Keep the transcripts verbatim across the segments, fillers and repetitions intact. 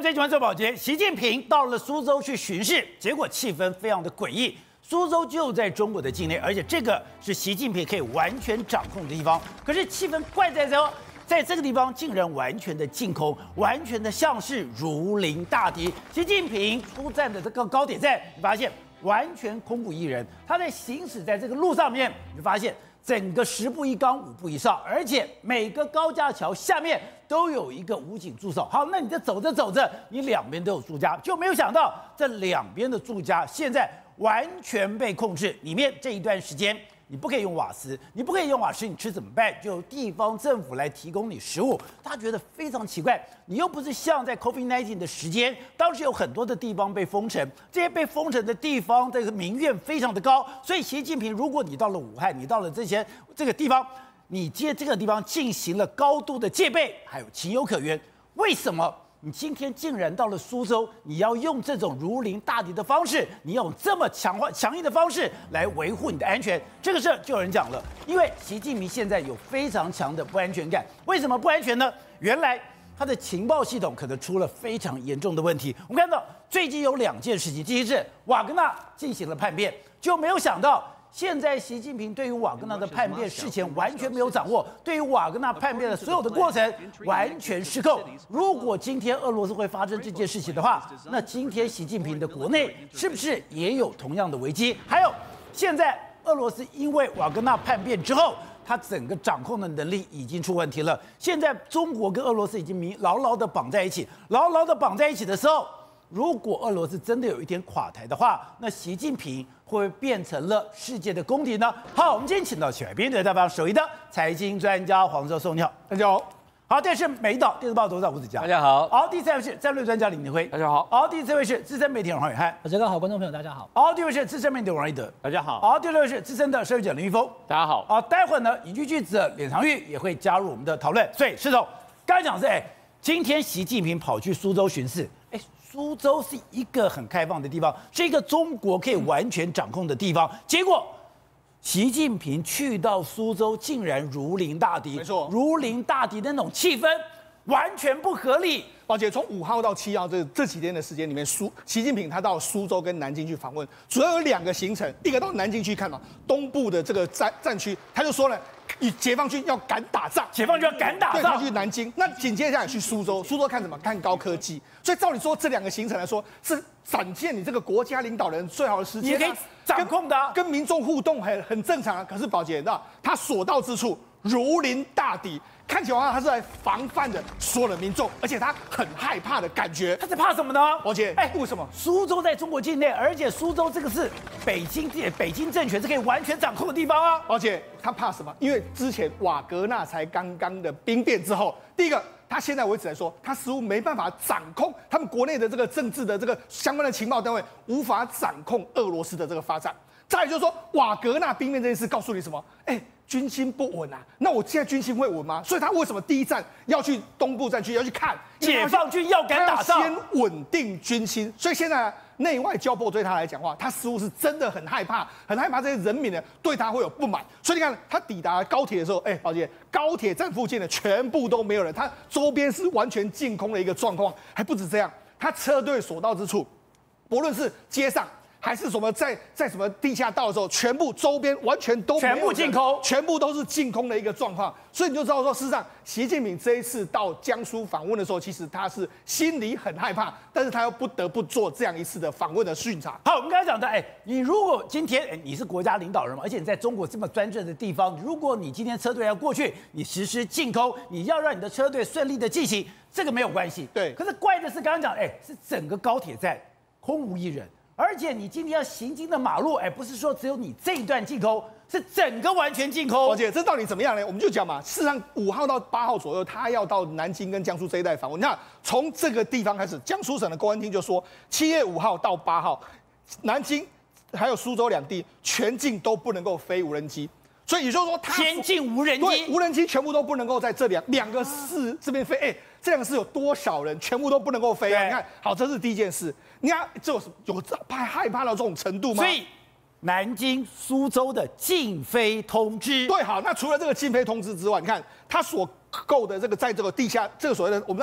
最喜欢做保洁。习近平到了苏州去巡视，结果气氛非常的诡异。苏州就在中国的境内，而且这个是习近平可以完全掌控的地方。可是气氛怪在这，在这个地方竟然完全的净空，完全的像是如临大敌。习近平出站的这个高铁站，你发现完全空无一人。他在行驶在这个路上面，你发现。整个十步一岗，五步一哨，而且每个高架桥下面都有一个武警驻守。好，那你就走着走着，你两边都有住家，就没有想到这两边的住家现在完全被控制。里面这一段时间，你不可以用瓦斯，你不可以用瓦斯，你吃怎么办？就由地方政府来提供你食物。他觉得非常奇怪，你又不是像在 COVID 十九 的时间，当时有很多的地方被封城，这些被封城的地方这个民怨非常的高，所以习近平，如果你到了武汉，你到了这些这个地方，你接这个地方进行了高度的戒备，还有情有可原。为什么？你今天竟然到了苏州，你要用这种如临大敌的方式，你用这么强化强硬的方式来维护你的安全，这个事就有人讲了，因为习近平现在有非常强的不安全感。为什么不安全呢？原来他的情报系统可能出了非常严重的问题。我们看到最近有两件事情，第一是瓦格纳进行了叛变，就没有想到。现在习近平对于瓦格纳的叛变事前完全没有掌握，对于瓦格纳叛变的所有的过程完全失控。如果今天俄罗斯会发生这件事情的话，那今天习近平的国内是不是也有同样的危机？还有，现在俄罗斯因为瓦格纳叛变之后，他整个掌控的能力已经出问题了。现在中国跟俄罗斯已经牢牢的绑在一起，牢牢的绑在一起的时候。如果俄罗斯真的有一天垮台的话，那习近平会不会变成了世界的公敌呢？好，我们今天请到起来编辑台方首席的财经专家黄教授，你好，大家好。好，第二是美岛电视报董事长吴子嘉， 大家好。 好，第三位是战略专家李明辉， 大家好。 好，第四位是资深媒体人黄远汉， 大家好，观众朋友大家好。 好，第五位是资深媒体人王一德， 大家好。 好，第六位是资深的社会记者林玉峰， 大家好。 好，待会儿呢，影剧巨子脸长玉也会加入我们的讨论。所以，施总刚才讲是，哎，今天习近平跑去苏州巡视，哎。苏州是一个很开放的地方，是一个中国可以完全掌控的地方。结果，习近平去到苏州，竟然如临大敌， 没错， 如临大敌的那种气氛，完全不合理。 宝姐，从五号到七号这这几天的时间里面，苏习近平他到苏州跟南京去访问，主要有两个行程，一个到南京去看嘛，东部的这个战战区，他就说了。与解放军要敢打仗， 解放军要敢打仗， 对，他去南京，那紧接着也去苏州，苏州看什么？看高科技。所以照理说，这两个行程来说，是展现你这个国家领导人最好的时间、啊， 你可以掌控的、啊跟，跟民众互动很很正常啊。可是宝姐，那他所到之处如临大敌。看起来他是来防范的所有的民众，而且他很害怕的感觉。 他在怕什么呢？ 而且，哎，为什么？ 苏州在中国境内，而且苏州这个是北京北京政权是可以完全掌控的地方啊。 而且他怕什么？因为之前瓦格纳才刚刚的兵变之后，第一个，他现在为止来说，他似乎没办法掌控他们国内的这个政治的这个相关的情报单位，无法掌控俄罗斯的这个发展。再来就是说，瓦格纳兵变这件事告诉你什么？哎。军心不稳啊，那我现在军心会稳吗？所以他为什么第一站要去东部战区要去看解放军要敢打仗， 先稳定军心。所以现在内外交迫对他来讲话，他似乎是真的很害怕，很害怕这些人民呢对他会有不满。所以你看他抵达高铁的时候，哎，宝姐，高铁站附近的全部都没有人，他周边是完全净空的一个状况。还不止这样，他车队所到之处，不论是街上。还是什么在在什么地下道的时候，全部周边完全都全部净空， 全部都是净空的一个状况，所以你就知道说，事实上，习近平这一次到江苏访问的时候，其实他是心里很害怕，但是他又不得不做这样一次的访问的巡查。 好，我们刚才讲的，哎，你如果今天哎你是国家领导人嘛，而且你在中国这么专政的地方，如果你今天车队要过去，你实施净空，你要让你的车队顺利的进行，这个没有关系。 对。 可是怪的是，刚刚讲，哎，是整个高铁站空无一人。而且你今天要行经的马路，哎，不是说只有你这一段净空，是整个完全净空。 而且这到底怎么样呢？我们就讲嘛，事实上五号到八号左右，他要到南京跟江苏这一带访问。你看，从这个地方开始，江苏省的公安厅就说，七月五号到八号，南京还有苏州两地全境都不能够飞无人机。所以也就是说，他先进无人机， 对，无人机全部都不能够在这两两个市这边飞。哎，这两个市有多少人？全部都不能够飞啊！你看，好，这是第一件事。你看，这有有怕害怕到这种程度吗？ 所以，南京、苏州的禁飞通知。 对，好，那除了这个禁飞通知之外，你看他所购的这个在这个地下这个所谓的我们知道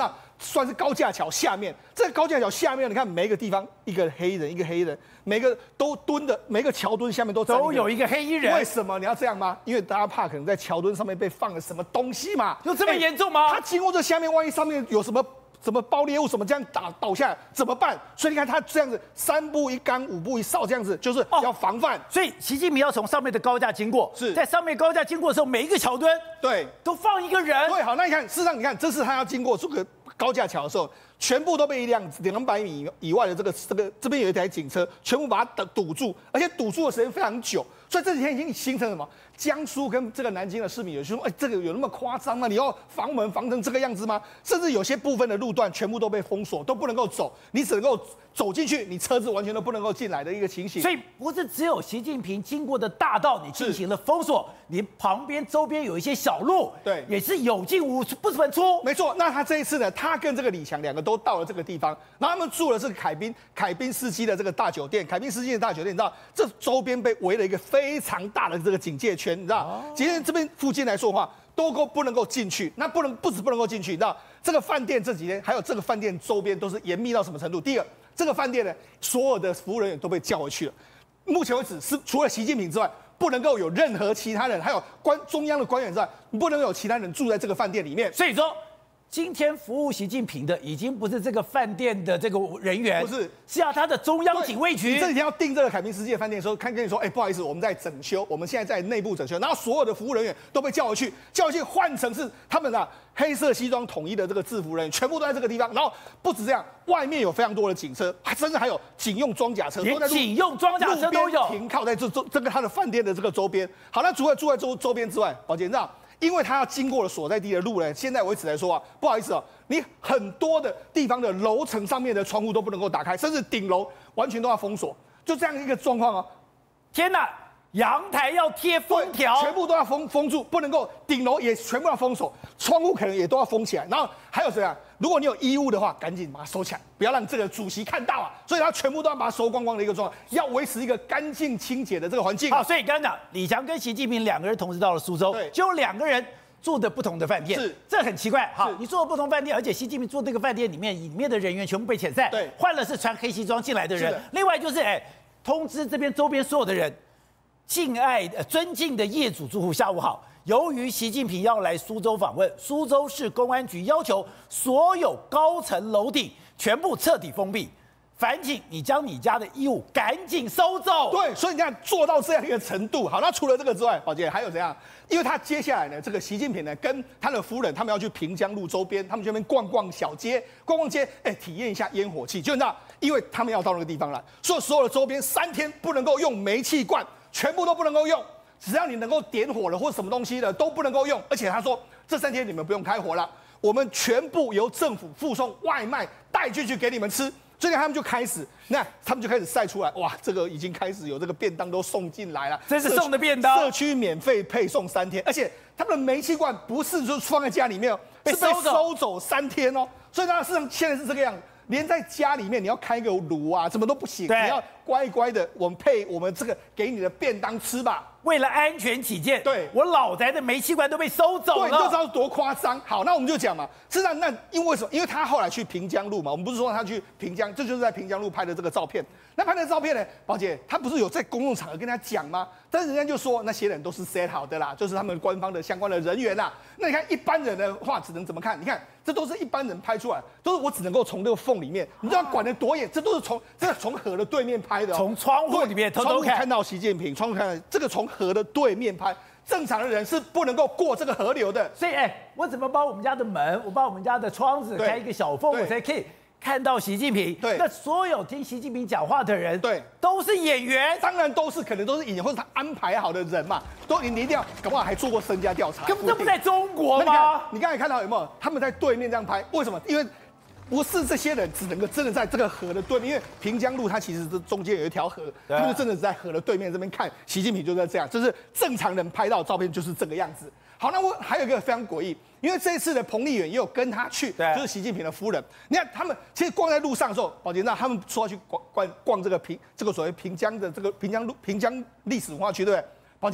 算是高架桥下面，这个高架桥下面，你看每一个地方一个黑人，一个黑人，每个都蹲的，每个桥墩下面都都有一个黑衣人。 为什么你要这样吗？因为大家怕可能在桥墩上面被放了什么东西嘛。 有这么严重吗？ 他经过这下面，万一上面有什么什么爆裂物什么这样打倒下来怎么办？所以你看他这样子三步一岗五步一哨这样子，就是要防范。 哦、所以习近平要从上面的高架经过， 是在上面高架经过的时候，每一个桥墩对都放一个人。 对，好，那你看，事实上你看，这是他要经过这个高架桥的时候，全部都被一辆两百米以外的这个这个这边有一台警车，全部把它堵住，而且堵住的时间非常久，所以这几天已经形成什么？江苏跟这个南京的市民有些说，哎，这个有那么夸张吗？你要防门防成这个样子吗？甚至有些部分的路段全部都被封锁，都不能够走，你只能够走进去，你车子完全都不能够进来的一个情形。 所以不是只有习近平经过的大道你进行了封锁，你旁边周边有一些小路， 对， 也是有进无出，不能出。 没错，那他这一次呢，他跟这个李强两个都到了这个地方，然后他们住的是凯宾凯宾斯基的这个大酒店，凯宾斯基的大酒店，你知道这周边被围了一个非常大的这个警戒圈，你知道？哦、今天这边附近来说的话，都够不能够进去，那不能不止不能够进去，你知道？这个饭店这几天还有这个饭店周边都是严密到什么程度？第一个，这个饭店呢，所有的服务人员都被叫回去了。目前为止是除了习近平之外，不能够有任何其他人，还有官中央的官员之外，不能有其他人住在这个饭店里面。 所以说，今天服务习近平的已经不是这个饭店的这个人员， 不是， 是要他的中央警卫局。 你这几天要订这个凯宾斯基的饭店的时候，看跟你说，哎、欸，不好意思，我们在整修，我们现在在内部整修，然后所有的服务人员都被叫回去，叫回去换成是他们啊黑色西装统一的这个制服人员，全部都在这个地方。然后不止这样，外面有非常多的警车，还甚至还有警用装甲车， 连警用装甲车都有停靠在这这这个他的饭店的这个周边。好，那除了住在周周边之外，宝杰，你知道？因为他要经过了所在地的路呢，现在为止来说啊，不好意思哦，你很多的地方的楼层上面的窗户都不能够打开，甚至顶楼完全都要封锁，就这样一个状况哦。 天哪，阳台要贴封条， 全部都要封封住，不能够顶楼也全部要封锁，窗户可能也都要封起来。然后还有谁啊？如果你有衣物的话，赶紧把它收起来，不要让这个主席看到啊。所以他全部都要把它收光光的一个状况，要维持一个干净清洁的这个环境。 好，所以刚刚讲李强跟习近平两个人同时到了苏州，就两个人住的不同的饭店， 是这很奇怪。好，你住的不同饭店，而且习近平住这个饭店里面，里面的人员全部被遣散， 对， 换了是穿黑西装进来的人。另外就是哎，通知这边周边所有的人，敬爱、呃、尊敬的业主住户，下午好。由于习近平要来苏州访问，苏州市公安局要求所有高层楼顶全部彻底封闭。烦请你将你家的衣物赶紧收走。 对，所以你看做到这样一个程度，好，那除了这个之外，宝杰还有怎样？因为他接下来呢，这个习近平呢跟他的夫人，他们要去平江路周边，他们去那边逛逛小街，逛逛街，哎，体验一下烟火气。就你知道，因为他们要到那个地方来，所以所有的周边三天不能够用煤气罐，全部都不能够用。只要你能够点火了或什么东西的都不能够用。而且他说，这三天你们不用开火了，我们全部由政府附送外卖带进去给你们吃。所以他们就开始，那他们就开始晒出来，哇，这个已经开始有这个便当都送进来了， 这是送的便当， 社区免费配送三天，而且他们的煤气罐不是说放在家里面，是被收走三天哦。所以呢，事实上现在是这个样子，连在家里面你要开个炉啊，什么都不行，你要乖乖的，我们配我们这个给你的便当吃吧。 为了安全起见， 对， 我老宅的煤气罐都被收走了， 对，你就知道多夸张。好，那我们就讲嘛，事实上，那因为什么？因为他后来去平江路嘛，我们不是说他去平江，这就是在平江路拍的这个照片。那拍的照片呢，宝姐，他不是有在公共场合跟他讲吗？但是人家就说那些人都是 set 好的啦，就是他们官方的相关的人员啦。那你看一般人的话，只能怎么看？你看，这都是一般人拍出来，都是我只能够从这个缝里面，你知道管得多严？这都是从这个从河的对面拍的、哦， 从窗户里面偷偷看， 看到习近平，窗户看到这个从河的对面拍。正常的人是不能够过这个河流的， 所以哎，我怎么把我们家的门，我把我们家的窗子开一个小缝，我才可以看到习近平。 对， 那所有听习近平讲话的人， 对， 都是演员， 当然都是可能都是演员或者他安排好的人嘛，都你你一定要，搞不好还做过身家调查。 根本这不在中国吗？ 你刚才看到有没有？他们在对面这样拍，为什么？因为不是这些人只能够真的在这个河的对面，因为平江路它其实是中间有一条河，他们就真的在河的对面这边看习近平就在这样，就是正常人拍到的照片就是这个样子。好，那我还有一个非常诡异，因为这一次的彭丽媛也有跟他去，就是习近平的夫人。你看他们其实逛在路上的时候，宝杰那他们说要去逛逛逛这个平这个所谓平江的这个平江路平江历史文化区，对不对？宝杰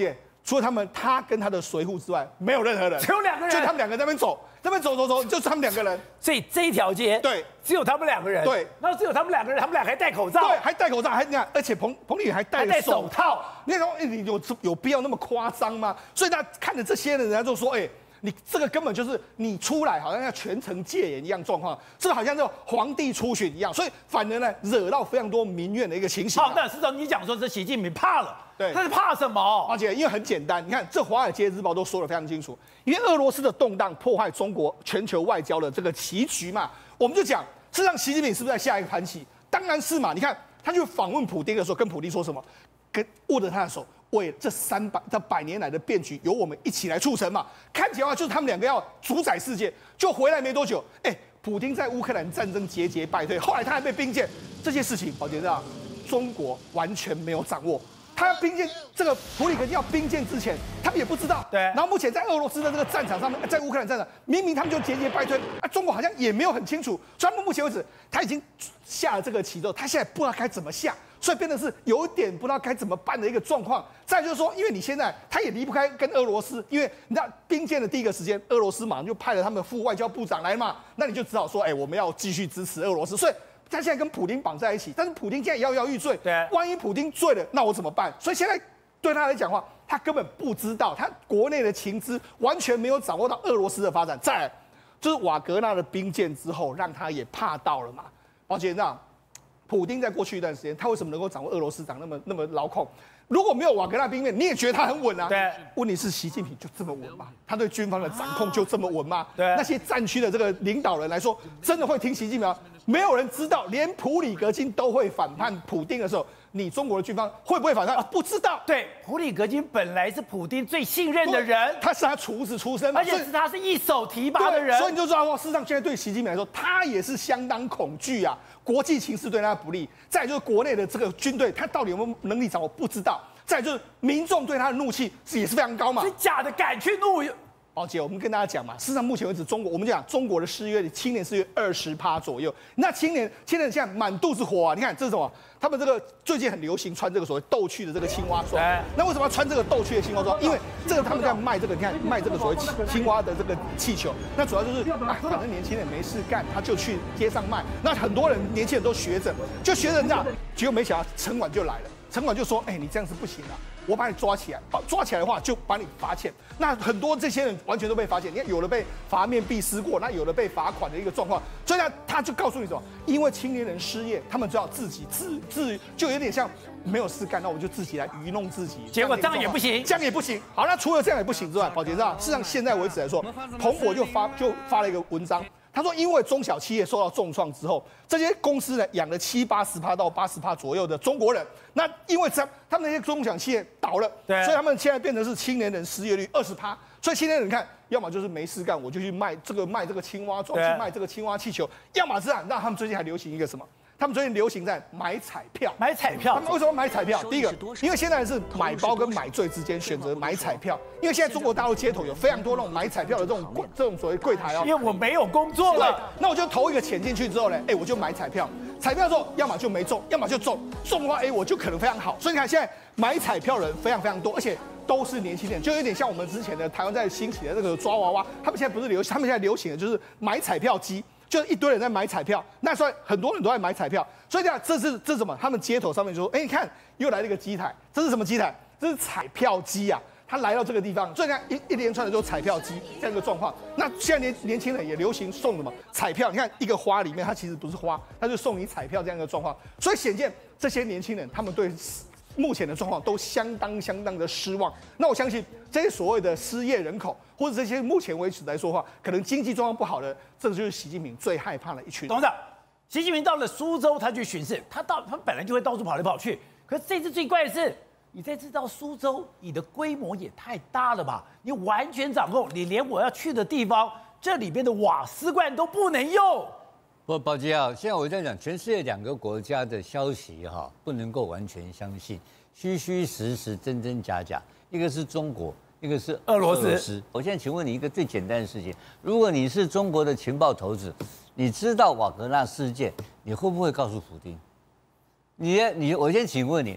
除了他们，他跟他的随扈之外，没有任何人， 只有两个人， 就他们两个在那边走，在那边走走走，就是他们两个人。 所以这一条街， 对， 只有他们两个人， 对， 然后只有他们两个人，他们俩还戴口罩， 对，还戴口罩，还你看，而且彭彭丽媛还戴了手套。你看，哎，你有有必要那么夸张吗？所以他看着这些人，人家就说，哎。你这个根本就是你出来好像要全程戒严一样状况，这个好像这种皇帝出巡一样，所以反而呢惹到非常多民怨的一个情形。 好，那市长你讲说这习近平怕了， 对， 他是怕什么？ 而且因为很简单，你看这《华尔街日报》都说得非常清楚，因为俄罗斯的动荡破坏中国全球外交的这个棋局嘛，我们就讲，事实上习近平是不是在下一个盘棋？当然是嘛。你看他去访问普丁的时候，跟普丁说什么？跟握着他的手。为这三百这百年来的变局，由我们一起来促成嘛。看起来的话，就是他们两个要主宰世界。就回来没多久，哎，普丁在乌克兰战争节节败退，后来他还被兵谏，这些事情，宝杰啊，中国完全没有掌握。他要兵谏这个普里格金要兵谏之前，他们也不知道。 对。 然后目前在俄罗斯的这个战场上面，在乌克兰战场，明明他们就节节败退，啊，中国好像也没有很清楚。所以他们目前为止，他已经下了这个棋之后，他现在不知道该怎么下。所以变得是有点不知道该怎么办的一个状况。再就是说，因为你现在他也离不开跟俄罗斯，因为你知道兵谏的第一个时间，俄罗斯马上就派了他们的副外交部长来嘛，那你就只好说，哎，我们要继续支持俄罗斯。所以他现在跟普丁绑在一起，但是普丁现在摇摇欲坠， 对， 万一普丁醉了，那我怎么办？所以现在对他来讲的话，他根本不知道，他国内的情资完全没有掌握到俄罗斯的发展。再来就是瓦格纳的兵谏之后，让他也怕到了嘛，而且那。普丁在过去一段时间，他为什么能够掌握俄罗斯掌那么那么牢控？如果没有瓦格纳兵变，你也觉得他很稳啊。 对。 问题是习近平就这么稳吗？他对军方的掌控就这么稳吗？ 对。 那些战区的这个领导人来说，真的会听习近平吗？没有人知道，连普里格金都会反叛普丁的时候，你中国的军方会不会反叛？啊，不知道。 对，普里格金本来是普丁最信任的人， 他是他厨子出身嘛， 而且是他是一手提拔的人， 所以你就知道说，事实上现在对习近平来说，他也是相当恐惧啊。国际情势对他不利，再来就是国内的这个军队，他到底有没有能力掌握，不知道。再来就是民众对他的怒气是也是非常高嘛， 是假的敢去怒。 宝姐，我们跟大家讲嘛，事实上目前为止，中国我们讲中国的失业率，青年失业二十趴左右。那青年青年现在满肚子火啊！你看这是什么？他们这个最近很流行穿这个所谓逗趣的这个青蛙装。那为什么要穿这个逗趣的青蛙装？因为这个他们在卖这个，你看卖这个所谓青蛙的这个气球。那主要就是啊，反正年轻人没事干，他就去街上卖。那很多人年轻人都学着，就学着这样，结果没想到城管就来了。城管就说：“哎、欸，你这样是不行啊，我把你抓起来，把抓起来的话就把你罚钱。”那很多这些人完全都被罚钱，你看有的被罚面壁思过，那有的被罚款的一个状况。所以呢，他就告诉你什么？因为青年人失业，他们就要自己自自，就有点像没有事干，那我们就自己来愚弄自己。 结果这样也不行， 这样也不行。好，那除了这样也不行之外，宝杰知道，事实上现在为止来说，彭博就发就发了一个文章。他说，因为中小企业受到重创之后，这些公司呢养了七八十趴到八十趴左右的中国人，那因为他他们那些中小企业倒了， 对， 所以他们现在变成是青年人失业率二十趴，所以青年人看，要么就是没事干，我就去卖这个卖这个青蛙装，去卖这个青蛙气球，要么是啊，那他们最近还流行一个什么？他们最近流行在买彩票， 买彩票。 他们为什么买彩票？第一个，因为现在是买包跟买醉之间选择买彩票，因为现在中国大陆街头有非常多那种买彩票的这种这种所谓柜台哦。 因为我没有工作了， 那我就投一个钱进去之后呢，哎，我就买彩票。彩票之后，要么就没中，要么就中。中的话，哎，我就可能非常好。所以你看，现在买彩票的人非常非常多，而且都是年轻人，就有点像我们之前的台湾在兴起的这个抓娃娃。他们现在不是流行，他们现在流行的就是买彩票机。就一堆人在买彩票，那所以很多人都在买彩票，所以这样这是这是什么？他们街头上面就说，哎，你看又来了一个机台，这是什么机台？这是彩票机啊！他来到这个地方，所以你看一一连串的都彩票机这样一个状况。那现在年年轻人也流行送什么彩票？你看一个花里面它其实不是花，它就送你彩票这样一个状况。所以显见这些年轻人他们对目前的状况都相当相当的失望。那我相信这些所谓的失业人口，或者这些目前为止来说的话，可能经济状况不好的，这就是习近平最害怕的一群人。 董事长，习近平到了苏州，他去巡视，他到他本来就会到处跑来跑去，可是这次最怪的是，你这次到苏州，你的规模也太大了吧？你完全掌控，你连我要去的地方，这里边的瓦斯罐都不能用。 不，宝杰啊，现在我在讲全世界两个国家的消息哈，不能够完全相信，虚虚实实，真真假假。一个是中国，一个是俄罗斯。我现在请问你一个最简单的事情：如果你是中国的情报头子，你知道瓦格纳事件，你会不会告诉普丁？你你，我先请问你，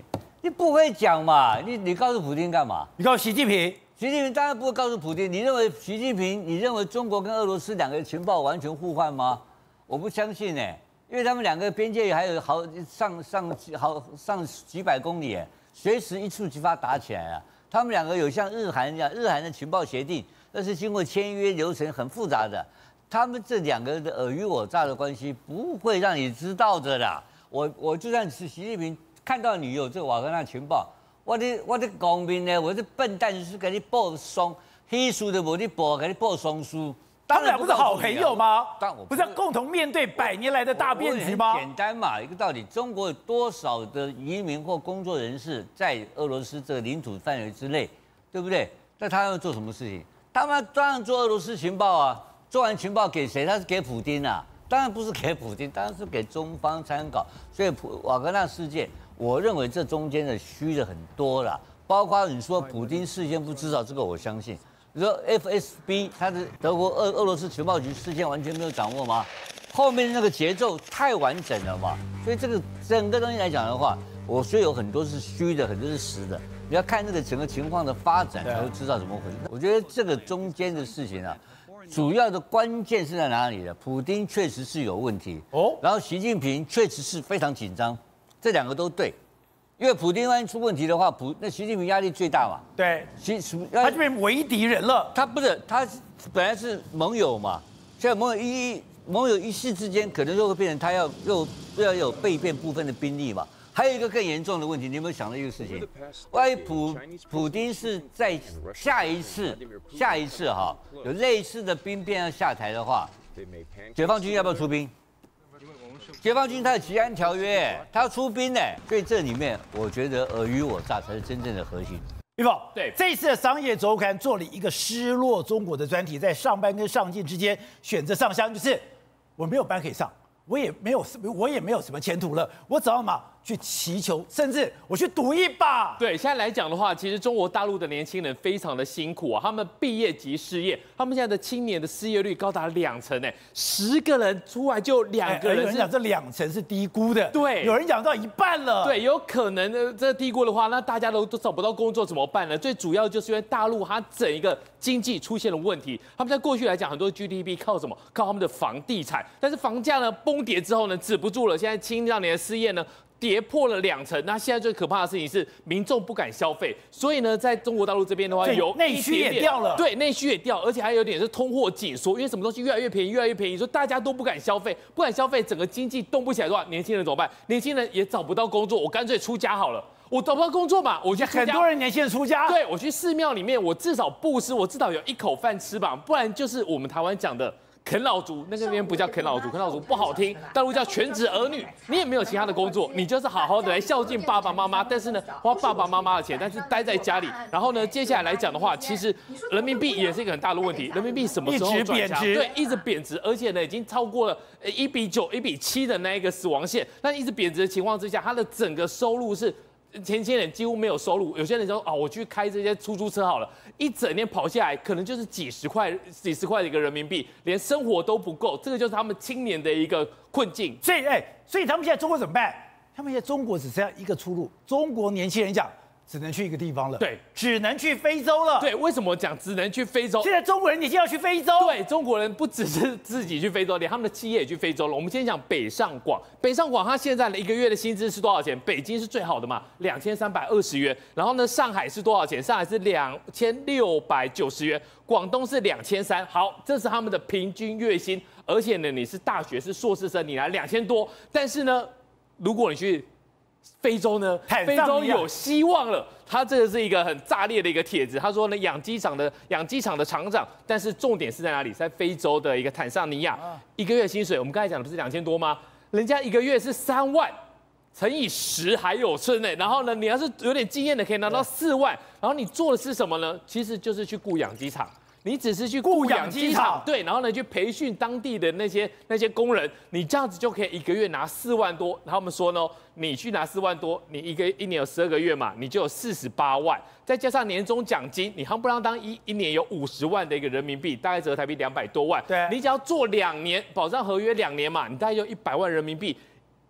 你不会讲嘛？你你告诉普丁干嘛？ 你告诉习近平， 习近平当然不会告诉普丁。你认为习近平，你认为中国跟俄罗斯两个情报完全互换吗？我不相信呢、欸，因为他们两个边界还有好上上好上几百公里、欸，随时一触即发打起来啊。他们两个有像日韩一样，日韩的情报协定，那是经过签约流程很复杂的。他们这两个的尔虞我诈的关系不会让你知道的啦。我我就算是习近平。看到你有这个瓦格纳情报，我的我的公民呢，我这笨蛋是给你报双黑书的，我的报给你报双书。 他们俩不是好朋友吗？ 但我不是要共同面对百年来的大变局吗？ 简单嘛，一个道理。中国有多少的移民或工作人士在俄罗斯这个领土范围之内，对不对？那他要做什么事情？他们当然做俄罗斯情报啊，做完情报给谁？他是给普丁啊，当然不是给普丁，当然是给中方参考。所以普瓦格纳事件。我认为这中间的虚的很多啦，包括你说普丁事先不知道，这个我相信。你说 F S B 他的德国俄俄罗斯情报局事先完全没有掌握吗？后面那个节奏太完整了嘛，所以这个整个东西来讲的话，我所以有很多是虚的，很多是实的。你要看这个整个情况的发展，才会知道怎么回事。我觉得这个中间的事情啊，主要的关键是在哪里呢？普丁确实是有问题哦，然后习近平确实是非常紧张。这两个都对，因为普丁万一出问题的话，普那习近平压力最大嘛。 对， 习他就变唯一敌人了。 他不是他本来是盟友嘛，现在盟友一盟友一夕之间，可能就会变成他要又又要有备变部分的兵力嘛。还有一个更严重的问题，你有没有想到一个事情？万一普普丁是在下一次下一次哈有类似的兵变要下台的话，解放军要不要出兵？解放军他有吉安条约，他要出兵呢，所以这里面我觉得尔虞我诈才是真正的核心。 玉宝，对，这一次的商业周刊做了一个失落中国的专题，在上班跟上进之间选择上香，就是我没有班可以上，我也没有我也没有什么前途了，我只要嘛去祈求，甚至我去赌一把。 对，现在来讲的话，其实中国大陆的年轻人非常的辛苦啊，他们毕业即失业，他们现在的青年的失业率高达两成哎，十个人出来就两个人。 有人讲这两成是低估的， 对， 有人讲到一半了。 对，有可能呢，这低估的话，那大家都都找不到工作怎么办呢？最主要就是因为大陆它整一个经济出现了问题，他们在过去来讲，很多 G D P 靠什么？靠他们的房地产，但是房价呢崩跌之后呢，止不住了，现在青少年的失业呢。跌破了两成，那现在最可怕的事情是民众不敢消费，所以呢，在中国大陆这边的话，有内需也掉了， 对，内需也掉，而且还有点是通货紧缩，因为什么东西越来越便宜，越来越便宜，所以大家都不敢消费，不敢消费，整个经济动不起来的话，年轻人怎么办？年轻人也找不到工作，我干脆出家好了。我找不到工作嘛，我去很多人年轻人出家， 对我去寺庙里面，我至少布施，我至少有一口饭吃吧，不然就是我们台湾讲的。啃老族，那个边不叫啃老族，啃老族不好听，大陆叫全职儿女。你也没有其他的工作，你就是好好的来孝敬爸爸妈妈，但是呢，花爸爸妈妈的钱，但是待在家里。然后呢，接下来来讲的话，其实人民币也是一个很大的问题。人民币什么时候转强？对，一直贬值，而且呢，已经超过了一比九、一比七的那一个死亡线。那一直贬值的情况之下，它的整个收入是。前些年几乎没有收入，有些人说啊，我去开这些出租车好了，一整年跑下来可能就是几十块、几十块的一个人民币，连生活都不够，这个就是他们青年的一个困境。 所以，哎，所以他们现在中国怎么办？他们现在中国只剩下一个出路，中国年轻人讲。只能去一个地方了， 对， 只能去非洲了。 对，为什么讲只能去非洲？ 现在中国人已经要去非洲。 对，中国人不只是自己去非洲，连他们的企业也去非洲了。我们先讲北上广，北上广它现在的一个月的薪资是多少钱？北京是最好的嘛，两千三百二十元。然后呢，上海是多少钱？上海是两千六百九十元，广东是两千三。好，这是他们的平均月薪，而且呢，你是大学是硕士生，你来两千多。但是呢，如果你去非洲呢？非洲有希望了。他这个是一个很炸裂的一个帖子。他说呢，养鸡场的养鸡场的厂长，但是重点是在哪里？在非洲的一个坦桑尼亚，一个月薪水，我们刚才讲的不是两千多吗？人家一个月是三万，乘以十还有剩呢。然后呢，你要是有点经验的，可以拿到四万。然后你做的是什么呢？其实就是去雇养鸡场。你只是去雇养鸡场，对，然后呢去培训当地的那些那些工人，你这样子就可以一个月拿四万多。然后他们说呢，你去拿四万多，你一个一年有十二个月嘛，你就有四十八万，再加上年终奖金，你夯不啷当一一年有五十万的一个人民币，大概折台币两百多万。 对， 你只要做两年，保障合约两年嘛，你大概有一百万人民币。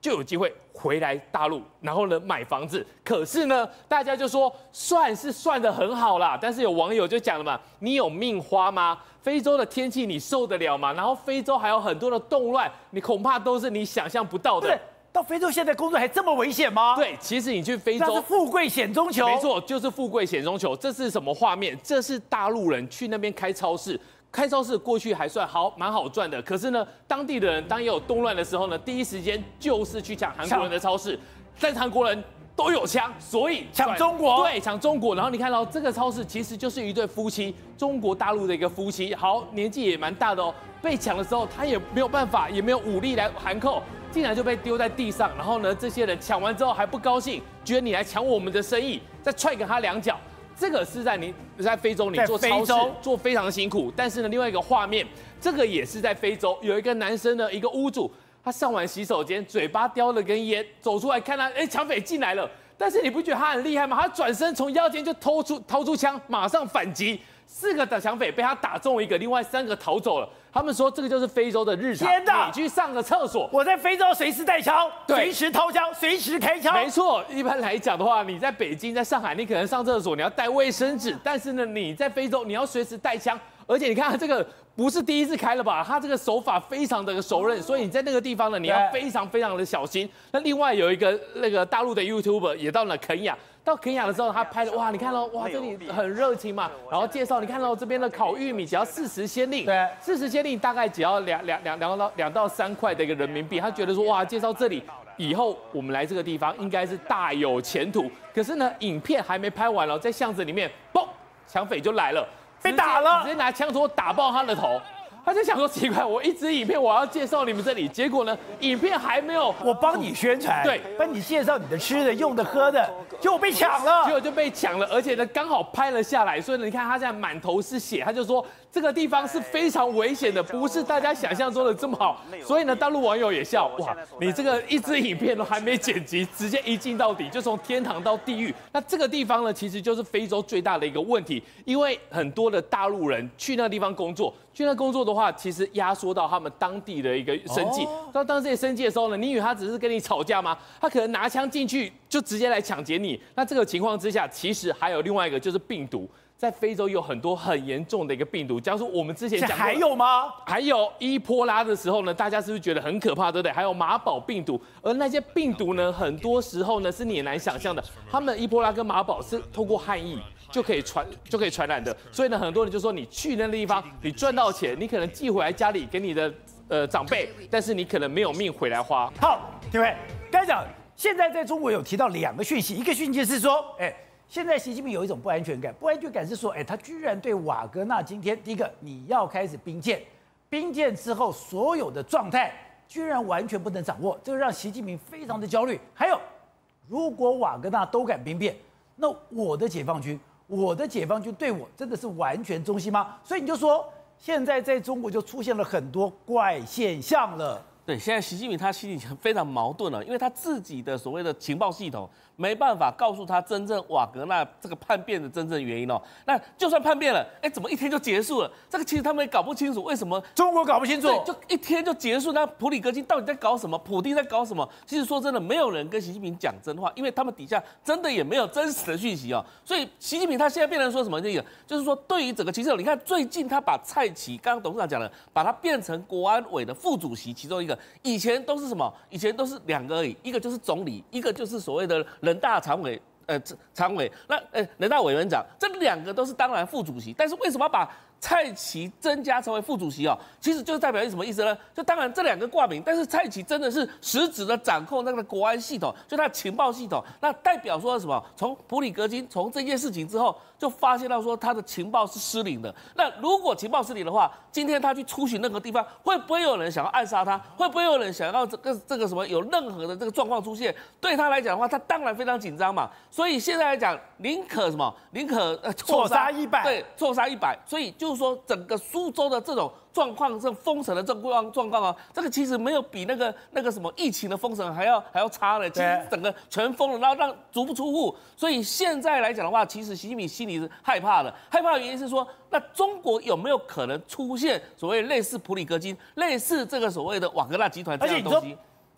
就有机会回来大陆，然后呢买房子。可是呢，大家就说算是算得很好啦，但是有网友就讲了嘛，你有命花吗？非洲的天气你受得了吗？然后非洲还有很多的动乱，你恐怕都是你想象不到的。 对，到非洲现在工作还这么危险吗？ 对，其实你去非洲， 那是富贵险中求。 没错，就是富贵险中求。这是什么画面？这是大陆人去那边开超市。开超市过去还算好，蛮好赚的。可是呢，当地的人当也有动乱的时候呢，第一时间就是去抢韩国人的超市，但是韩国人都有枪，所以抢中国。 对，抢中国。然后你看到这个超市其实就是一对夫妻，中国大陆的一个夫妻，好，年纪也蛮大的哦。被抢的时候，他也没有办法，也没有武力来含扣，竟然就被丢在地上。然后呢，这些人抢完之后还不高兴，觉得你来抢我们的生意，再踹给他两脚。这个是在你在非洲，你做超市做非常辛苦。但是呢，另外一个画面，这个也是在非洲，有一个男生呢，一个屋主，他上完洗手间，嘴巴叼了根烟，走出来看他，哎，抢匪进来了。但是你不觉得他很厉害吗？他转身从腰间就偷出掏出枪，马上反击。四个的抢匪被他打中一个，另外三个逃走了。他们说这个就是非洲的日常。 天哪！ 你去上个厕所， 我在非洲随时带枪，随时掏枪，随时开枪。 没错，一般来讲的话，你在北京、在上海，你可能上厕所你要带卫生纸，但是呢，你在非洲你要随时带枪，而且你看这个不是第一次开了吧？他这个手法非常的熟稔，所以你在那个地方呢，你要非常非常的小心。那另外有一个那个大陆的 YouTuber 也到了肯亚。到肯亚的时候，他拍的哇，你看到哇，这里很热情嘛，然后介绍你看到这边的烤玉米只要四十先令， 对， 四十先令大概只要两两两两到两到三块的一个人民币，他觉得说哇，介绍这里以后我们来这个地方应该是大有前途。可是呢，影片还没拍完了，在巷子里面，嘣，抢匪就来了， 被打了， 直接拿枪托打爆他的头。他就想说奇怪，我一支影片我要介绍你们这里，结果呢，影片还没有， 我帮你宣传， 对， 帮你介绍你的吃的、用的、喝的，结果被抢了， 结果就被抢了，而且呢刚好拍了下来，所以呢你看他现在满头是血，他就说这个地方是非常危险的，不是大家想象中的这么好。所以呢大陆网友也笑，哇，你这个一支影片都还没剪辑，直接一镜到底，就从天堂到地狱。那这个地方呢，其实就是非洲最大的一个问题，因为很多的大陆人去那个地方工作。去那工作的话，其实压缩到他们当地的一个生计。到当这些生计的时候呢，你以为他只是跟你吵架吗？他可能拿枪进去就直接来抢劫你。那这个情况之下，其实还有另外一个就是病毒，在非洲有很多很严重的一个病毒。假如说我们之前讲过， 还有吗？ 还有伊波拉的时候呢，大家是不是觉得很可怕，对不对？还有马宝病毒，而那些病毒呢，很多时候呢是你也难想象的。他们伊波拉跟马宝是透过汗液。就可以传就可以传染的，所以呢，很多人就说你去那个地方，你赚到钱，你可能寄回来家里给你的呃长辈，但是你可能没有命回来花。 好，各位，刚才讲，现在在中国有提到两个讯息，一个讯息是说，哎，现在习近平有一种不安全感，不安全感是说，哎，他居然对瓦格纳今天第一个你要开始兵谏，兵谏之后所有的状态居然完全不能掌握，这个让习近平非常的焦虑。还有，如果瓦格纳都敢兵变，那我的解放军。我的解放军对我真的是完全忠心吗？所以你就说，现在在中国就出现了很多怪现象了。 对，现在习近平他心里非常矛盾了，因为他自己的所谓的情报系统没办法告诉他真正瓦格纳这个叛变的真正原因哦。那就算叛变了，哎，怎么一天就结束了？这个其实他们也搞不清楚为什么中国搞不清楚， 对，就一天就结束。那普里戈金到底在搞什么？普丁在搞什么？其实说真的，没有人跟习近平讲真话，因为他们底下真的也没有真实的讯息哦。所以习近平他现在变成说什么？这个就是说，对于整个情势，你看最近他把蔡奇，刚刚董事长讲了，把他变成国安委的副主席其中一个。以前都是什么？以前都是两个而已，一个就是总理，一个就是所谓的人大常委，呃，常委。那呃，人大委员长，这两个都是当然副主席。但是为什么要把蔡奇增加成为副主席哦？其实就代表什么意思呢？就当然这两个挂名，但是蔡奇真的是实质的掌控那个国安系统，就他的情报系统。那代表说什么？从普里戈金从这件事情之后，就发现到说他的情报是失灵的。那如果情报失灵的话，今天他去出巡任何地方，会不会有人想要暗杀他？会不会有人想要这个这个什么有任何的这个状况出现？对他来讲的话，他当然非常紧张嘛。所以现在来讲，宁可什么？宁可呃错杀一百， 对，错杀一百。所以就是说，整个苏州的这种状况，这封城的这状状况啊，这个其实没有比那个那个什么疫情的封城还要还要差了。其实整个全封了，然后让足不出户。所以现在来讲的话，其实习近平心里是害怕的。害怕的原因是说，那中国有没有可能出现所谓类似普里戈金、类似这个所谓的瓦格纳集团这样的东西？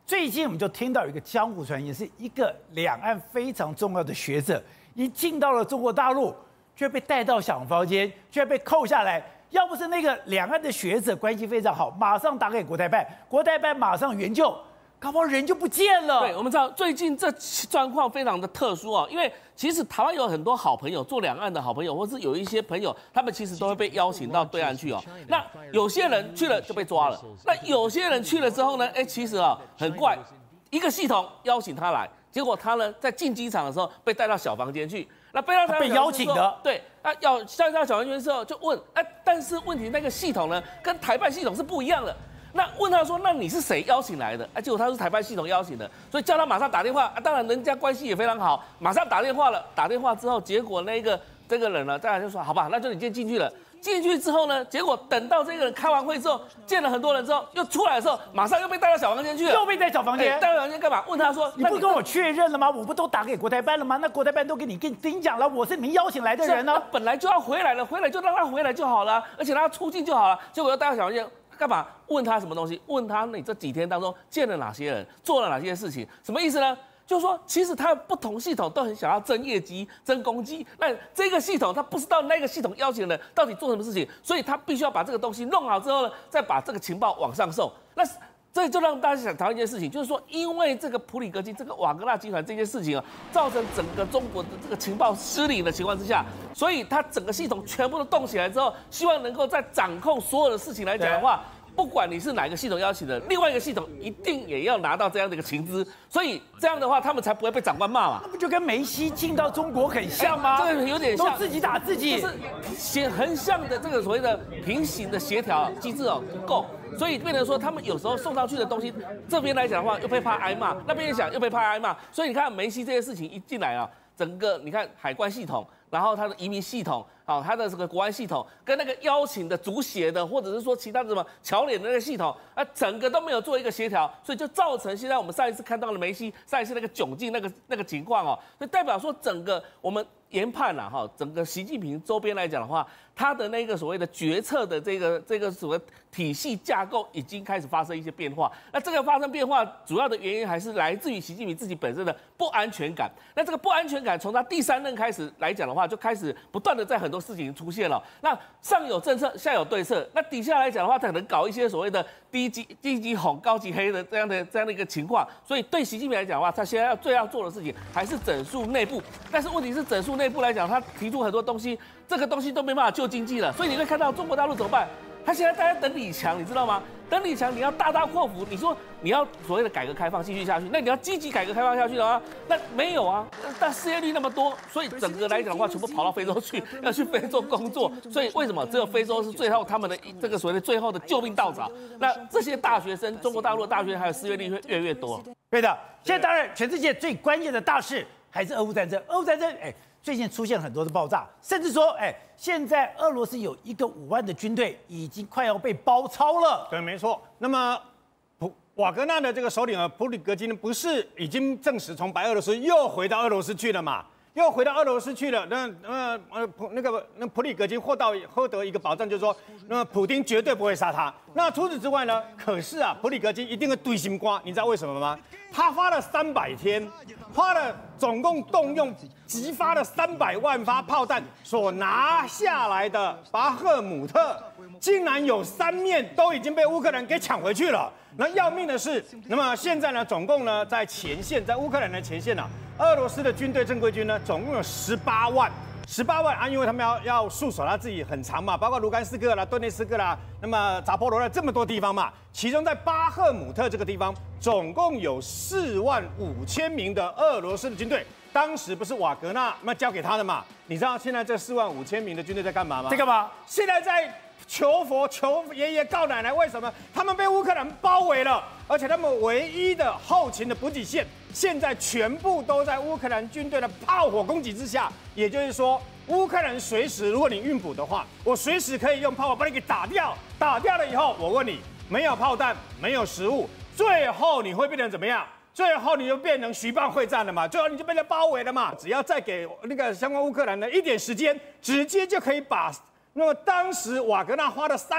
最近我们就听到一个江湖传言，是一个两岸非常重要的学者，一进到了中国大陆，却被带到小房间，却被扣下来。要不是那个两岸的学者关系非常好，马上打给国台办，国台办马上援救，搞不好人就不见了。 对，我们知道最近这状况非常的特殊啊，因为其实台湾有很多好朋友，做两岸的好朋友，或是有一些朋友，他们其实都会被邀请到对岸去哦。那有些人去了就被抓了，那有些人去了之后呢，哎，其实啊很怪，一个系统邀请他来，结果他呢在进机场的时候被带到小房间去。那被他被邀请的， 对，那要带到小房间之后就问，哎，但是问题那个系统呢，跟台办系统是不一样的。那问他说，那你是谁邀请来的？啊，结果他是台办系统邀请的，所以叫他马上打电话。啊，当然人家关系也非常好，马上打电话了。打电话之后，结果那个这个人呢，当然就说，好吧，那就你先进去了。进去之后呢，结果等到这个人开完会之后，见了很多人之后，又出来的时候，马上又被带到小房间去了。 又被带小房间， 带到小房间干嘛？问他说， 你不跟我确认了吗？我不都打给国台办了吗？那国台办都给你跟你讲了，我是你们邀请来的人呢、啊。 本来就要回来了，回来就让他回来就好了，而且让他出境就好了。结果又带到小房间。干嘛？问他什么东西？问他你这几天当中见了哪些人，做了哪些事情？什么意思呢？就是说，其实他不同系统都很想要争业绩、争功绩。那这个系统他不知道那个系统邀请的人到底做什么事情，所以他必须要把这个东西弄好之后呢，再把这个情报往上送。那这就让大家想讨论一件事情，就是说，因为这个普里格金、这个瓦格纳集团这件事情啊，造成整个中国的这个情报失灵的情况之下，所以他整个系统全部都动起来之后，希望能够在掌控所有的事情来讲的话。不管你是哪个系统邀请的，另外一个系统一定也要拿到这样的一个情资，所以这样的话，他们才不会被长官骂嘛。 那不就跟梅西进到中国很像吗？ 欸、这个有点像， 都自己打自己， 就是协横向的这个所谓的平行的协调机制哦不够，所以变成说他们有时候送上去的东西，这边来讲的话又被怕挨骂，那边想又被怕挨骂，所以你看梅西这些事情一进来啊，整个你看海关系统，然后他的移民系统。好，他的这个国安系统跟那个邀请的足协的，或者是说其他的什么侨联的那个系统，啊，整个都没有做一个协调，所以就造成现在我们上一次看到了梅西，上一次那个窘境那个那个情况哦，所以代表说整个我们研判了哈，整个习近平周边来讲的话，他的那个所谓的决策的这个这个所谓体系架构已经开始发生一些变化。那这个发生变化主要的原因还是来自于习近平自己本身的不安全感。那这个不安全感从他第三任开始来讲的话，就开始不断的在很多事情出现了。那上有政策，下有对策。那底下来讲的话，他可能搞一些所谓的低级低级红、高级黑的这样的这样的一个情况。所以对习近平来讲的话，他现在要最要做的事情还是整肃内部。但是问题是整肃内部来讲，他提出很多东西，这个东西都没办法救经济了。所以你会看到中国大陆怎么办？他现在大家等李强，你知道吗？等李强，你要大大扩幅，你说你要所谓的改革开放继续下去，那你要积极改革开放下去的话，那没有啊。但失业率那么多，所以整个来讲的话，全部跑到非洲去，要去非洲工作。所以为什么只有非洲是最后他们的这个所谓的最后的救命稻草？那这些大学生，中国大陆的大学还有失业率会越来越多。 对的，现在当然全世界最关键的大事还是俄乌战争。俄乌战争，哎。最近出现很多的爆炸，甚至说，哎，现在俄罗斯有一个五万的军队已经快要被包抄了。 对，没错。那么，普瓦格纳的这个首领啊，普里格金不是已经证实从白俄罗斯又回到俄罗斯去了嘛？又回到俄罗斯去了。那呃呃普那个那普里格金获到获得一个保证，就是说，那么普丁绝对不会杀他。那除此之外呢？可是啊，普里格金一定会堆心瓜，你知道为什么吗？他花了三百天，花了总共动用激发了三百万发炮弹所拿下来的巴赫姆特，竟然有三面都已经被乌克兰给抢回去了。那要命的是，那么现在呢，总共呢在前线，在乌克兰的前线啊，俄罗斯的军队正规军呢，总共有十八万。十八万啊，因为他们要要戍守他自己很长嘛，包括卢甘斯克啦、顿涅斯克啦，那么扎波罗热这么多地方嘛，其中在巴赫姆特这个地方，总共有四万五千名的俄罗斯的军队。当时不是瓦格纳那交给他的嘛？你知道现在这四万五千名的军队在干嘛吗？ 在干嘛？ 现在在求佛、求爷爷、告奶奶。为什么？他们被乌克兰包围了，而且他们唯一的后勤的补给线，现在全部都在乌克兰军队的炮火攻击之下。也就是说，乌克兰随时，如果你运补的话，我随时可以用炮火把你给打掉。打掉了以后，我问你，没有炮弹，没有食物，最后你会变成怎么样？最后你就变成徐蚌会战了嘛，最后你就被人包围了嘛。只要再给那个相关乌克兰的一点时间，直接就可以把那么当时瓦格纳花了三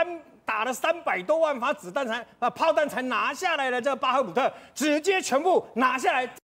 打了三百多万发子弹才把炮弹才拿下来了这个巴赫姆特，直接全部拿下来。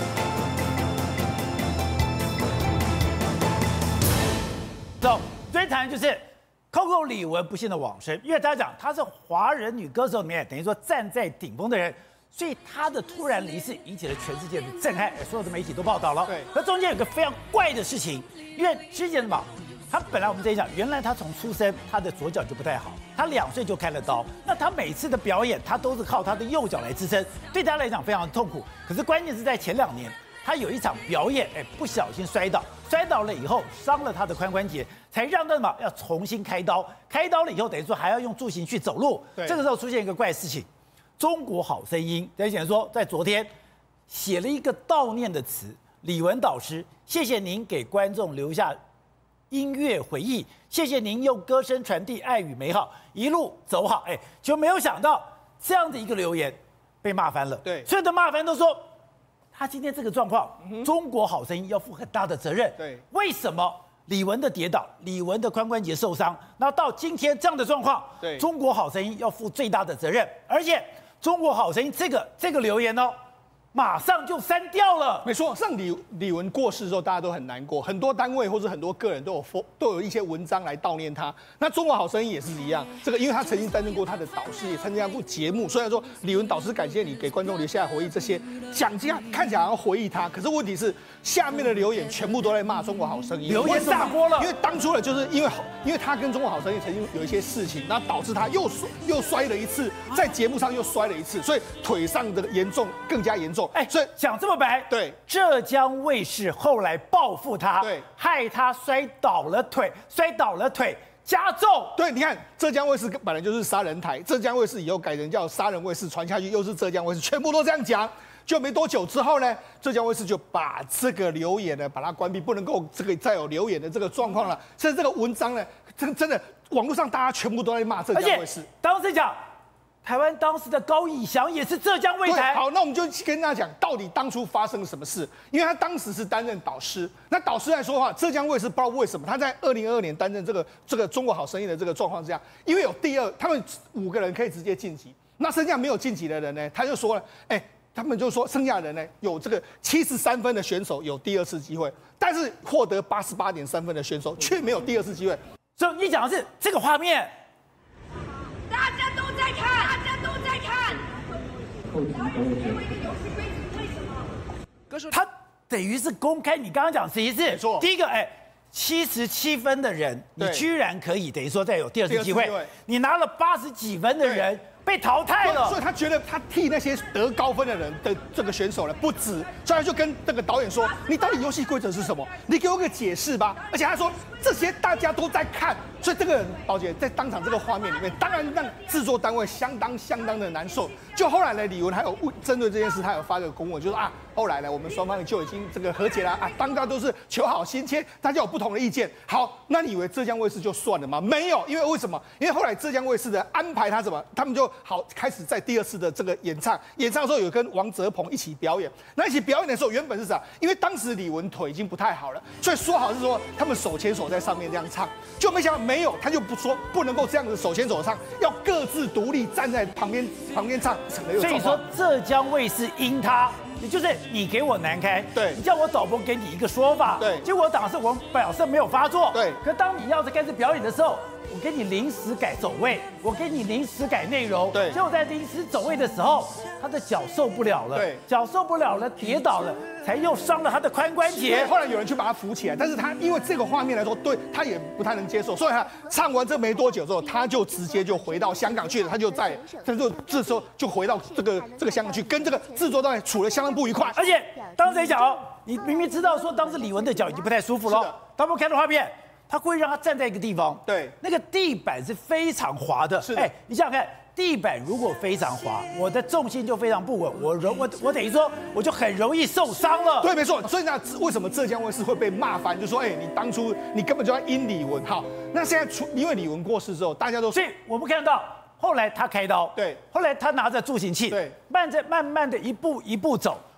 走，昨天谈的就是 Coco 李玟不幸的往生，因为大家讲她是华人女歌手里面等于说站在顶峰的人，所以她的突然离世引起了全世界的震撼，所有的媒体都报道了。 对， 那中间有个非常怪的事情，因为之前嘛，她本来我们之前讲，原来她从出生她的左脚就不太好，她两岁就开了刀，那她每次的表演她都是靠她的右脚来支撑，对她来讲非常痛苦。可是关键是在前两年。 他有一场表演，哎，不小心摔倒，摔倒了以后伤了他的髋关节，才让他嘛要重新开刀。开刀了以后，等于说还要用助行器走路。这个时候出现一个怪事情，中国好声音在讲说，在昨天写了一个悼念的词，李玟导师，谢谢您给观众留下音乐回忆，谢谢您用歌声传递爱与美好，一路走好。哎，就没有想到这样的一个留言被骂翻了。 对， 所有的骂翻都说。 他今天这个状况，嗯、中国好声音要负很大的责任。 对， 为什么李玟的跌倒，李玟的髋关节受伤，那到今天这样的状况， 对， 中国好声音要负最大的责任。而且，中国好声音这个这个留言哦，马上就删掉了。 没错，上李李玟过世之后，大家都很难过，很多单位或者很多个人都有都有一些文章来悼念他。那中国好声音也是一样，这个因为他曾经担任过他的导师，也参加过节目。虽然说李玟导师感谢你给观众留下回忆，这些讲这样看起来好像回忆他，可是问题是下面的留言全部都在骂中国好声音， 留言炸锅了。 因为当初呢，就是因为因为他跟中国好声音曾经有一些事情，然后导致他又又摔了一次，在节目上又摔了一次，所以腿上的严重更加严重。哎，所以讲这么白， 对， 浙江卫视后来报复他， 对， 害他摔倒了腿，摔倒了腿。 加重对，你看浙江卫视本来就是杀人台，浙江卫视以后改成叫杀人卫视，传下去又是浙江卫视，全部都这样讲。就没多久之后呢，浙江卫视就把这个留言呢把它关闭，不能够这个再有留言的这个状况了。所以这个文章呢，真的真的网络上大家全部都在骂浙江卫视。 当时讲。 台湾当时的高以翔也是浙江卫台。 好，那我们就跟大家讲，到底当初发生了什么事？因为他当时是担任导师，那导师来说的话，浙江卫视不知道为什么，他在二零二二年担任这个这个中国好声音的这个状况是这样，因为有第二，他们五个人可以直接晋级，那剩下没有晋级的人呢，他就说了，哎、欸，他们就说剩下的人呢，有这个七十三分的选手有第二次机会，但是获得八十八点三分的选手却没有第二次机会。 所以你讲的是这个画面。 大家都在看，大家都在看。然后有一个游戏规则，为什么？ 他等于是公开，你刚刚讲谁是？ 没错。 第一个，哎，七十七分的人，你居然可以等于说再有第二次机会。你拿了八十几分的人被淘汰了， 所以他觉得他替那些得高分的人的这个选手呢不值，所以他就跟这个导演说：“你到底游戏规则是什么？你给我个解释吧。”而且他说这些大家都在看，所以这个人宝姐在当场这个画面里面，当然让制作单位相当相当的难受。就后来呢，李玟还有针对这件事，他有发个公文，就说啊，后来呢，我们双方就已经这个和解了啊，当家都是求好心切，大家有不同的意见。好，那你以为浙江卫视就算了吗？没有，因为为什么？因为后来浙江卫视的安排他怎么，他们就好开始在第二次的这个演唱，演唱的时候有跟王泽鹏一起表演。那一起表演的时候，原本是啥？因为当时李玟腿已经不太好了，所以说好是说他们手牵手在上面这样唱，就没想到没有，他就不说不能够这样子手牵手唱，要各自独立站在旁边旁边唱。 所以说浙江卫视阴他。也就是你给我难堪， 对， 你叫我导播给你一个说法， 对， 结果当时我表示没有发作， 对。 可当你要是开始表演的时候，我给你临时改走位，我给你临时改内容， 对。 结果在临时走位的时候，他的脚受不了了， 对， 脚受不了了，跌倒了，才又伤了他的髋关节。 后来有人去把他扶起来，但是他因为这个画面来说，对他也不太能接受，所以他唱完这没多久之后，他就直接就回到香港去了，他就在他就这时候就回到这个这个香港去，跟这个制作单位处得相当不愉快， 而且。当时也讲哦，你明明知道说当时李玟的脚已经不太舒服了，他们看到画面，他故意让他站在一个地方， 对， 那个地板是非常滑的， 是的， 哎，你想想看，地板如果非常滑，我的重心就非常不稳，我容我我等于说我就很容易受伤了。 对，没错。所以那为什么浙江卫视会被骂翻？就说哎，你当初你根本就要阴李玟。好，那现在出因为李玟过世之后，大家都所以我们看到。后来他开刀， 对， 后来他拿着助行器， 对， 慢着慢慢的一步一步走。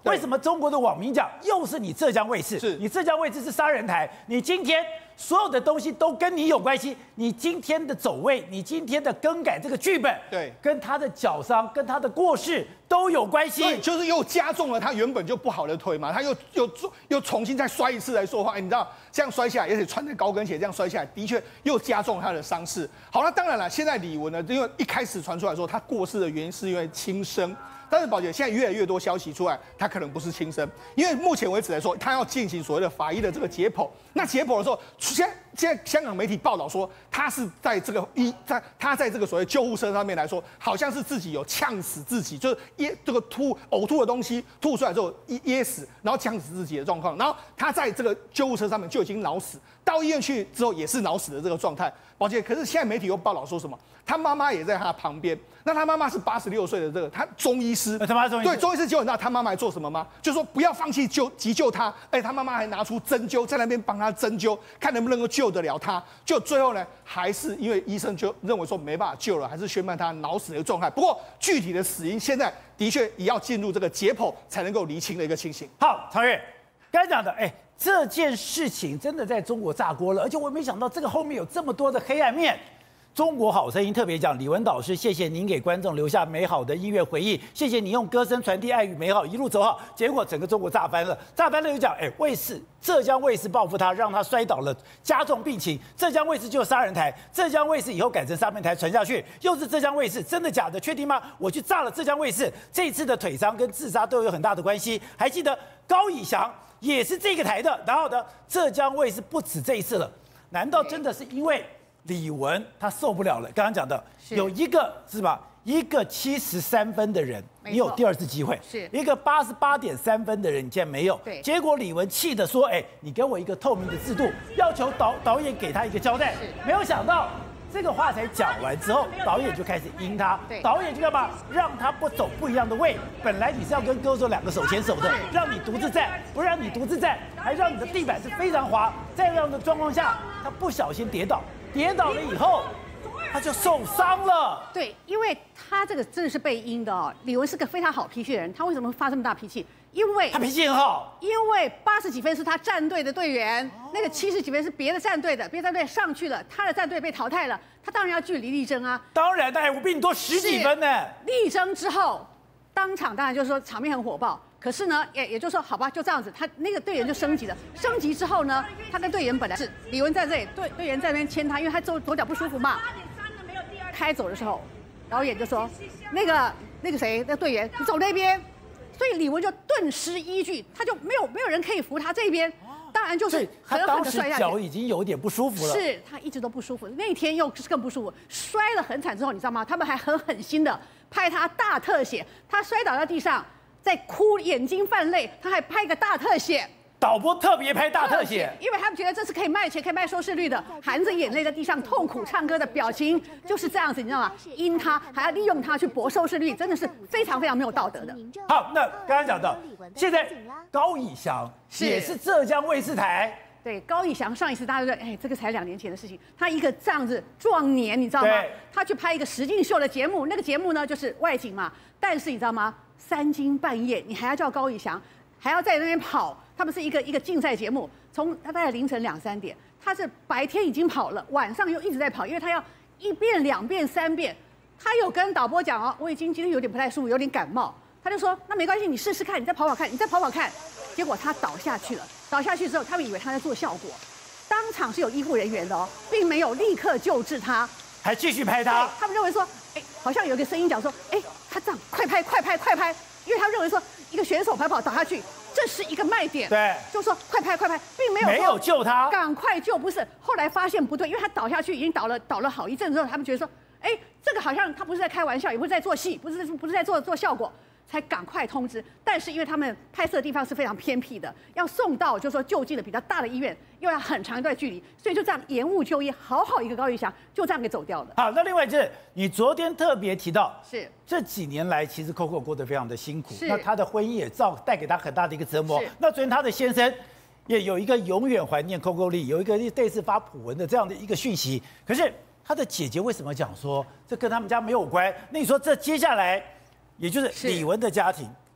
为什么中国的网民讲又是你浙江卫视？ 是你浙江卫视是杀人台，你今天所有的东西都跟你有关系，你今天的走位，你今天的更改这个剧本， 对， 跟他的脚伤、跟他的过世都有关系。 对，就是又加重了他原本就不好的腿嘛，他又又又重新再摔一次来说话，哎，你知道这样摔下来，而且穿着高跟鞋这样摔下来，的确又加重他的伤势。好了，当然了，现在李玟呢，因为一开始传出来说他过世的原因是因为轻生。但是宝姐，现在越来越多消息出来，他可能不是轻生，因为目前为止来说，他要进行所谓的法医的这个解剖。那解剖的时候，现在现在香港媒体报道说，他是在这个医在他在这个所谓救护车上面来说，好像是自己有呛死自己，就是噎这个吐呕吐的东西吐出来之后噎噎死，然后呛死自己的状况。然后他在这个救护车上面就已经脑死，到医院去之后也是脑死的这个状态。宝姐，可是现在媒体又报道说什么？他妈妈也在他旁边。那他妈妈是八十六岁的这个他中医师， 他妈中医师对中医师结果你知道他妈妈还做什么吗？就说不要放弃救急救他，而且他妈妈还拿出针灸在那边帮他针灸，看能不能够救得了他。就最后呢，还是因为医生就认为说没办法救了，还是宣判他脑死的状态。不过具体的死因现在的确也要进入这个解剖才能够厘清的一个情形。 好，曹越刚才讲的，哎，这件事情真的在中国炸锅了，而且我没想到这个后面有这么多的黑暗面。中国好声音特别讲，李玟导师，谢谢您给观众留下美好的音乐回忆，谢谢你用歌声传递爱与美好，一路走好。结果整个中国炸翻了，炸翻了又讲，哎，卫视浙江卫视报复他，让他摔倒了，加重病情。浙江卫视就是杀人台，浙江卫视以后改成杀人台传下去，又是浙江卫视，真的假的？确定吗？我去炸了浙江卫视，这次的腿伤跟自杀都有很大的关系。还记得高以翔也是这个台的，然后呢，浙江卫视不止这一次了，难道真的是因为李玟他受不了了？刚刚讲的有一个是吧？一个七十三分的人，你有第二次机会； 是一个八十八点三分的人，你竟然没有。 对， 结果李玟气的说：“哎，你给我一个透明的制度，要求导导演给他一个交代。”没有想到这个话才讲完之后，导演就开始阴他。导演就干嘛？让他不走不一样的位。本来你是要跟歌手两个手牵手的，让你独自站，不让你独自站，还让你的地板是非常滑。在这样的状况下，他不小心跌倒。跌倒了以后，他就受伤了。 对，因为他这个真的是被阴的哦。李玟是个非常好脾气的人，他为什么发这么大脾气？因为他脾气很好。 因为八十几分是他战队的队员，那个七十几分是别的战队的，别的战队上去了，他的战队被淘汰了，他当然要据理力争啊。 当然，但我比你多十几分呢。 力争之后，当场当然就是说场面很火爆。可是呢，也也就是说，好吧，就这样子，他那个队员就升级了。升级之后呢，他跟队员本来是李玟在这里，队队员在那边牵他，因为他左左脚不舒服嘛。开走的时候，导演就说：“那个那个谁，那队员，你走那边。”所以李玟就顿失依据，他就没有没有人可以扶他这边。当然就是他当时脚已经有点不舒服了， 是他一直都不舒服，那天又是更不舒服，摔得很惨之后，你知道吗？他们还很狠心的拍他大特写，他摔倒在地上。在哭，眼睛泛泪，他还拍个大特写， 导播特别拍大特写， 因为他们觉得这是可以卖钱、可以卖收视率的，含着眼泪在地上痛苦唱歌的表情就是这样子，你知道吗？阴他还要利用他去博收视率，真的是非常非常没有道德的。 好，那刚刚讲到，现在高以翔也是浙江卫视台。 对，高以翔上一次大家都说，哎，这个才两年前的事情。他一个这样子壮年，你知道吗？他去拍一个实境秀的节目，那个节目呢就是外景嘛。但是你知道吗？三更半夜，你还要叫高以翔，还要在那边跑。他们是一个一个竞赛节目，从他大概凌晨两三点，他是白天已经跑了，晚上又一直在跑，因为他要一遍、两遍、三遍。他有跟导播讲哦，我已经今天有点不太舒服，有点感冒。他就说，那没关系，你试试看，你再跑跑看，你再跑跑看。结果他倒下去了，倒下去之后，他们以为他在做效果，当场是有医护人员的哦，并没有立刻救治他， 还继续拍他。 他们认为说，哎，好像有一个声音讲说，哎，他这样快拍快拍快拍，因为他认为说一个选手跑跑倒下去，这是一个卖点， 对， 就说快拍快拍，并没有没有救他， 赶快救，不是。后来发现不对，因为他倒下去已经倒了倒了好一阵之后，他们觉得说，哎，这个好像他不是在开玩笑，也不是在做戏，不是不是在做做效果。才赶快通知，但是因为他们拍摄的地方是非常偏僻的，要送到就是说就近的比较大的医院，又要很长一段距离，所以就这样延误就医，好好一个高以翔就这样给走掉了。 好，那另外就是你昨天特别提到， 是这几年来其实 Coco 过得非常的辛苦，那他的婚姻也造带给他很大的一个折磨。那昨天他的先生也有一个永远怀念 Coco Lee， 有一个类似发普文的这样的一个讯息，可是他的姐姐为什么讲说这跟他们家没有关？那你说这接下来？也就是李玟的家庭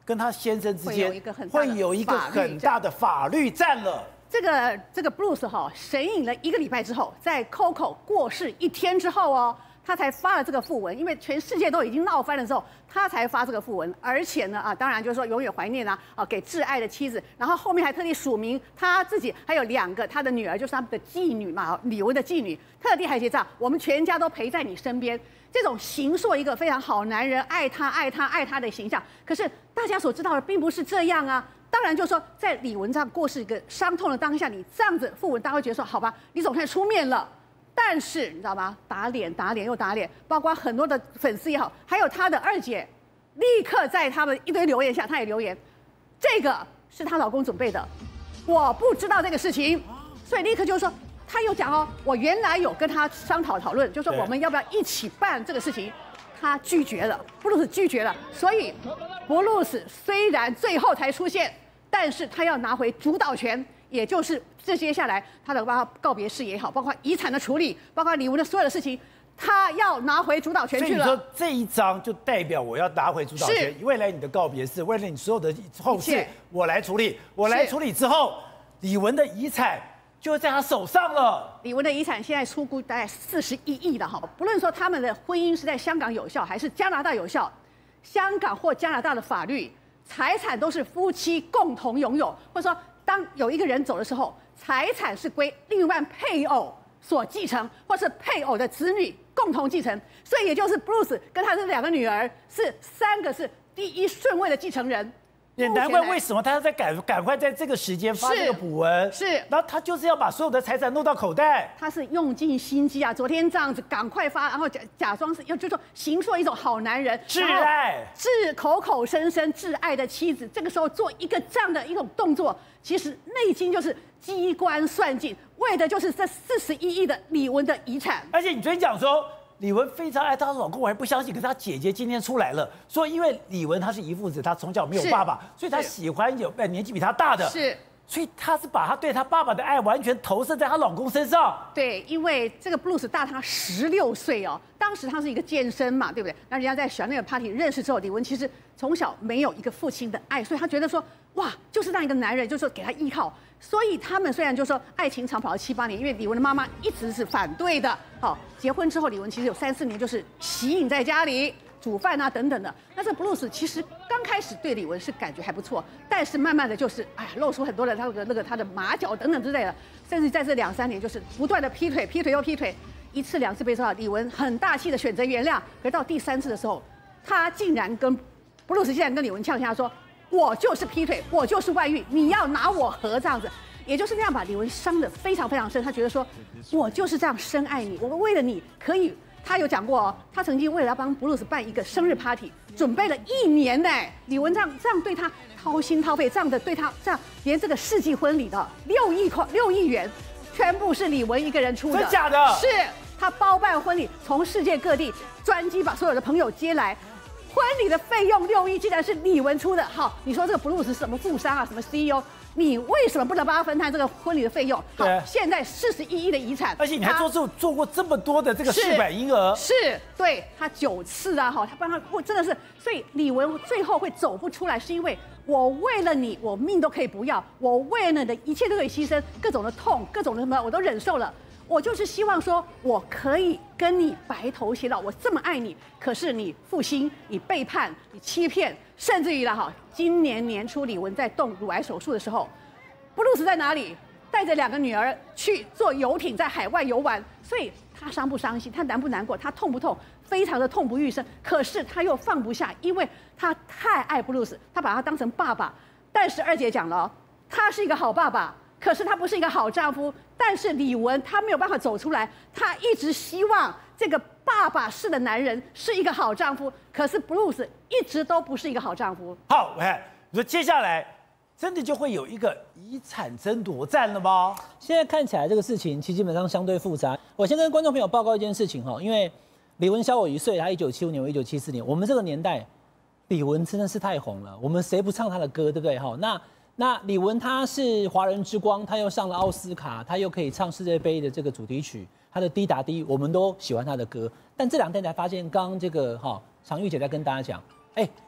跟她先生之间会有一个很大的会有一个很大的法律战了。 这个这个 Bruce 哈神隐了一个礼拜之后，在 Coco 过世一天之后哦，他才发了这个讣文，因为全世界都已经闹翻了之后，他才发这个讣文。而且呢啊，当然就是说永远怀念啊啊给挚爱的妻子，然后后面还特地署名他自己还有两个他的女儿，就是他们的妓女嘛，李玟的妓女，特地还写上我们全家都陪在你身边。这种形塑一个非常好男人，爱他爱他爱他的形象，可是大家所知道的并不是这样啊。当然，就是说，在李玟这样过世一个伤痛的当下，你这样子讣文，大家会觉得说，好吧，你总算出面了。但是你知道吗？打脸，打脸又打脸，包括很多的粉丝也好，还有他的二姐，立刻在他们一堆留言下，他也留言，这个是她老公准备的，我不知道这个事情，所以立刻就是说，他又讲哦，我原来有跟他商讨讨论，就说我们要不要一起办这个事情。他拒绝了，布鲁斯拒绝了，所以布鲁斯虽然最后才出现，但是他要拿回主导权，也就是这接下来他的包括告别式也好，包括遗产的处理，包括李玟的所有的事情，他要拿回主导权去了。 所以你说这一章就代表我要拿回主导权，未来你的告别式，为了你所有的后事，我来处理，我来处理之后，李玟的遗产就在他手上了。 李玟的遗产现在出估大概四十一亿的哈，不论说他们的婚姻是在香港有效还是加拿大有效，香港或加拿大的法律，财产都是夫妻共同拥有，或者说当有一个人走的时候，财产是归另外配偶所继承，或是配偶的子女共同继承。所以也就是 Bruce 跟他的两个女儿是三个是第一顺位的继承人。 也难怪为什么他要在赶赶快在这个时间发这个补文， 是， 然后他就是要把所有的财产弄到口袋， 他是用尽心机啊！昨天这样子赶快发，然后假假装是要就说形塑一种好男人， 挚爱， 挚口口声声挚爱的妻子，这个时候做一个这样的一种动作，其实内心就是机关算尽，为的就是这四十一亿的李玟的遗产。 而且你昨天讲说。李玟非常爱她老公，我还不相信。可是她姐姐今天出来了，说因为李玟她是遗腹子，她从小没有爸爸，所以她喜欢有呃年纪比她大的。 是， 所以她是把她对她爸爸的爱完全投射在她老公身上。 对，因为这个 Bruce 大她十六岁哦，当时他是一个健身嘛，对不对？那人家在小那个 party 认识之后，李玟其实从小没有一个父亲的爱，所以他觉得说，哇，就是让一个男人，就是说给他依靠。所以他们虽然就说爱情长跑了七八年，因为李玟的妈妈一直是反对的。好，结婚之后，李玟其实有三四年就是息隐在家里煮饭啊等等的。那这 Bruce 其实刚开始对李玟是感觉还不错，但是慢慢的就是哎呀露出很多的他的那个他的马脚等等之类的，甚至在这两三年就是不断的劈腿，劈腿又劈腿，一次两次被抓到，李玟很大气的选择原谅，可到第三次的时候，他竟然跟 Bruce 竟然跟李玟呛下说。我就是劈腿，我就是外遇，你要拿我和这样子，也就是那样把李玟伤得非常非常深。他觉得说，我就是这样深爱你，我为了你可以。他有讲过哦，他曾经为了要帮布鲁斯办一个生日 party， 准备了一年呢。李玟这样这样对他掏心掏肺，这样的对他这样，连这个世纪婚礼的六亿块六亿元，全部是李玟一个人出的， 真假的？ 是他包办婚礼，从世界各地专机把所有的朋友接来。婚礼的费用六亿，竟然是李玟出的。好，你说这个布鲁斯是什么富商啊，什么 C E O？ 你为什么不能帮他分摊这个婚礼的费用？好，现在四十一亿的遗产， 而且你还做做做过这么多的这个试管婴儿， 是对他九次啊，哈，他帮他，我真的是，所以李玟最后会走不出来，是因为我为了你，我命都可以不要，我为了你的一切都可以牺牲，各种的痛，各种的什么我都忍受了。我就是希望说，我可以跟你白头偕老，我这么爱你，可是你负心，你背叛，你欺骗，甚至于了哈，今年年初李玟在动乳癌手术的时候，布鲁斯在哪里？带着两个女儿去坐游艇在海外游玩，所以他伤不伤心？他难不难过？他痛不痛？非常的痛不欲生。可是他又放不下，因为他太爱布鲁斯，他把他当成爸爸。但是二姐讲了，他是一个好爸爸。可是他不是一个好丈夫，但是李玟他没有办法走出来，他一直希望这个爸爸式的男人是一个好丈夫，可是 Bruce 一直都不是一个好丈夫。 好，我看你说接下来真的就会有一个遗产争夺战了吗？ 现在看起来这个事情其实基本上相对复杂。我先跟观众朋友报告一件事情哈，因为李玟小我一岁，他一九七五年，我一九七四年，我们这个年代，李玟真的是太红了，我们谁不唱她的歌，对不对？哈，那。那李玟她是华人之光，她又上了奥斯卡，她又可以唱世界杯的这个主题曲，她的滴答滴，我们都喜欢她的歌。但这两天才发现，刚刚这个哈常玉姐在跟大家讲，哎，她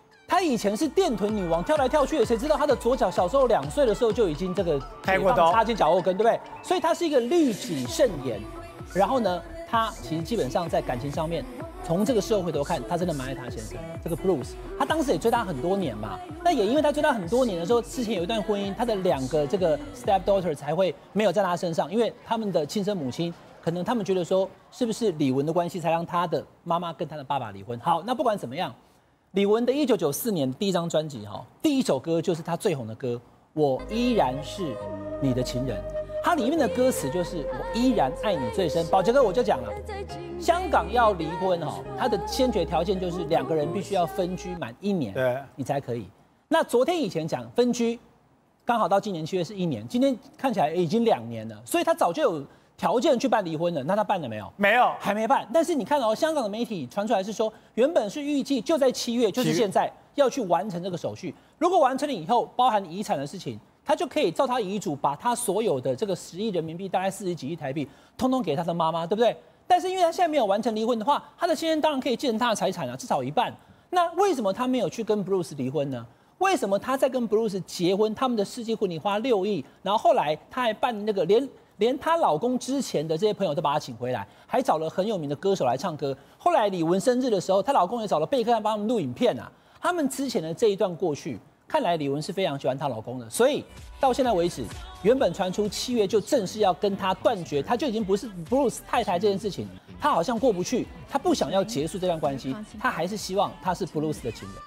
以前是电臀女王，跳来跳去的，谁知道她的左脚小时候两岁的时候就已经这个开过刀， 插进脚后跟，对不对？所以她是一个律己慎言。然后呢，她其实基本上在感情上面，从这个事后回头看，她真的蛮爱她先生这个 Bruce。她当时也追她很多年嘛，那也因为她追她很多年的时候，之前有一段婚姻，她的两个这个 step daughter 才会没有在她身上，因为他们的亲生母亲。可能他们觉得说，是不是李玟的关系才让他的妈妈跟他的爸爸离婚？好，那不管怎么样，李玟的一九九四年第一张专辑哈，第一首歌就是他最红的歌《我依然是你的情人》，它里面的歌词就是“我依然爱你最深”。宝杰哥我就讲了，香港要离婚哈，它的先决条件就是两个人必须要分居满一年， 对， 你才可以。那昨天以前讲分居，刚好到今年七月是一年，今天看起来已经两年了，所以他早就有条件去办离婚了，那他办了没有？ 没有， 还没办。但是你看哦，香港的媒体传出来是说，原本是预计就在七月，就是现在要去完成这个手续。如果完成了以后，包含遗产的事情，他就可以照他遗嘱，把他所有的这个十亿人民币，大概四十几亿台币，通通给他的妈妈，对不对？但是因为他现在没有完成离婚的话，他的先生当然可以继承他的财产啊，至少一半。那为什么他没有去跟 Bruce 离婚呢？为什么他在跟 Bruce 结婚？他们的世纪婚礼花六亿，然后后来他还办那个连。连她老公之前的这些朋友都把她请回来，还找了很有名的歌手来唱歌。后来李玟生日的时候，她老公也找了贝克汉帮他们录影片啊。他们之前的这一段过去，看来李玟是非常喜欢她老公的。所以到现在为止，原本传出七月就正式要跟她断绝，她就已经不是 Bruce 太太这件事情，她好像过不去，她不想要结束这段关系，她还是希望她是 Bruce 的情人。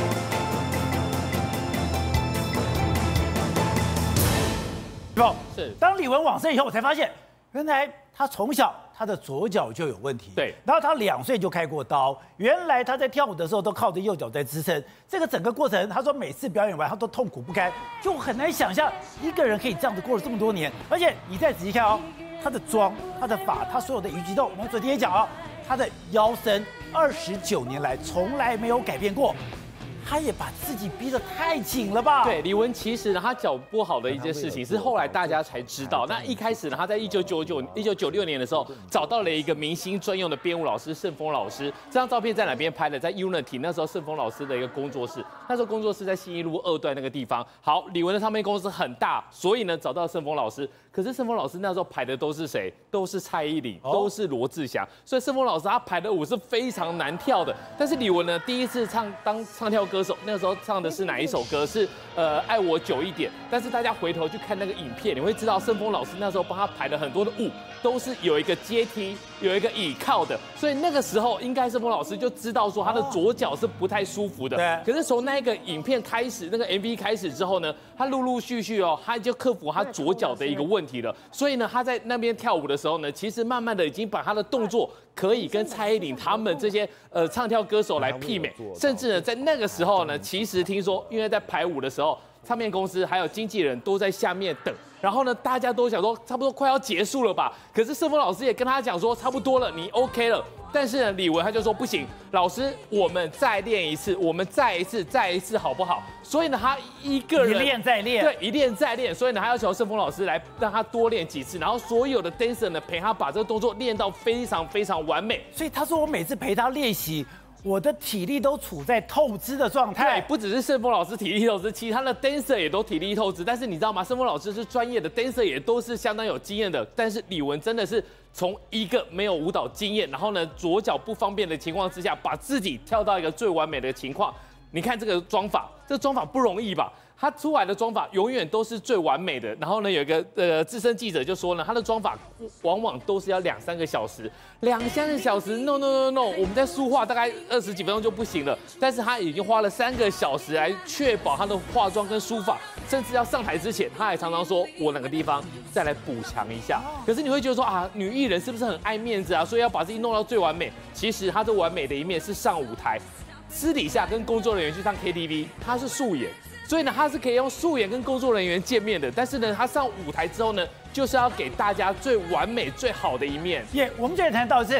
是，当李玟往生以后，我才发现，原来他从小他的左脚就有问题。 对， 然后他两岁就开过刀，原来他在跳舞的时候都靠着右脚在支撑。这个整个过程，他说每次表演完他都痛苦不堪，就很难想象一个人可以这样子过了这么多年。而且你再仔细看哦，他的妆、他的发、他所有的鱼肌肉，我们昨天也讲哦，他的腰身二十九年来从来没有改变过。他也把自己逼得太紧了吧？ 对，李玟其实呢，他脚不好的一件事情是后来大家才知道。那一开始呢，他在一九九九、一九九六年的时候找到了一个明星专用的编舞老师盛峰老师。这张照片在哪边拍的？在 Unity， 那时候盛峰老师的一个工作室。那时候工作室在信义路二段那个地方。好，李玟的唱片公司很大，所以呢找到盛峰老师。可是盛峰老师那时候排的都是谁？都是蔡依林，都是罗志祥。所以盛峰老师他排的舞是非常难跳的。但是李玟呢，第一次唱当唱跳歌手，那个时候唱的是哪一首歌？是呃爱我久一点。但是大家回头去看那个影片，你会知道盛峰老师那时候帮他排了很多的舞，都是有一个阶梯，有一个倚靠的。所以那个时候应该盛峰老师就知道说他的左脚是不太舒服的。 对。 可是从那个影片开始，那个 M V 开始之后呢，他陆陆续续哦，他就克服他左脚的一个问题。所以呢，他在那边跳舞的时候呢，其实慢慢的已经把他的动作可以跟蔡依林他们这些呃唱跳歌手来媲美，甚至呢，在那个时候呢，其实听说，因为在排舞的时候，唱片公司还有经纪人都在下面等，然后呢，大家都想说差不多快要结束了吧，可是盛峰老师也跟他讲说差不多了，你 OK 了。但是呢，李玟他就说不行，老师，我们再练一次，我们再一次，再一次，好不好？所以呢，他一个人一练再练， 对，一练再练。所以呢，他要求盛峰老师来让他多练几次，然后所有的 dancer 呢陪他把这个动作练到非常非常完美。 所以他说我每次陪他练习，我的体力都处在透支的状态。 对，不只是盛峰老师体力透支，其他的 dancer 也都体力透支。但是你知道吗？盛峰老师是专业的 dancer， 也都是相当有经验的。但是李玟真的是从一个没有舞蹈经验，然后呢左脚不方便的情况之下，把自己跳到一个最完美的情况。你看这个妆法，这个妆法不容易吧？他出来的妆法永远都是最完美的。然后呢，有一个呃资深记者就说呢，他的妆法往往都是要两三个小时，两三个小时 ，no no no no， 我们在梳化大概二十几分钟就不行了。但是他已经花了三个小时来确保他的化妆跟梳法，甚至要上台之前，他还常常说我哪个地方再来补强一下。可是你会觉得说啊，女艺人是不是很爱面子啊？所以要把自己弄到最完美。其实她这完美的一面是上舞台，私底下跟工作人员去唱 K T V， 她是素颜。所以呢，他是可以用素颜跟工作人员见面的，但是呢，他上舞台之后呢，就是要给大家最完美、最好的一面。 耶， yeah, 我们这里谈到的是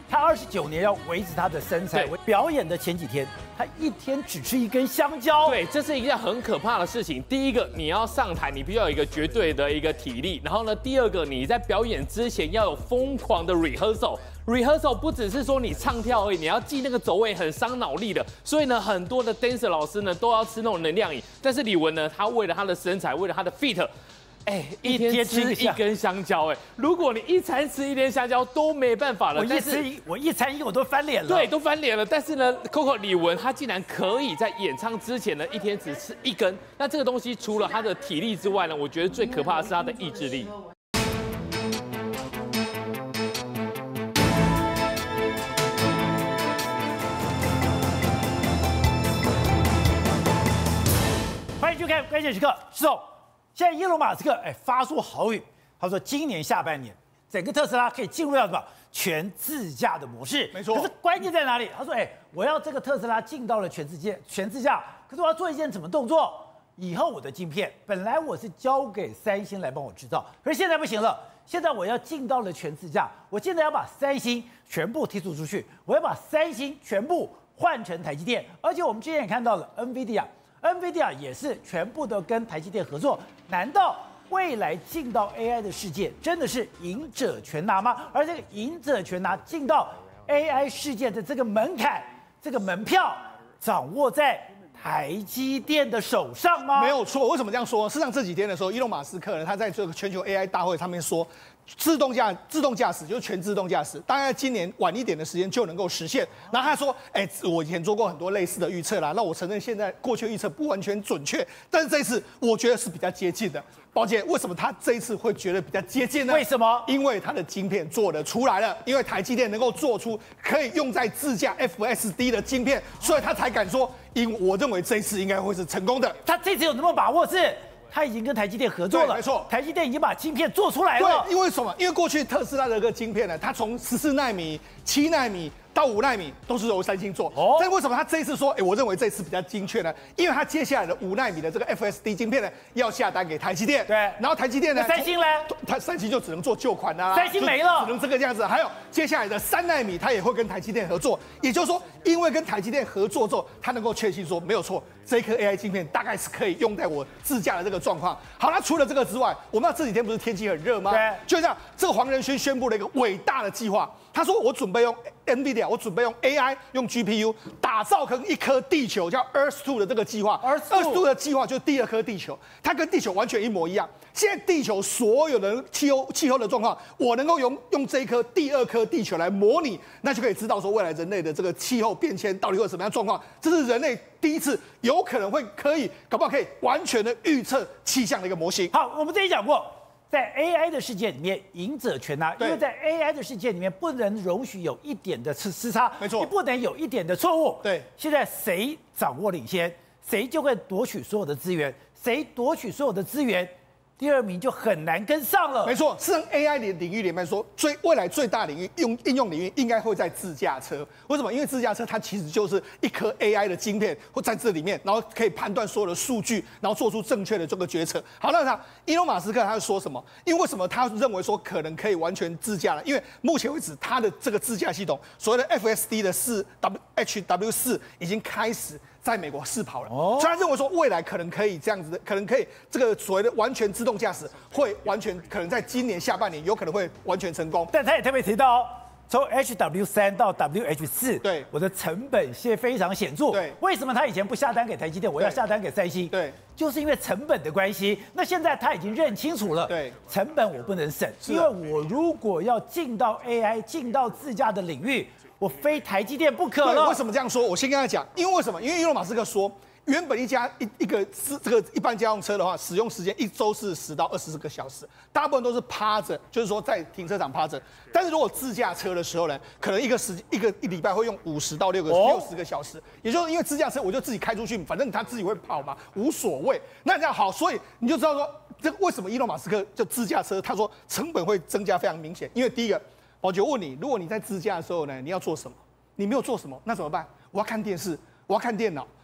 他二十九年要维持他的身材。表演的前几天，他一天只吃一根香蕉。 对，这是一件很可怕的事情。第一个，你要上台，你必须要有一个绝对的一个体力。然后呢，第二个，你在表演之前要有疯狂的 rehearsal。rehearsal 不只是说你唱跳而已，你要记那个走位，很伤脑力的。所以呢，很多的 dancer 老师呢都要吃那种能量饮。但是李玟呢，他为了他的身材，为了他的 fit。哎，一天吃一根香蕉，哎，如果你一餐吃一根香蕉都没办法了。 我一吃一，我一餐一我都翻脸了。 对，都翻脸了。但是呢 ，Coco 李玟她竟然可以在演唱之前呢，一天只吃一根。那这个东西除了她的体力之外呢，我觉得最可怕的是她的意志力。 欢迎收看《关键时刻》，施总。现在伊隆马斯克哎发出豪语，他说今年下半年整个特斯拉可以进入到什么全自驾的模式。 没错。 可是关键在哪里？他说哎，我要这个特斯拉进到了全自驾，全自驾，可是我要做一件什么动作？以后我的晶片本来我是交给三星来帮我制造，可是现在不行了，现在我要进到了全自驾，我现在要把三星全部剔除出去，我要把三星全部换成台积电，而且我们之前也看到了 NVIDIA。NVIDIA 也是全部都跟台积电合作，难道未来进到 A I 的世界真的是赢者全拿吗？而这个赢者全拿进到 A I 世界的这个门槛、这个门票，掌握在台积电的手上吗？ 没有错。为什么这样说？事实上这几天的时候，伊隆马斯克呢，他在这个全球 A I 大会上面说，自动驾自动驾驶就是全自动驾驶，大概今年晚一点的时间就能够实现。然后他说，哎、欸，我以前做过很多类似的预测啦，那我承认现在过去的预测不完全准确，但是这一次我觉得是比较接近的。宝姐，为什么他这一次会觉得比较接近呢？ 为什么？ 因为他的晶片做得出来了，因为台积电能够做出可以用在自驾 F S D 的晶片，所以他才敢说，因我认为这一次应该会是成功的。 他这次有什么把握？是他已经跟台积电合作了， 没错， 台积电已经把晶片做出来了。 对，因为什么？因为过去特斯拉的这个晶片呢，它从十四奈米、七奈米到五奈米都是由三星做。哦，但为什么他这一次说，哎，我认为这次比较精确呢？因为他接下来的五奈米的这个 F S D 晶片呢，要下单给台积电。 对， 然后台积电呢， 三星呢， 它三星就只能做旧款啦、啊， 三星没了， 只能这个样子。还有接下来的三奈米，它也会跟台积电合作。也就是说，因为跟台积电合作之后，它能够确信说，没有错，这颗 A I 晶片大概是可以用在我自驾的这个状况。好，那除了这个之外，我们这几天不是天气很热吗？ 对， 就这样，这个黄仁勋宣布了一个伟大的计划。他说：“我准备用 NVIDIA， 我准备用 A I， 用 G P U 打造成一颗地球，叫 Earth Two 的这个计划。Earth Two 的计划就是第二颗地球，它跟地球完全一模一样。现在地球所有的气候气候的状况，我能够用用这一颗第二颗地球来模拟，那就可以知道说未来人类的这个气候变迁到底会有什么样的状况。这是人类第一次有可能会可以，搞不好可以完全的预测气象的一个模型。 好，我们之前讲过。”在 A I 的世界里面，赢者全拿，因为在 A I 的世界里面不能容许有一点的失失差， 没错， 你不能有一点的错误。 对， 现在谁掌握领先，谁就会夺取所有的资源，谁夺取所有的资源，第二名就很难跟上了。 没错，事实上 A I 的领域里面说，最未来最大领域用应用领域应该会在自驾车。为什么？因为自驾车它其实就是一颗 A I 的晶片会在这里面，然后可以判断所有的数据，然后做出正确的这个决策。好，那他伊隆马斯克他说什么？因为为什么他认为说可能可以完全自驾了？因为目前为止他的这个自驾系统，所谓的 F S D 的四 W H W 四已经开始在美国试跑了，哦，所以他认为说未来可能可以这样子的，可能可以这个所谓的完全自动驾驶会完全可能在今年下半年有可能会完全成功。 但他也特别提到，从 H W 三到 W H 四， 对， 我的成本是非常显著。 对， 为什么他以前不下单给台积电，我要下单给三星？ 对， 就是因为成本的关系。那现在他已经认清楚了， 对， 成本我不能省，因为我如果要进到 A I、进到自驾的领域。我非台积电不可了。 为什么这样说？我先跟他讲，因为为什么？因为伊隆马斯克说，原本一家一一个是这个一般家用车的话，使用时间一周是十到二十个小时，大部分都是趴着，就是说在停车场趴着。但是如果自驾车的时候呢，可能一个时一个一礼拜会用五十到六个六十个小时，也就是因为自驾车我就自己开出去，反正他自己会跑嘛，无所谓。那这样好，所以你就知道说，这为什么伊隆马斯克就自驾车，他说成本会增加非常明显，因为第一个。宝姐问你，如果你在自驾的时候呢，你要做什么？你没有做什么，那怎么办？我要看电视，我要看电脑，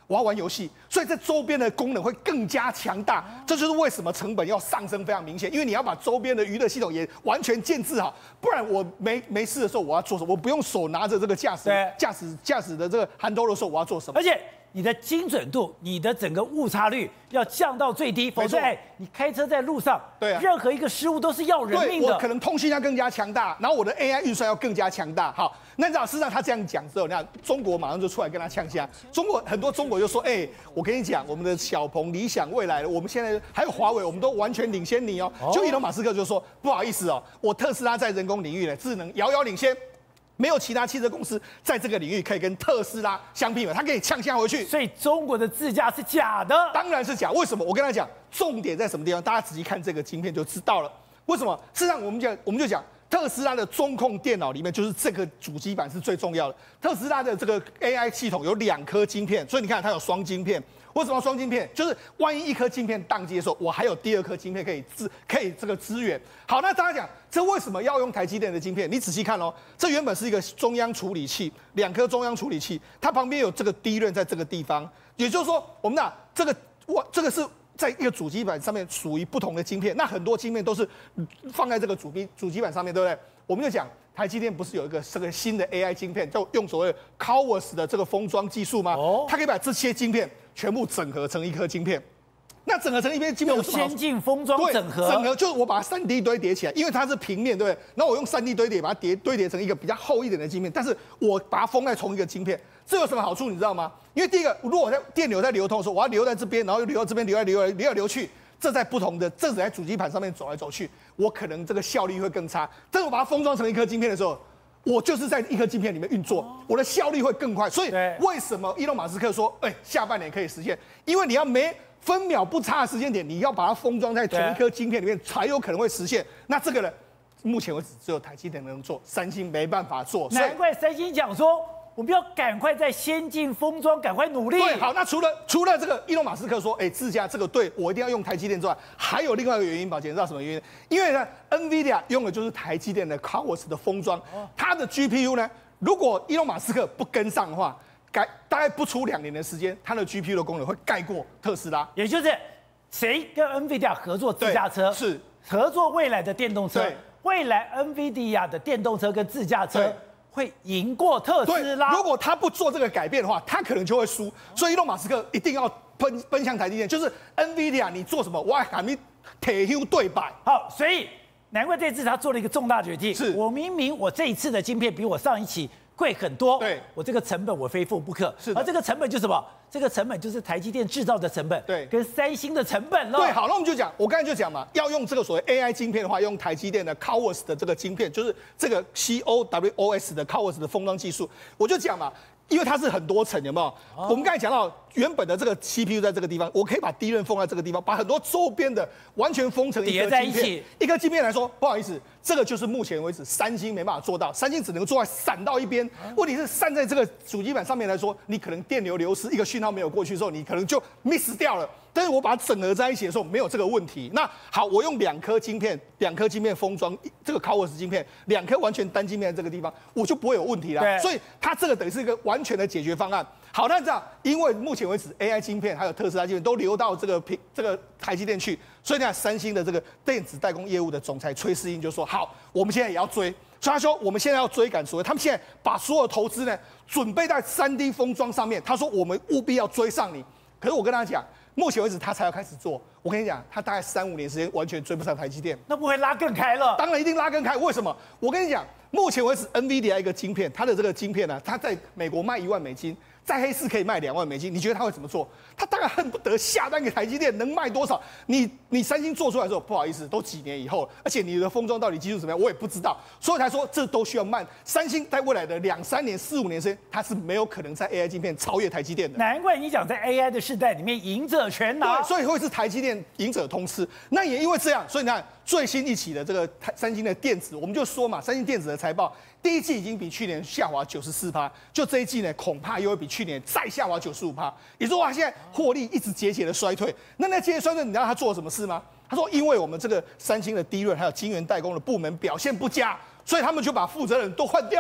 我要玩游戏，所以这周边的功能会更加强大。这就是为什么成本要上升非常明显，因为你要把周边的娱乐系统也完全建制好，不然我没没事的时候我要做什么？我不用手拿着这个驾驶驾驶驾驶的这个handle的时候我要做什么？ 而且你的精准度、你的整个误差率要降到最低，否则哎，你开车在路上， 对啊， 任何一个失误都是要人命的。 我可能通讯要更加强大，然后我的 A I 运算要更加强大。好，那你知道，事实上他这样讲之后，你看中国马上就出来跟他呛下。中国很多中国就说，哎，我跟你讲，我们的小鹏、理想、蔚来，我们现在还有华为，我们都完全领先你哦。就伊隆马斯克就说，不好意思哦，我特斯拉在人工领域呢，智能遥遥领先。没有其他汽车公司在这个领域可以跟特斯拉相媲美，他可以呛下回去。 所以中国的自驾是假的， 当然是假。为什么？我跟他讲，重点在什么地方？大家仔细看这个晶片就知道了。为什么？事实上，我们讲，我们就讲特斯拉的中控电脑里面，就是这个主机板是最重要的。特斯拉的这个 A I 系统有两颗晶片，所以你看它有双晶片。为什么要双晶片？就是万一一颗晶片宕机的时候，我还有第二颗晶片可以支可以这个支援。好，那大家讲，这为什么要用台积电的晶片？你仔细看哦，这原本是一个中央处理器，两颗中央处理器，它旁边有这个低润在这个地方，也就是说，我们那这个我这个是在一个主机板上面属于不同的晶片，那很多晶片都是放在这个主机主机板上面，对不对？我们就讲。台积电不是有一个这个新的 A I 晶片，就用所谓 C O W A S 的这个封装技术吗？哦，它可以把这些晶片全部整合成一颗晶片。那整合成一片晶片有什么好处？ 先进封装整合， 整合就是我把它三 D 堆叠起来，因为它是平面，对不对？然后我用三 D 堆叠把它叠堆叠成一个比较厚一点的晶片，但是我把它封在同一个晶片，这有什么好处？你知道吗？因为第一个，如果我在电流在流通的时候，我要留在这边，然后流到这边，流来流来流来流去。这在不同的，这只在主机盘上面走来走去，我可能这个效率会更差。但是我把它封装成一颗晶片的时候，我就是在一颗晶片里面运作，我的效率会更快。所以为什么伊隆马斯克说，哎、欸，下半年可以实现？因为你要每分秒不差的时间点，你要把它封装在同一颗晶片里面，才有可能会实现。那这个呢，目前为止只有台积电能做，三星没办法做。 难怪三星讲说。我们要赶快在先进封装，赶快努力。 对，好，那除了除了这个，伊隆马斯克说，哎、欸，自家这个对我一定要用台积电之外，还有另外一个原因，宝姐知道什么原因？因为呢 ，NVIDIA 用的就是台积电的 C O W A S 的封装，它的 G P U 呢，如果伊隆马斯克不跟上的话，改大概不出两年的时间，它的 G P U 的功能会盖过特斯拉。 也就是谁跟 NVIDIA 合作自驾车， 是合作未来的电动车，未来 NVIDIA 的电动车跟自驾车。会赢过特斯拉。 如果他不做这个改变的话，他可能就会输。所以伊隆马斯克一定要奔奔向台积电，就是 NVIDIA 你做什么，我喊你铁胸对白。 好，所以难怪这次他做了一个重大决定。 是我明明我这一次的晶片比我上一期贵很多， 对， 我这个成本我非付不可。 是， 而这个成本就是什么？这个成本就是台积电制造的成本， 对， 跟三星的成本了。 对，好，那我们就讲，我刚才就讲嘛，要用这个所谓 A I 晶片的话，用台积电的 C O W A S 的这个晶片，就是这个 C O W O S 的 C O W A S 的封装技术，我就讲嘛。因为它是很多层，有没有？哦、我们刚才讲到原本的这个 C P U 在这个地方，我可以把低润封在这个地方，把很多周边的完全封成一个晶片。一个晶片来说，不好意思，这个就是目前为止三星没办法做到，三星只能做在散到一边。问题是散在这个主机板上面来说，你可能电流流失，一个讯号没有过去之后，你可能就 miss 掉了。但是我把它整合在一起的时候，没有这个问题。那好，我用两颗晶片，两颗晶片封装这个 C O W A S 晶片，两颗完全单晶片在这个地方，我就不会有问题啦。所以它这个等于是一个完全的解决方案。好，那这样，因为目前为止 A I 晶片还有特斯拉晶片都流到这个平这个台积电去，所以呢，三星的这个电子代工业务的总裁崔世英就说：好，我们现在也要追。所以他说，我们现在要追赶所谓，他们现在把所有投资呢准备在 三 D 封装上面。他说，我们务必要追上你。可是我跟他讲。目前为止，他才要开始做。我跟你讲，他大概三五年时间完全追不上台积电， 那不会拉更开了？ 当然一定拉更开。为什么？我跟你讲，目前为止 ，NVIDIA 一个晶片，它的这个晶片呢、啊，它在美国卖一万美金，在黑市可以卖两万美金。你觉得他会怎么做？他大概恨不得下单给台积电，能卖多少？你你三星做出来的时候，不好意思，都几年以后了，而且你的封装到底技术怎么样，我也不知道。所以他说这都需要慢。三星在未来的两三年、四五年时间，它是没有可能在 A I 晶片超越台积电的。 难怪你讲在 A I 的世代里面，赢者全拿。 对，所以会是台积电赢者通吃。那也因为这样，所以你看最新一期的这个三星的电子，我们就说嘛，三星电子的财报第一季已经比去年下滑九十四趴，就这一季呢，恐怕又会比去年再下滑九十五趴。也就是说，它现在获利一直节节的衰退。那那节节衰退，你知道他做了什么事吗？他说，因为我们这个三星的低润还有晶圆代工的部门表现不佳，所以他们就把负责人都换掉了。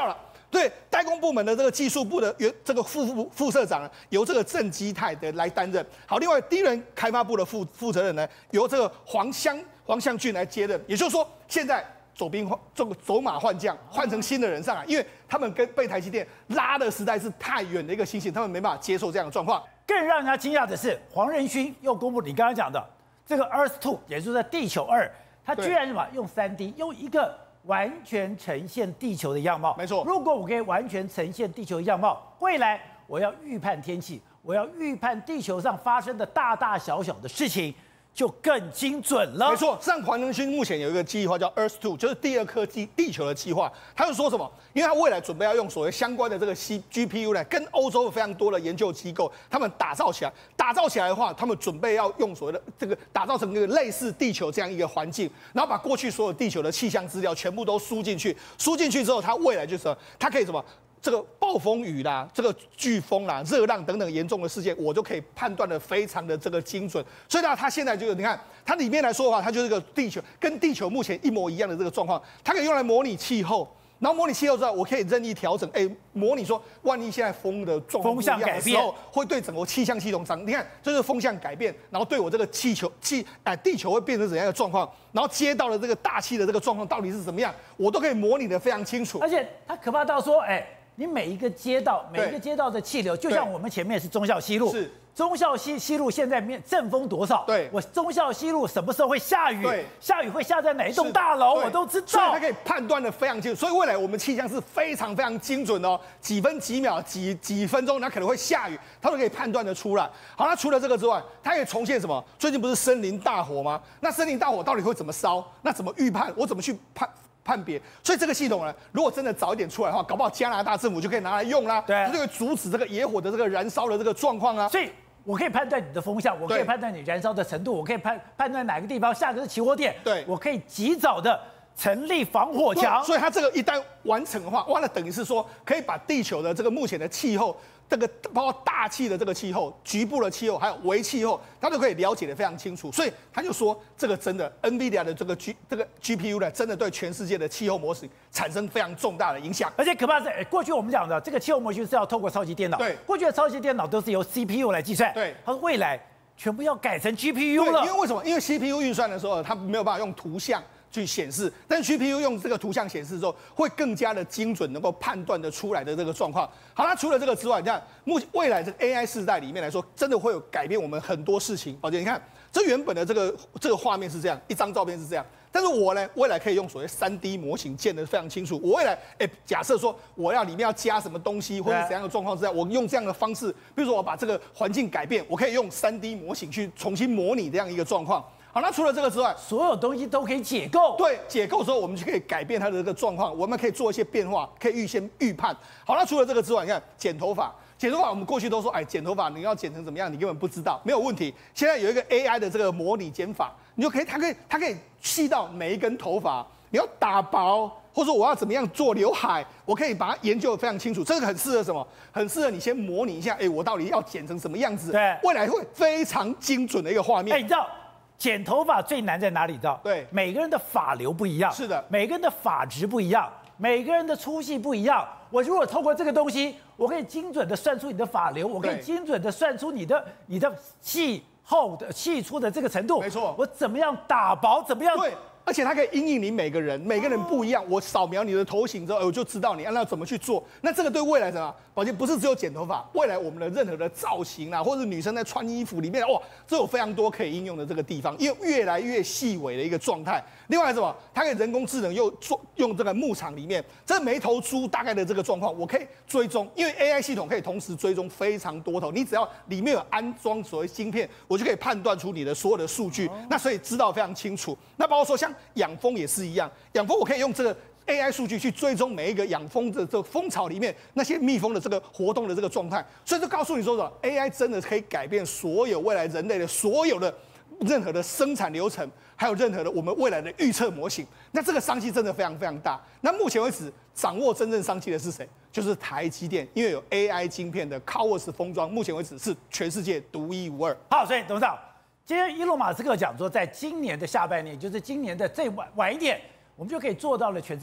对，代工部门的这个技术部的原这个副副副社长呢，由这个郑基泰的来担任。好，另外低能开发部的负负责人呢，由这个黄香黄向俊来接任。也就是说，现在走兵换这个走马换将，换成新的人上来，因为他们跟被台积电拉的实在是太远的一个情形，他们没办法接受这样的状况。 更让人家惊讶的是，黄仁勋又公布你刚刚讲的这个 Earth Two， 也就是地球二，他居然什么用三 D， 用一个完全呈现地球的样貌。 没错， 如果我可以完全呈现地球的样貌，未来我要预判天气，我要预判地球上发生的大大小小的事情，就更精准了。 没错，像黄仁勋目前有一个计划叫 Earth Two， 就是第二颗地地球的计划。他就说什么？因为他未来准备要用所谓相关的这个 C G P U 呢，跟欧洲非常多的研究机构，他们打造起来。打造起来的话，他们准备要用所谓的这个打造成一个类似地球这样一个环境，然后把过去所有地球的气象资料全部都输进去。输进去之后，它未来就是它可以什么？这个暴风雨啦，这个飓风啦、热浪等等严重的事件，我就可以判断的非常的这个精准。所以呢，它现在就是你看，它里面来说的话，它就是个地球跟地球目前一模一样的这个状况，它可以用来模拟气候。然后模拟气候之后，我可以任意调整，哎，模拟说，万一现在风的状况不一样的时候，会对整个气象系统长，你看，这是风向改变，然后对我这个气球气，哎，地球会变成怎样的状况，然后接到了这个大气的这个状况到底是怎么样，我都可以模拟的非常清楚。 而且它可怕到说，哎，你每一个街道，每一个街道的气流，就像我们前面是忠孝西路， 是。 忠孝西西路现在面阵风多少？ 对， 我忠孝西路什么时候会下雨？ 对， 下雨会下在哪一栋大楼，我都知道。 所以它可以判断的非常清楚。所以未来我们气象是非常非常精准的哦，几分几秒、几几分钟，它可能会下雨，它都可以判断的出来。好，那除了这个之外，它可以重现什么？最近不是森林大火吗？那森林大火到底会怎么烧？那怎么预判？我怎么去判？判别，所以这个系统呢，如果真的早一点出来的话，搞不好加拿大政府就可以拿来用啦， 对， 它就会阻止这个野火的这个燃烧的这个状况啊。 所以我可以判断你的风向，我可以判断你燃烧的程度，我可以判判断哪个地方下个是起火点， 对， 我可以及早的成立防火墙。 所以它这个一旦完成的话，哇，那等于是说可以把地球的这个目前的气候。这个包括大气的这个气候、局部的气候，还有微气候，他都可以了解的非常清楚。所以他就说，这个真的 NVIDIA 的这个 G 这个 G P U 呢，真的对全世界的气候模型产生非常重大的影响。 而且可怕是，过去我们讲的这个气候模型是要透过超级电脑， 对， 过去的超级电脑都是由 C P U 来计算， 对， 他说未来全部要改成 G P U 了。 因为为什么？因为 C P U 运算的时候，它没有办法用图像去显示，但 G P U 用这个图像显示之后，会更加的精准，能够判断的出来的这个状况。好，那除了这个之外，你看目未来这个 A I 世代里面来说，真的会有改变我们很多事情。宝姐，你看这原本的这个这个画面是这样，一张照片是这样，但是我呢，未来可以用所谓三 D 模型建得非常清楚。我未来，哎，假设说我要里面要加什么东西，或者怎样的状况之下，我用这样的方式，比如说我把这个环境改变，我可以用三 D 模型去重新模拟这样一个状况。好，那除了这个之外， 所有东西都可以解构。 对，解构之后，我们就可以改变它的这个状况，我们可以做一些变化，可以预先预判。好，那除了这个之外，你看剪头发，剪头发我们过去都说，哎，剪头发你要剪成怎么样，你根本不知道，没有问题。现在有一个 A I 的这个模拟剪法，你就可以，它可以，它可以细到每一根头发，你要打薄，或者说我要怎么样做刘海，我可以把它研究得非常清楚。这个很适合什么？很适合你先模拟一下，哎，我到底要剪成什么样子？ 对， 未来会非常精准的一个画面。 哎，你知道？剪头发最难在哪里？知道？ 对， 每个人的发流不一样， 是的， 每个人的发质不一样，每个人的粗细不一样。我如果透过这个东西，我可以精准的算出你的发流，我可以精准的算出你的你的气厚的气出的这个程度。 没错， 我怎么样打薄，怎么样？ 对。而且它可以因应你每个人，每个人不一样。我扫描你的头型之后，我就知道你按照怎么去做。那这个对未来什么？宝洁不是只有剪头发，未来我们的任何的造型啊，或者女生在穿衣服里面，哇，这有非常多可以应用的这个地方，因为越来越细微的一个状态。另外什么？它可以人工智能又做用这个牧场里面，这每头猪大概的这个状况，我可以追踪，因为 A I 系统可以同时追踪非常多头，你只要里面有安装所谓芯片，我就可以判断出你的所有的数据，那所以知道非常清楚。那包括说像养蜂也是一样，养蜂我可以用这个 A I 数据去追踪每一个养蜂的这个蜂巢里面那些蜜蜂的这个活动的这个状态，所以就告诉你说什么 A I 真的可以改变所有未来人类的所有的任何的生产流程，还有任何的我们未来的预测模型。那这个商机真的非常非常大。那目前为止，掌握真正商机的是谁？就是台积电，因为有 A I 晶片的 CoWoS 封装，目前为止是全世界独一无二。 好，所以董事长。今天伊隆马斯克讲说，在今年的下半年，就是今年的最晚晚一点，我们就可以做到了全世界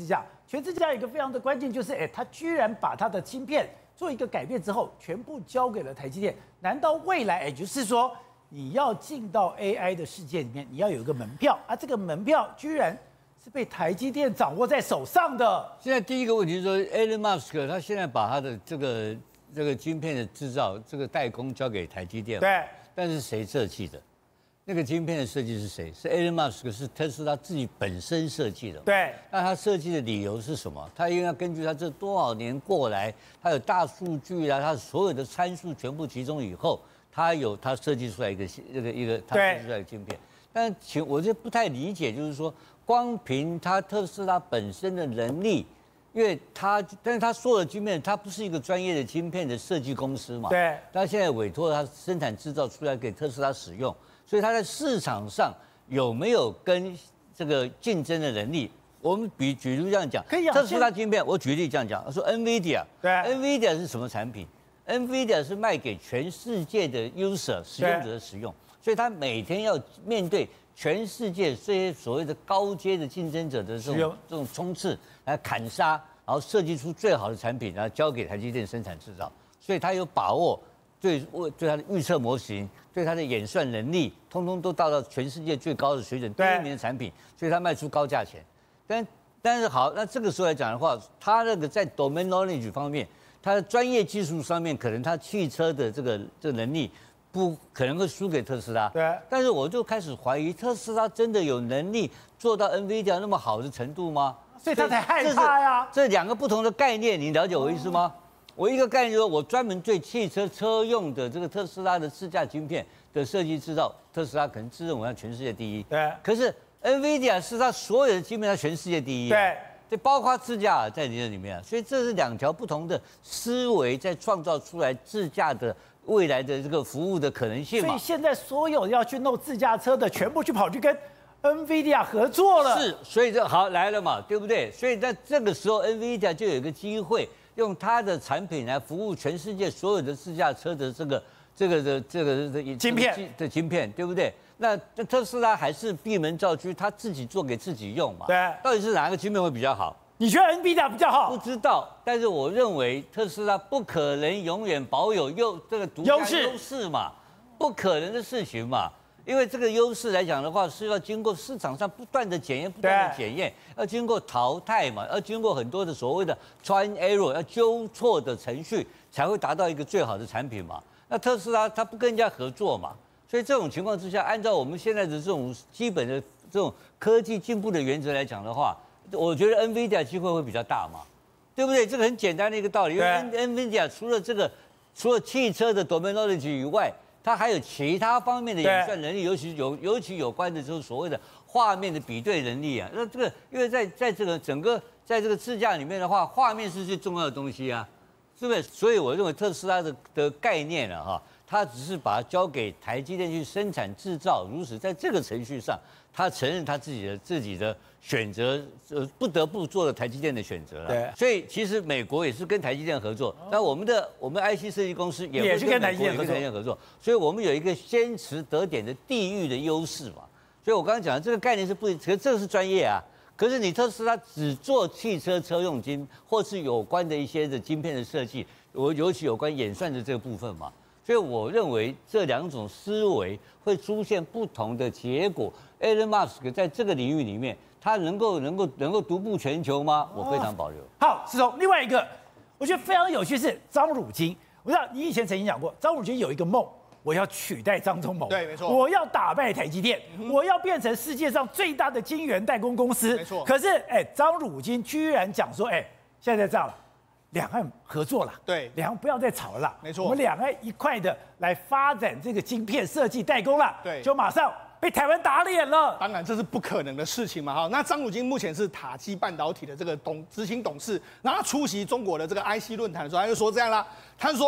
全世界有一个非常的关键，就是哎，他居然把他的晶片做一个改变之后，全部交给了台积电。难道未来，也就是说，你要进到 A I 的世界里面，你要有一个门票啊？这个门票居然是被台积电掌握在手上的。 现在第一个问题是说 ，Elon Musk 他现在把他的这个这个晶片的制造、这个代工交给台积电， 对， 但是谁设计的？那个晶片的设计是谁？是 Elon Musk， 是特斯拉自己本身设计的。 对， 那他设计的理由是什么？他应该根据他这多少年过来，他有大数据啦，他所有的参数全部集中以后，他有他设计出来一个这个一个他设计出来的晶片。但请我就不太理解，就是说光凭他特斯拉本身的能力。因为他，但是他说的晶片，他不是一个专业的晶片的设计公司嘛？ 对。 他现在委托他生产制造出来给特斯拉使用，所以他在市场上有没有跟这个竞争的能力？我们比举例这样讲，特斯拉晶片，我举例这样讲，说 NVIDIA， 对 ，NVIDIA 是什么产品 ？NVIDIA 是卖给全世界的 user 使用者的使用，所以他每天要面对全世界这些所谓的高阶的竞争者的这种这种冲刺。来砍杀，然后设计出最好的产品，然后交给台积电生产制造，所以他有把握对对他的预测模型、对他的演算能力，通通都达到全世界最高的水准，第一名的产品，所以他卖出高价钱。但但是好，那这个时候来讲的话，他那个在 domain knowledge 方面，他的专业技术上面，可能他汽车的这个这个能力不可能会输给特斯拉。 对。 但是我就开始怀疑，特斯拉真的有能力做到 NVIDIA 那么好的程度吗？ 所以他才害怕呀。 这两个不同的概念，你了解我意思吗？我一个概念就是，我专门对汽车车用的这个特斯拉的自驾晶片的设计制造，特斯拉可能自认为它全世界第一。 对。 可是 NVIDIA 是它所有的晶片，它全世界第一。 对。 这包括自驾在你这里面，所以这是两条不同的思维在创造出来自驾的未来的这个服务的可能性嘛。 所以现在所有要去弄自驾车的，全部去跑去跟 NVIDIA 合作了， 是，所以这好来了嘛，对不对？所以在这个时候 ，NVIDIA 就有一个机会，用它的产品来服务全世界所有的自驾车的这个这个的这个的晶片的晶片，对不对？那特斯拉还是闭门造车，他自己做给自己用嘛？ 对， 到底是哪个晶片会比较好？ 你觉得 NVIDIA 比较好？ 不知道，但是我认为特斯拉不可能永远保有优这个独家优势嘛，不可能的事情嘛。因为这个优势来讲的话，是要经过市场上不断的检验、不断的检验，要经过淘汰嘛，要经过很多的所谓的 try and error， 要纠错的程序，才会达到一个最好的产品嘛。那特斯拉它不跟人家合作嘛，所以这种情况之下，按照我们现在的这种基本的这种科技进步的原则来讲的话，我觉得 NVIDIA 机会会比较大嘛，对不对？这个很简单的一个道理，因为 NVIDIA 除了这个除了汽车的 domain knowledge 以外，它还有其他方面的演算能力，尤其有尤其有关的就是所谓的画面的比对能力啊。那这个因为在在这个整个在这个自驾里面的话，画面是最重要的东西啊，是不是？所以我认为特斯拉的的概念啊，哈，它只是把它交给台积电去生产制造，如此在这个程序上，他承认他自己的自己的选择，呃，不得不做的台积电的选择了。 对， 所以其实美国也是跟台积电合作，那我们的我们 I C 设计公司也也是跟台积电合作，所以我们有一个先持得点的地域的优势嘛。所以我刚刚讲的这个概念是不，可是这个是专业啊。可是你特斯拉只做汽车车用晶，或是有关的一些的晶片的设计，我尤其有关演算的这个部分嘛。所以我认为这两种思维会出现不同的结果。Elon Musk 在这个领域里面，他能够能够能够独步全球吗？我非常保留。 好，石头，另外一个我觉得非常有趣是张汝京。我知道你以前曾经讲过，张汝京有一个梦，我要取代张忠谋， 对，没错， 我要打败台积电，嗯、我要变成世界上最大的晶圆代工公司， 没错。 可是，哎，张汝京居然讲说，哎，现在这样了。两岸合作了， 对， 两岸不要再吵了啦， 没错， 我们两岸一块的来发展这个晶片设计代工了， 对， 就马上被台湾打脸了。 当然这是不可能的事情嘛，哈。那张汝京目前是塔基半导体的这个董执行董事，然后他出席中国的这个 I C 论坛的时候，他就说这样啦，他就说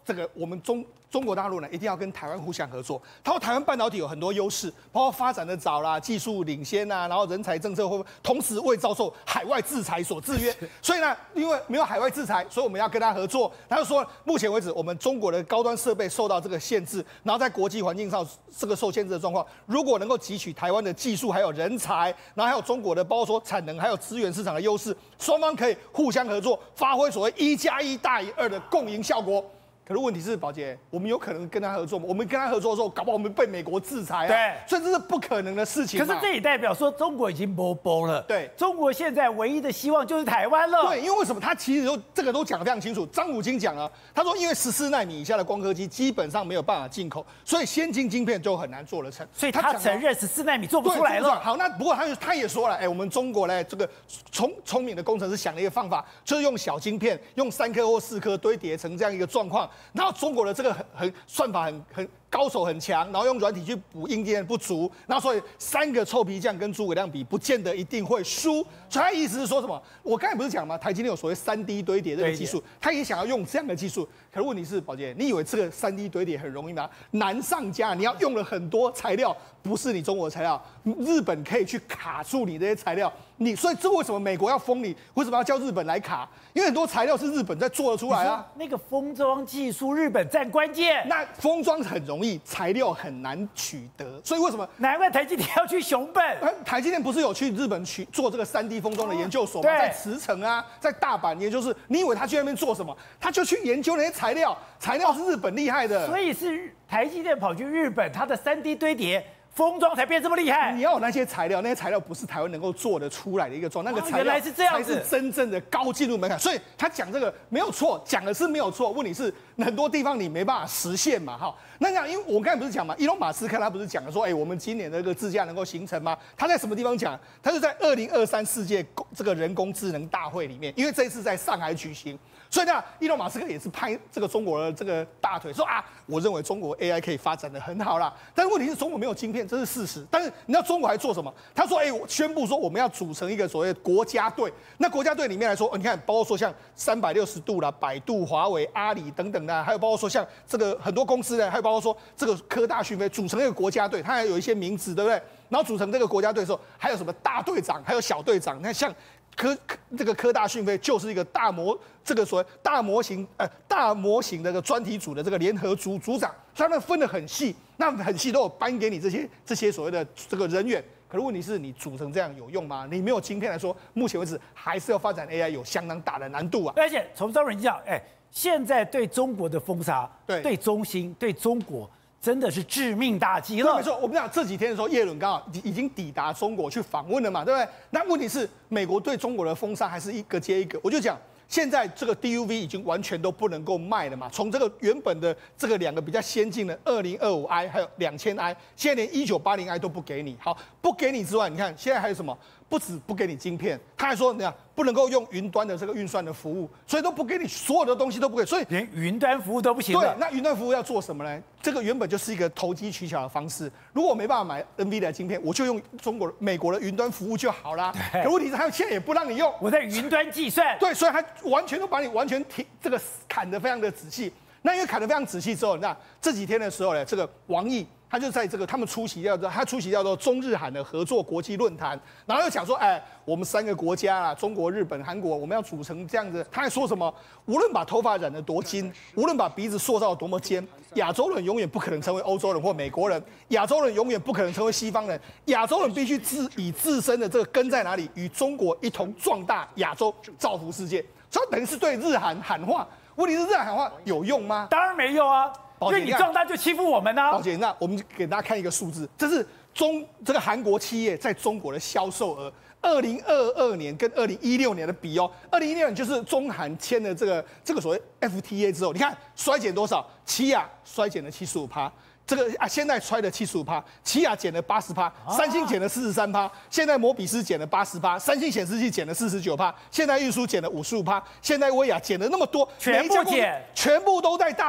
这个我们中中国大陆呢，一定要跟台湾互相合作。他说台湾半导体有很多优势，包括发展的早啦、技术领先啊，然后人才政策会同时未遭受海外制裁所制约。所以呢，因为没有海外制裁，所以我们要跟他合作。他就说，目前为止我们中国的高端设备受到这个限制，然后在国际环境上这个受限制的状况，如果能够汲取台湾的技术还有人才，然后还有中国的包括说产能还有资源市场的优势，双方可以互相合作，发挥所谓一加一大于二的共赢效果。可是问题是，宝姐，我们有可能跟他合作吗？我们跟他合作的时候，搞不好我们被美国制裁啊。 对， 所以这是不可能的事情。 可是这也代表说，中国已经摸包了。 对， 中国现在唯一的希望就是台湾了。 对，因为为什么？他其实都这个都讲得非常清楚。张武金讲了，他说，因为十四奈米以下的光刻机基本上没有办法进口，所以先进晶片就很难做得成。 所以他承认十四奈米做不出来了。 好，那不过他他也说了，哎，我们中国呢，这个聪聪明的工程师想了一个方法，就是用小晶片，用三颗或四颗堆叠成这样一个状况，然后中国的这个很很算法很很高手很强，然后用软体去补硬件不足，然后所以三个臭皮匠跟诸葛亮比，不见得一定会输。所以他意思是说什么？我刚才不是讲吗？台积电有所谓三 D 堆叠这个技术，他也想要用这样的技术。可是问题是，宝姐，你以为这个三 D 堆叠很容易吗？难上加难，你要用了很多材料，不是你中国的材料，日本可以去卡住你这些材料。你所以这为什么美国要封你？为什么要叫日本来卡？因为很多材料是日本在做得出来啊。 那个封装技术，日本占关键。 那封装很容易，材料很难取得，所以为什么？ 难怪台积电要去熊本。 台积电不是有去日本去做这个三 D 封装的研究所吗？在茨城啊，在大阪研究室。你以为他去那边做什么？他就去研究那些材料，材料是日本厉害的。 所以是台积电跑去日本，它的三 D 堆叠。封装才变这么厉害， 你要有那些材料，那些材料不是台湾能够做得出来的一个装，那个材料原来是这样子， 才是真正的高进入门槛。所以他讲这个没有错，讲的是没有错，问题是很多地方你没办法实现嘛，哈。那讲，因为我刚才不是讲嘛，伊隆马斯克他不是讲了说，哎、欸，我们今年的这个自驾能够形成吗？他在什么地方讲？他就在二零二三世界这个人工智能大会里面，因为这一次在上海举行。所以呢，伊隆马斯克也是拍这个中国的这个大腿，说啊，我认为中国 A I 可以发展得很好啦。但是问题是中国没有晶片，这是事实。但是你知道中国还做什么？他说，哎、欸，我宣布说我们要组成一个所谓的国家队。那国家队里面来说，你看，包括说像三百六十度啦、百度、华为、阿里等等的，还有包括说像这个很多公司呢，还有包括说这个科大讯飞组成一个国家队，它还有一些名字，对不对？然后组成这个国家队的时候，还有什么大队长，还有小队长。你看像。科这个科大讯飞就是一个大模，这个所谓大模型，呃，大模型的这个专题组的这个联合组组长，所以他们分得很细，那很细都有颁给你这些这些所谓的这个人员。可是问题是你组成这样有用吗？你没有晶片来说，目前为止还是要发展 A I 有相当大的难度啊。 而且从张仁讲，哎，现在对中国的封杀， 对对中兴，对中国。真的是致命打击了。 没错，我们讲这几天的时候，叶伦刚好已经抵达中国去访问了嘛，对不对？那问题是，美国对中国的封杀还是一个接一个。我就讲，现在这个 D U V 已经完全都不能够卖了嘛。从这个原本的这个两个比较先进的二零二五 I 还有两千 I， 现在连一九八零 I 都不给你。好，不给你之外，你看现在还有什么？不止不给你晶片，他还说你看不能够用云端的这个运算的服务，所以都不给你，所有的东西都不给，所以连云端服务都不行了。 对，那云端服务要做什么呢？这个原本就是一个投机取巧的方式。如果我没办法买 N V I D I A 的晶片，我就用中国、美国的云端服务就好啦。可问题是，他现在也不让你用， 我在云端计算。 对，所以他完全都把你完全停这个砍得非常的仔细。那因为砍得非常仔细之后，那这几天的时候呢，这个王毅。他就在这个他们出席叫做他出席叫做中日韩的合作国际论坛，然后又讲说，哎，我们三个国家啊，中国、日本、韩国，我们要组成这样子。他还说什么？无论把头发染得多金，无论把鼻子塑造得多么尖，亚洲人永远不可能成为欧洲人或美国人，亚洲人永远不可能成为西方人，亚洲人必须自以自身的这个根在哪里，与中国一同壮大亚洲，造福世界。所以等于是对日韩喊话。问题是日韩喊话有用吗？ 当然没有啊。因为你壮大就欺负我们呢、啊。 宝姐，那我们给大家看一个数字，这是中这个韩国企业在中国的销售额，二零二二年跟二零一六年的比哦，二零一六年就是中韩签了这个这个所谓 F T A 之后，你看衰减多少？奇亚衰减了七十五趴。这个啊，现在衰了七十五趴，奇亚减了八十趴，三星减了四十三趴，现在摩比斯减了八十趴，三星显示器减了四十九趴，现在运输减了五十五趴，现在威亚减了那么多， 全部减， 全部都在大减。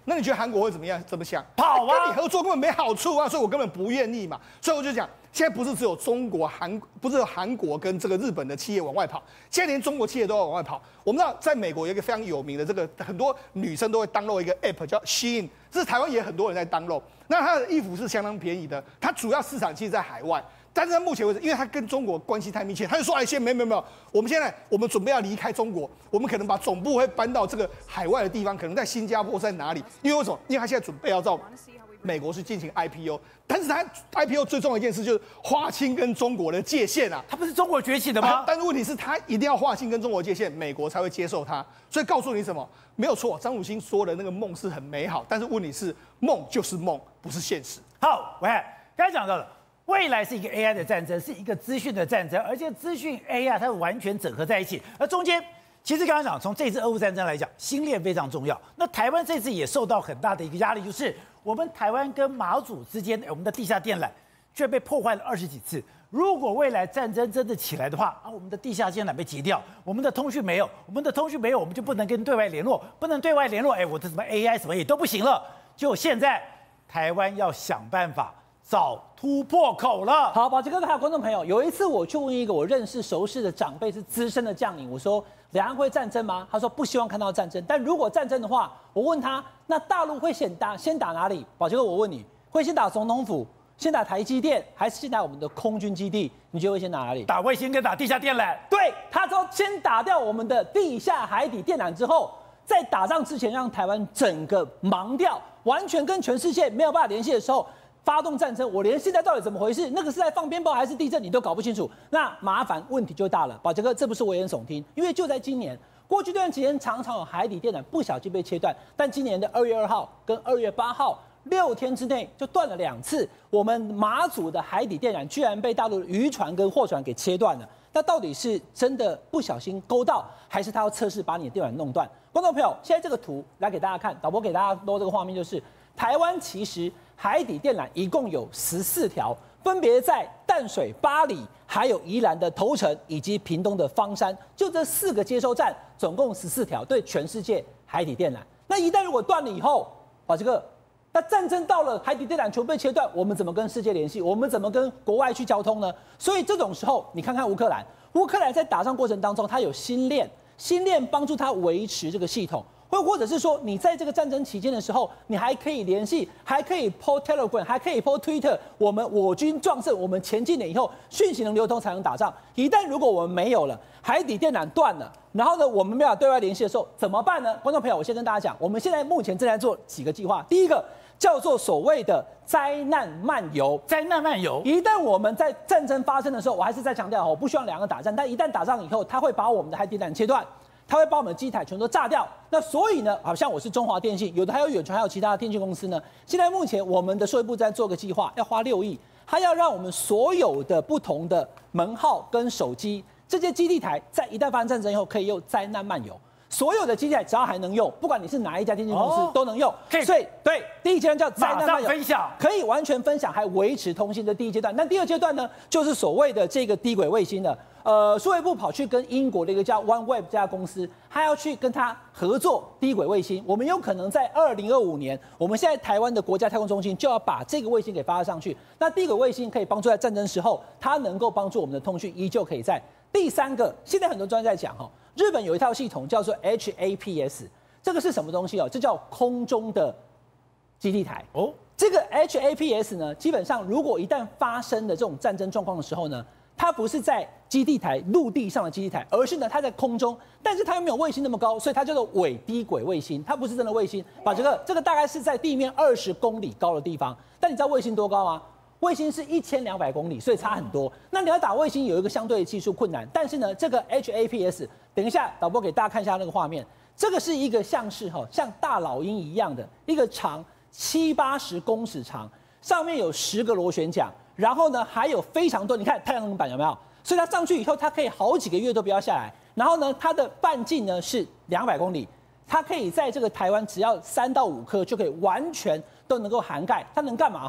那你觉得韩国会怎么样？怎么想？ 跑啊！ 跟你合作根本没好处啊，所以我根本不愿意嘛。所以我就讲，现在不是只有中国、韩，不是有韩国跟这个日本的企业往外跑，现在连中国企业都要往外跑。我们知道，在美国有一个非常有名的这个，很多女生都会download一个 app 叫 Shein， 这是台湾也很多人在download。那它的衣服是相当便宜的，它主要市场其实在海外。但是在目前为止，因为它跟中国关系太密切，他就说：“哎，现在没有没有没有，我们现在我们准备要离开中国，我们可能把总部会搬到这个海外的地方，可能在新加坡，在哪里？因为为什么？因为他现在准备要到美国去进行 I P O， 但是他 I P O 最重要的一件事就是划清跟中国的界限啊。 他不是中国崛起的吗？ 啊、但是问题是，他一定要划清跟中国界限，美国才会接受他。所以告诉你什么？没有错，张汝兴说的那个梦是很美好，但是问题是，梦就是梦，不是现实。 好，喂，刚才讲到了。未来是一个 A I 的战争，是一个资讯的战争，而且资讯 A I 它完全整合在一起。而中间，其实刚刚讲，从这次俄乌战争来讲，星链非常重要。那台湾这次也受到很大的一个压力，就是我们台湾跟马祖之间，我们的地下电缆却被破坏了二十几次。如果未来战争真的起来的话，啊，我们的地下电缆被截掉，我们的通讯没有，我们的通讯没有，我们就不能跟对外联络，不能对外联络，哎，我的什么 A I 什么也都不行了。就现在，台湾要想办法。找突破口了。 好，宝杰哥还有观众朋友，有一次我去问一个我认识熟识的长辈，是资深的将领，我说两岸会战争吗？他说不希望看到战争，但如果战争的话，我问他，那大陆会先打先打哪里？宝杰哥，我问你，会先打总统府，先打台积电，还是先打我们的空军基地？你觉得会先打哪里？ 打卫星跟打地下电缆。 对，他说先打掉我们的地下海底电缆之后，在打仗之前让台湾整个盲掉，完全跟全世界没有办法联系的时候。发动战争，我连现在到底怎么回事，那个是在放鞭炮还是地震，你都搞不清楚，那麻烦问题就大了。宝杰哥，这不是危言耸听，因为就在今年，过去这段期间常常有海底电缆不小心被切断，但今年的二月二号跟二月八号六天之内就断了两次，我们马祖的海底电缆居然被大陆的渔船跟货船给切断了。那到底是真的不小心勾到，还是他要测试把你的电缆弄断？观众朋友，现在这个图来给大家看，导播给大家录这个画面，就是台湾其实。海底电缆一共有十四条，分别在淡水、八里，还有宜兰的头城以及屏东的芳山，就这四个接收站，总共十四条，对全世界海底电缆。那一旦如果断了以后，宝杰哥，那战争到了，海底电缆全部被切断，我们怎么跟世界联系？我们怎么跟国外去交通呢？所以这种时候，你看看乌克兰，乌克兰在打仗过程当中，它有星链，星链帮助它维持这个系统。或或者是说，你在这个战争期间的时候，你还可以联系，还可以 po Telegram， 还可以 po Twitter， 我们我军壮盛，我们前进了以后，讯息能流通才能打仗。一旦如果我们没有了，海底电缆断了，然后呢，我们没有对外联系的时候，怎么办呢？观众朋友，我先跟大家讲，我们现在目前正在做几个计划。第一个叫做所谓的灾难漫游， 灾难漫游。 一旦我们在战争发生的时候，我还是再强调，我不希望两个打仗，但一旦打仗以后，它会把我们的海底电缆切断。它会把我们的机台全都炸掉。那所以呢，好像我是中华电信，有的还有远传，还有其他的电信公司呢。现在目前我们的数位部在做个计划，要花六亿，它要让我们所有的不同的门号跟手机这些基地台，在一旦发生战争以后，可以用灾难漫游。所有的基地台只要还能用，不管你是哪一家电信公司、哦、都能用。所以对，第一阶段叫灾难漫游， 分享可以完全分享，还维持通信的第一阶段。那第二阶段呢，就是所谓的这个低轨卫星的。呃，数位部跑去跟英国的一个叫 OneWeb 这家公司，他要去跟他合作低轨卫星。我们有可能在二零二五年，我们现在台湾的国家太空中心就要把这个卫星给发上去。那低轨卫星可以帮助在战争时候，它能够帮助我们的通讯依旧可以在。第三个，现在很多专家在讲哈，日本有一套系统叫做 H A P S， 这个是什么东西哦？这叫空中的基地台哦。这个 H A P S 呢，基本上如果一旦发生的这种战争状况的时候呢，它不是在基地台陆地上的基地台，而是呢它在空中，但是它又没有卫星那么高，所以它叫做伪低轨卫星，它不是真的卫星。把这个这个大概是在地面二十公里高的地方，但你知道卫星多高吗？卫星是一千两百公里，所以差很多。那你要打卫星有一个相对的技术困难，但是呢，这个 H A P S， 等一下导播给大家看一下那个画面，这个是一个像是哈像大老鹰一样的一个长七八十公尺长，上面有十个螺旋桨。然后呢，还有非常多，你看太阳能板有没有？所以它上去以后，它可以好几个月都不要下来。然后呢，它的半径呢是两百公里，它可以在这个台湾只要三到五颗就可以完全都能够涵盖。它能干嘛哈？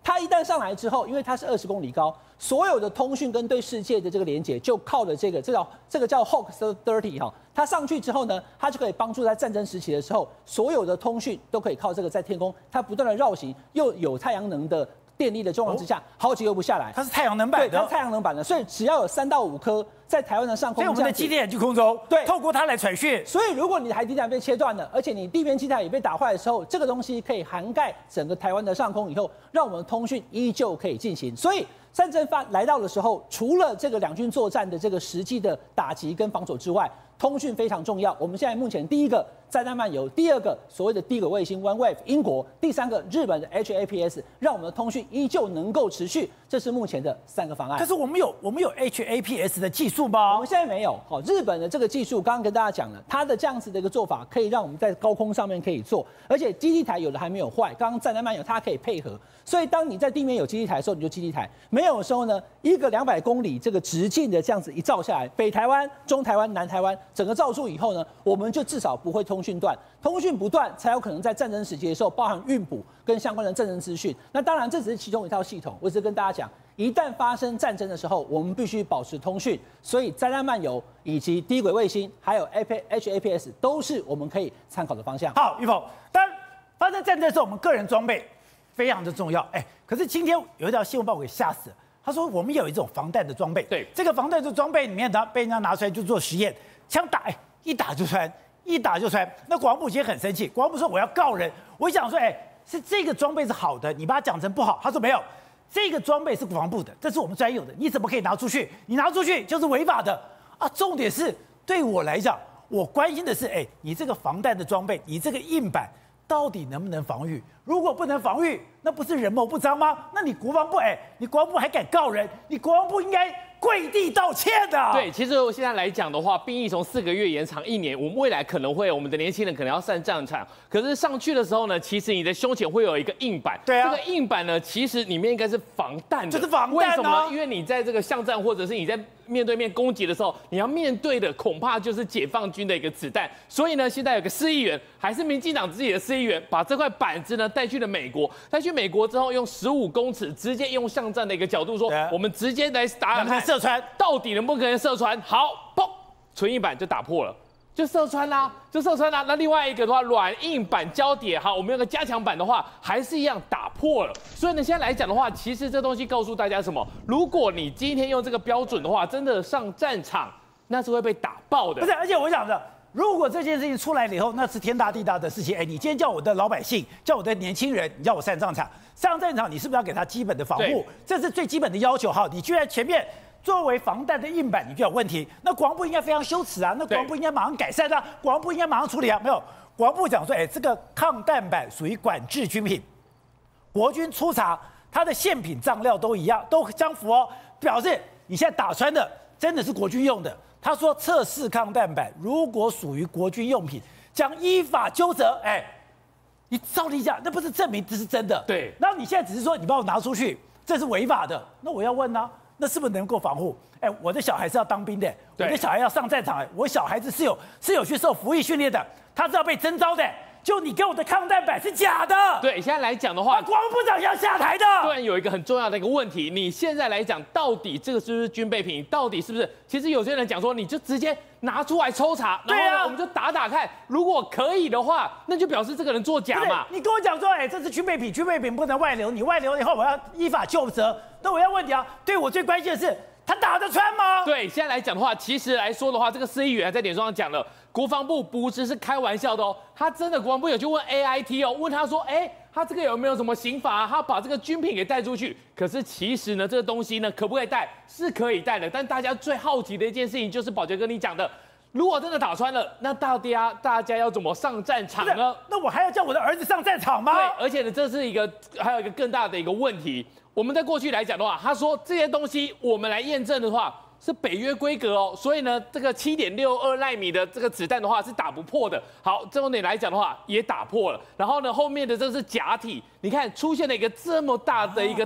它一旦上来之后，因为它是二十公里高，所有的通讯跟对世界的这个连接就靠着这个，这叫这个叫 Hawk 三十哈。它上去之后呢，它就可以帮助在战争时期的时候，所有的通讯都可以靠这个在天空，它不断的绕行，又有太阳能的电力的状况之下，好几个不下来。 它是太阳能板的， 对，它是太阳能板的，所以只要有三到五颗在台湾的上空， 所以我们的基地台去空中， 对， 透过它来传讯。 所以如果你的海底台被切断了，而且你地面基台也被打坏的时候，这个东西可以涵盖整个台湾的上空以后，让我们通讯依旧可以进行。所以战争发来到的时候，除了这个两军作战的这个实际的打击跟防守之外，通讯非常重要。我们现在目前第一个炸弹漫游，第二个所谓的低轨卫星 OneWave 英国，第三个日本的 H A P S， 让我们的通讯依旧能够持续。这是目前的三个方案。 可是我们有我们有 H A P S 的技术吗？ 我们现在没有。好，日本的这个技术，刚刚跟大家讲了，它的这样子的一个做法，可以让我们在高空上面可以做，而且基地台有的还没有坏。刚刚战弹漫游它可以配合，所以当你在地面有基地台的时候，你就基地台；没有的时候呢，一个两百公里这个直径的这样子一照下来，北台湾、中台湾、南台湾整个罩住以后呢，我们就至少不会通讯断。通讯不断，才有可能在战争时期的时候，包含运补跟相关的战争资讯。那当然，这只是其中一套系统。我只是跟大家讲，一旦发生战争的时候，我们必须保持通讯。所以，灾难漫游以及低轨卫星，还有 H A P S 都是我们可以参考的方向。 好，玉凤，当然发生战争的时候，我们个人装备非常的重要。哎，可是今天有一条新闻把我给吓死了。他说我们有一种防弹的装备， 对， 这个防弹的装备里面呢，被人家拿出来就做实验，枪打，哎，一打就穿。一打就穿，那国防部今天很生气，国防部说我要告人。我想说，哎，是这个装备是好的，你把它讲成不好。他说没有，这个装备是国防部的，这是我们专有的，你怎么可以拿出去？你拿出去就是违法的啊！重点是对我来讲，我关心的是，哎，你这个防弹的装备，你这个硬板到底能不能防御？如果不能防御，那不是人谋不臧吗？那你国防部，哎，你国防部还敢告人？你国防部应该跪地道歉的。 对，其实我现在来讲的话，兵役从四个月延长一年，我们未来可能会，我们的年轻人可能要上战场。可是上去的时候呢，其实你的胸前会有一个硬板， 对啊， 这个硬板呢，其实里面应该是防弹的， 就是防弹、啊。 为什么呢？因为你在这个巷战或者是你在面对面攻击的时候，你要面对的恐怕就是解放军的一个子弹。所以呢，现在有个市议员，还是民进党自己的市议员，把这块板子呢带去了美国。带去美国之后，用十五公尺直接用巷战的一个角度说，我们直接来打打看射穿， 到底能不能射穿？好，砰，纯硬板就打破了，就射穿啦，就射穿啦。那另外一个的话，软硬板交叠，好，我们有个加强版的话，还是一样打破了。所以呢，现在来讲的话，其实这东西告诉大家什么？如果你今天用这个标准的话，真的上战场，那是会被打爆的。 不是，而且我想着。如果这件事情出来了以后，那是天大地大的事情。哎，你今天叫我的老百姓，叫我的年轻人，你叫我上战场，上战场，你是不是要给他基本的防护？这是最基本的要求。哈，你居然前面作为防弹的硬板，你就有问题，那国防部应该非常羞耻啊！那国防部应该马上改善啊！国防部应该马上处理啊！没有，国防部讲说，哎，这个抗弹板属于管制军品，国军初查，它的宪品账料都一样，都相符哦，表示你现在打穿的真的是国军用的。他说，测试抗弹板如果属于国军用品，将依法纠责。哎，你照理讲，那不是证明这是真的。 对。 然后你现在只是说你把我拿出去，这是违法的。那我要问呢、啊，那是不是能够防护？哎，我的小孩是要当兵的，我的小孩要上战场，我小孩子是有是有去受服役训练的，他是要被征召的。就你给我的抗弹板是假的。 对，现在来讲的话， 国防部长要下台的。 突然有一个很重要的一个问题，你现在来讲，到底这个是不是军备品？到底是不是？其实有些人讲说，你就直接拿出来抽查，然后呢，我们就打打看，如果可以的话，那就表示这个人作假嘛。 你跟我讲说，哎，这是军备品，军备品不能外流，你外流以后我要依法究责。那我要问你啊，对我最关心的是，他打得穿吗？ 对，现在来讲的话，其实来说的话，这个市议员在脸书上讲了。国防部不只是开玩笑的哦，他真的国防部有去问 A I T 哦，问他说，哎，他这个有没有什么刑法啊？他把这个军品给带出去，可是其实呢，这个东西呢，可不可以带？是可以带的。但大家最好奇的一件事情，就是宝杰跟你讲的，如果真的打穿了，那到底啊，大家要怎么上战场呢？ 那我还要叫我的儿子上战场吗？ 对，而且呢，这是一个还有一个更大的一个问题。我们在过去来讲的话，他说这些东西我们来验证的话。是北约规格哦，所以呢，这个七点六二奈米的这个子弹的话是打不破的。好，重点来讲的话也打破了。然后呢，后面的这是假体，你看出现了一个这么大的一个洞。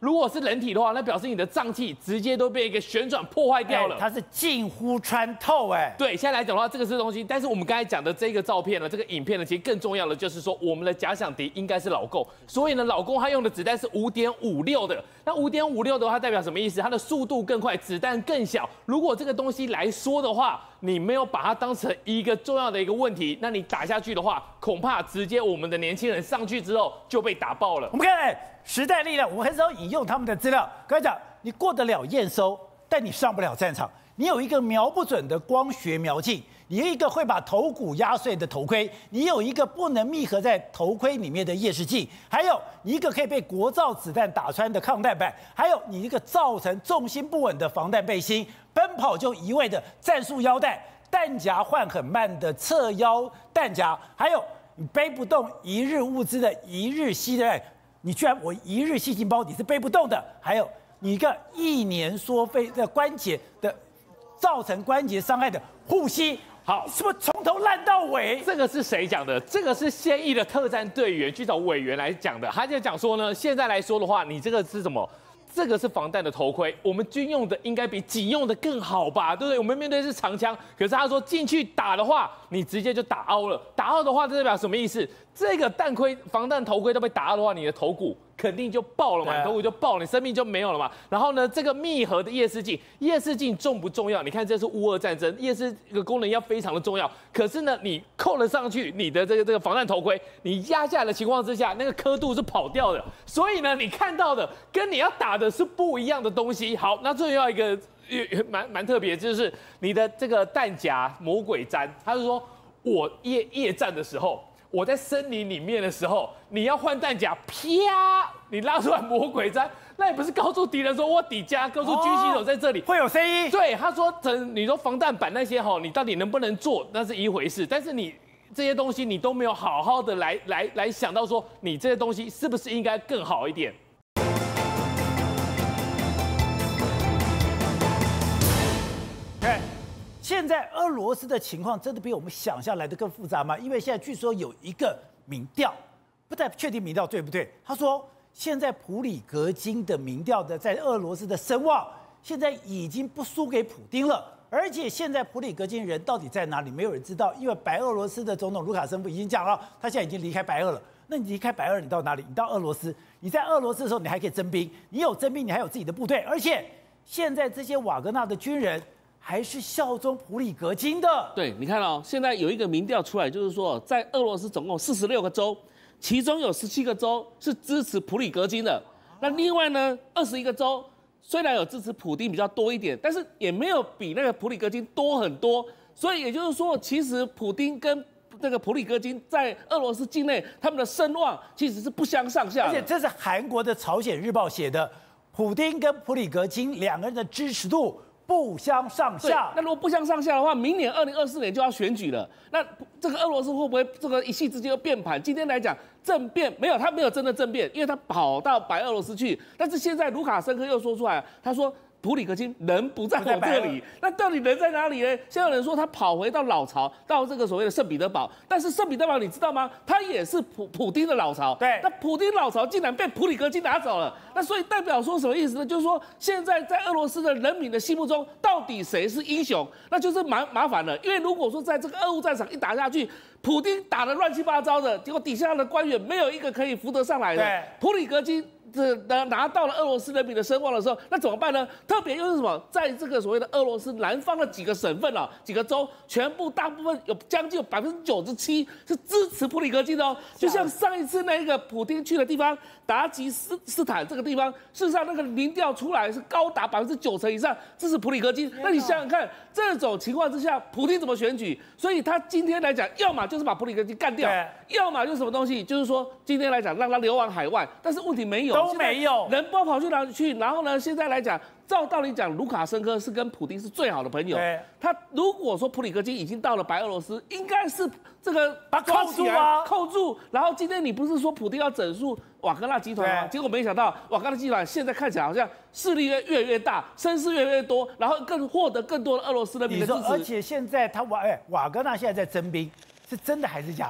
如果是人体的话，那表示你的脏器直接都被一个旋转破坏掉了。 它是近乎穿透哎。 对，现在来讲的话，这个是东西。但是我们刚才讲的这个照片呢，这个影片呢，其实更重要的就是说，我们的假想敌应该是老共，所以呢，老共他用的子弹是五点五六的。那五点五六的话，代表什么意思？它的速度更快，子弹更小。如果这个东西来说的话，你没有把它当成一个重要的一个问题，那你打下去的话，恐怕直接我们的年轻人上去之后就被打爆了。 我们看、哎、时代力量，我们很少引用他们的资料。刚才讲，你过得了验收，但你上不了战场。你有一个瞄不准的光学瞄镜，你有一个会把头骨压碎的头盔，你有一个不能密合在头盔里面的夜视镜，还有你一个可以被国造子弹打穿的抗弹板，还有你一个造成重心不稳的防弹背心，奔跑就移位的战术腰带，弹夹换很慢的侧腰弹夹，还有你背不动一日物资的一日吸的，你居然我一日细菌包你是背不动的，还有你一个一年缩肺的关节的造成关节伤害的护膝。 好， 是不是从头烂到尾？ 这个是谁讲的？这个是现役的特战队员去找委员来讲的。他就讲说呢，现在来说的话，你这个是什么？这个是防弹的头盔，我们军用的应该比警用的更好吧，对不对？我们面对的是长枪，可是他说进去打的话，你直接就打凹了。打凹的话，这代表什么意思？这个弹盔、防弹头盔都被打凹的话，你的头骨肯定就爆了嘛，你头骨就爆了，你生命就没有了嘛。然后呢，这个密合的夜视镜，夜视镜重不重要？你看这是乌俄战争，夜视这个功能要非常的重要。可是呢，你扣了上去，你的这个这个防弹头盔，你压下来的情况之下，那个刻度是跑掉的，所以呢，你看到的跟你要打的是不一样的东西。好，那最后一个蛮蛮特别，就是你的这个弹夹魔鬼毡，他是说我夜夜战的时候。我在森林里面的时候，你要换弹夹，啪，你拉出来魔鬼毡，那也不是告诉敌人说我底加，告诉军旗手在这里、 哦、会有声音。 对，他说，等你说防弹板那些哈，你到底能不能做，那是一回事。但是你这些东西你都没有好好的来来来想到说，你这些东西是不是应该更好一点？ 对。现在俄罗斯的情况真的比我们想象来的更复杂吗？因为现在据说有一个民调，不太确定民调对不对。他说，现在普里格金的民调的在俄罗斯的声望，现在已经不输给普丁了。而且现在普里格金人到底在哪里，没有人知道。因为白俄罗斯的总统卢卡申科已经讲了，他现在已经离开白俄了。那你离开白俄，你到哪里？你到俄罗斯。你在俄罗斯的时候，你还可以征兵，你有征兵，你还有自己的部队。而且现在这些瓦格纳的军人。还是效忠普里格金的。 对，你看哦，现在有一个民调出来，就是说，在俄罗斯总共四十六个州，其中有十七个州是支持普里格金的。那另外呢，二十一个州虽然有支持普丁比较多一点，但是也没有比那个普里格金多很多。所以也就是说，其实普丁跟这个普里格金在俄罗斯境内，他们的声望其实是不相上下的。 而且这是韩国的《朝鲜日报》写的，普丁跟普里格金两个人的支持度不相上下。 那如果不相上下的话，明年二零二四年就要选举了。那这个俄罗斯会不会这个一夕之间又变盘？今天来讲政变没有，他没有真的政变，因为他跑到白俄罗斯去。但是现在卢卡申科又说出来，他说普里格金人不在我这里，那到底人在哪里呢？现在有人说他跑回到老巢，到这个所谓的圣彼得堡。但是圣彼得堡你知道吗？他也是普普丁的老巢。 对， 那普丁老巢竟然被普里格金拿走了。那所以代表说什么意思呢？就是说现在在俄罗斯的人民的心目中，到底谁是英雄？那就是麻麻烦了。因为如果说在这个俄乌战场一打下去，普丁打得乱七八糟的，结果底下的官员没有一个可以扶得上来的。 对， 普里格金。这拿拿到了俄罗斯人民的声望的时候，那怎么办呢？特别又是什么？在这个所谓的俄罗斯南方的几个省份啊，几个州，全部大部分有将近有百分之九十七是支持普里格金的哦。就像上一次那个普丁去的地方，达吉斯斯坦这个地方，事实上那个民调出来是高达百分之九成以上支持普里格金。那你想想看，这种情况之下，普丁怎么选举？所以他今天来讲，要么就是把普里格金干掉，要么就是什么东西，就是说今天来讲让他流亡海外。但是问题没有。 都没有人不知道跑去哪里去，然后呢？现在来讲，照道理讲，卢卡申科是跟普丁是最好的朋友。他如果说普里格金已经到了白俄罗斯，应该是这个把扣住啊， 扣住。然后今天你不是说普丁要整肃瓦格纳集团吗？结果没想到瓦格纳集团现在看起来好像势力越越来越大，声势越来越多，然后更获得更多的俄罗斯人民的支持。 而且现在他瓦哎瓦格纳现在在征兵。是真的还是假的？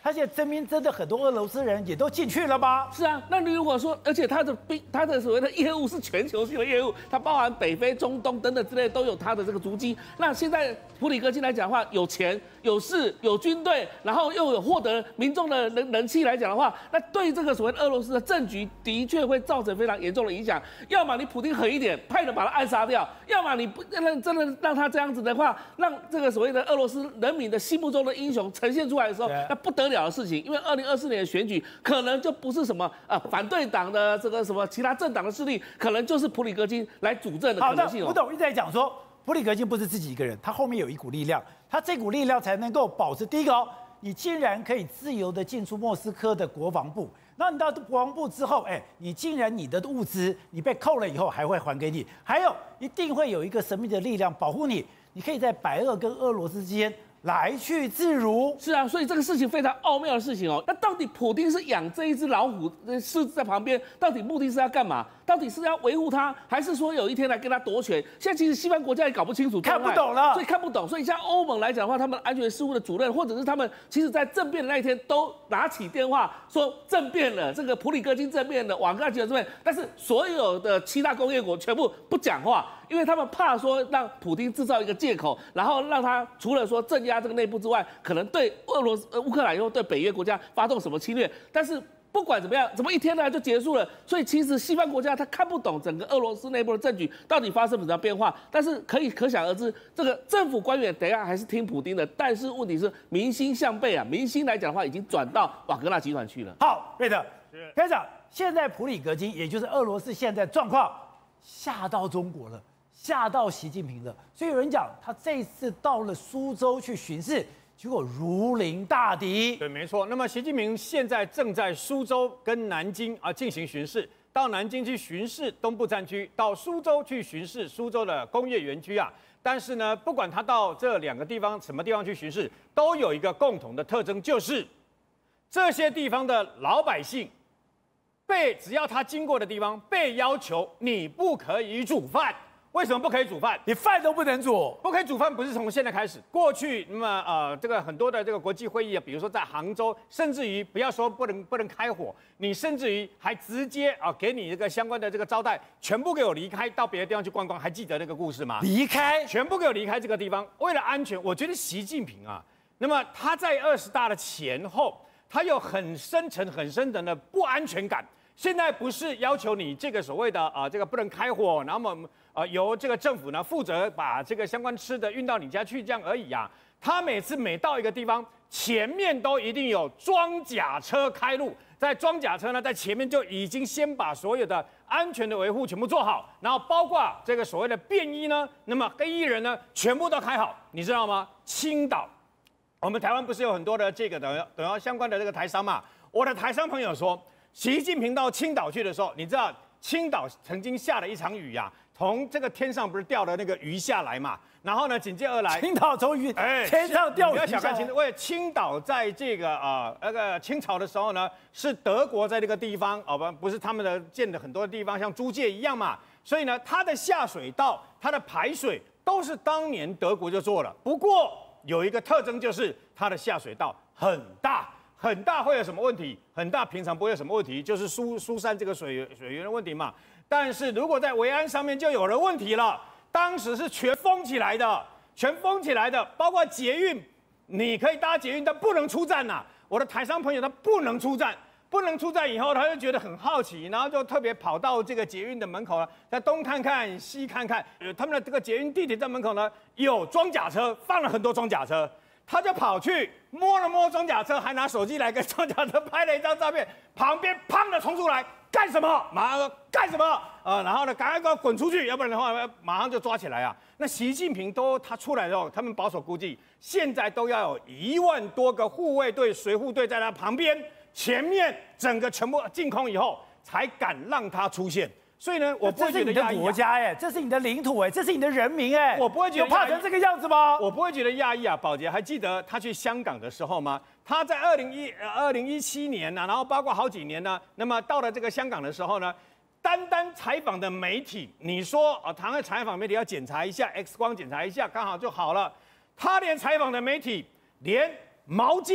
他现在征兵真的很多俄罗斯人也都进去了吗？ 是啊，那你如果说，而且他的兵，他的所谓的业务是全球性的业务，它包含北非、中东等等之类都有他的这个足迹。那现在普里戈金来讲的话，有钱、有势、有军队，然后又有获得民众的人人气来讲的话，那对这个所谓俄罗斯的政局的确会造成非常严重的影响。要么你普丁狠一点，派人把他暗杀掉；要么你不让真的让他这样子的话，让这个所谓的俄罗斯人民的心目中的英雄呈现出来的时候，那不得了的事情。因为二零二四年的选举可能就不是什么呃反对党的这个什么其他政党的势力，可能就是普里戈金来主政的可能性。 好的，吴董一直在讲说。普里戈金不是自己一个人，他后面有一股力量，他这股力量才能够保持第一个哦，你竟然可以自由的进出莫斯科的国防部，那你到国防部之后，哎，你竟然你的物资你被扣了以后还会还给你，还有一定会有一个神秘的力量保护你，你可以在白俄跟俄罗斯之间来去自如。 是啊，所以这个事情非常奥妙的事情哦。那到底普丁是养这一只老虎，狮子在旁边，到底目的是要干嘛？到底是要维护他，还是说有一天来跟他夺权？现在其实西方国家也搞不清楚， 看不懂了， 所以看不懂。所以像欧盟来讲的话，他们安全事务的主任，或者是他们，其实在政变的那一天都拿起电话说政变了，这个普里戈金政变了，瓦格纳集团政变，但是所有的七大工业国全部不讲话，因为他们怕说让普丁制造一个借口，然后让他除了说镇压这个内部之外，可能对俄罗斯、呃乌克兰以后对北约国家发动什么侵略，但是。不管怎么样，怎么一天呢就结束了？所以其实西方国家他看不懂整个俄罗斯内部的政局到底发生什么变化，但是可以可想而知，这个政府官员等一下还是听普丁的，但是问题是民心向背啊，民心来讲的话已经转到瓦格纳集团去了。 好，瑞德，开长，现在普里戈金也就是俄罗斯现在状况吓到中国了，吓到习近平了，所以有人讲他这次到了苏州去巡视。结果如临大敌。 对，没错。那么习近平现在正在苏州跟南京啊进行巡视，到南京去巡视东部战区，到苏州去巡视苏州的工业园区啊。但是呢，不管他到这两个地方什么地方去巡视，都有一个共同的特征，就是这些地方的老百姓被只要他经过的地方被要求你不可以煮饭。为什么不可以煮饭？ 你饭都不能煮， 不可以煮饭不是从现在开始，过去那么呃这个很多的这个国际会议啊，比如说在杭州，甚至于不要说不能不能开火，你甚至于还直接啊给你这个相关的这个招待，全部给我离开，到别的地方去逛逛，还记得那个故事吗？ 离开， 全部给我离开这个地方，为了安全，我觉得习近平啊，那么他在二十大的前后，他有很深层、很深层的不安全感。现在不是要求你这个所谓的啊、呃、这个不能开火，然后呃由这个政府呢负责把这个相关吃的运到你家去这样而已啊。他每次每到一个地方，前面都一定有装甲车开路，在装甲车呢在前面就已经先把所有的安全的维护全部做好，然后包括这个所谓的便衣呢，那么黑衣人呢全部都开好，你知道吗？青岛，我们台湾不是有很多的这个等等要相关的这个台商嘛？我的台商朋友说。习近平到青岛去的时候，你知道青岛曾经下了一场雨呀、啊，从这个天上不是掉了那个鱼下来嘛，然后呢紧接而来， 青岛从雨哎天上掉鱼下来。不要小看青岛， 因为青岛在这个啊、呃、那个清朝的时候呢，是德国在这个地方哦不不是他们的建的很多地方像租界一样嘛，所以呢它的下水道、它的排水都是当年德国就做了，不过有一个特征就是它的下水道很大。很大会有什么问题？很大平常不会有什么问题，就是疏疏散这个水水源的问题嘛。但是如果在维安上面就有了问题了，当时是全封起来的，全封起来的，包括捷运，你可以搭捷运，但不能出站呐、啊。我的台商朋友他不能出站，不能出站以后，他就觉得很好奇，然后就特别跑到这个捷运的门口了，在东看看西看看，呃，他们的这个捷运地铁站门口呢有装甲车，放了很多装甲车。他就跑去摸了摸装甲车，还拿手机来跟装甲车拍了一张照片。旁边砰的冲出来，干什么？马上说干什么？呃，然后呢，赶快给我滚出去，要不然的话马上就抓起来啊。那习近平都他出来之后，他们保守估计现在都要有一万多个护卫队、随护队在他旁边，前面整个全部净空以后，才敢让他出现。所以呢，我不会觉得压抑、啊、这是你的国家哎，这是你的领土哎，这是你的人民哎， 我不会觉得有怕成这个样子吗？ 我不会觉得压抑啊，宝杰还记得他去香港的时候吗？他在二零一二零一七年呢、啊，然后包括好几年呢，那么到了这个香港的时候呢，单单采访的媒体，你说啊，台湾采访媒体要检查一下 X 光检查一下，刚好就好了。他连采访的媒体，连毛巾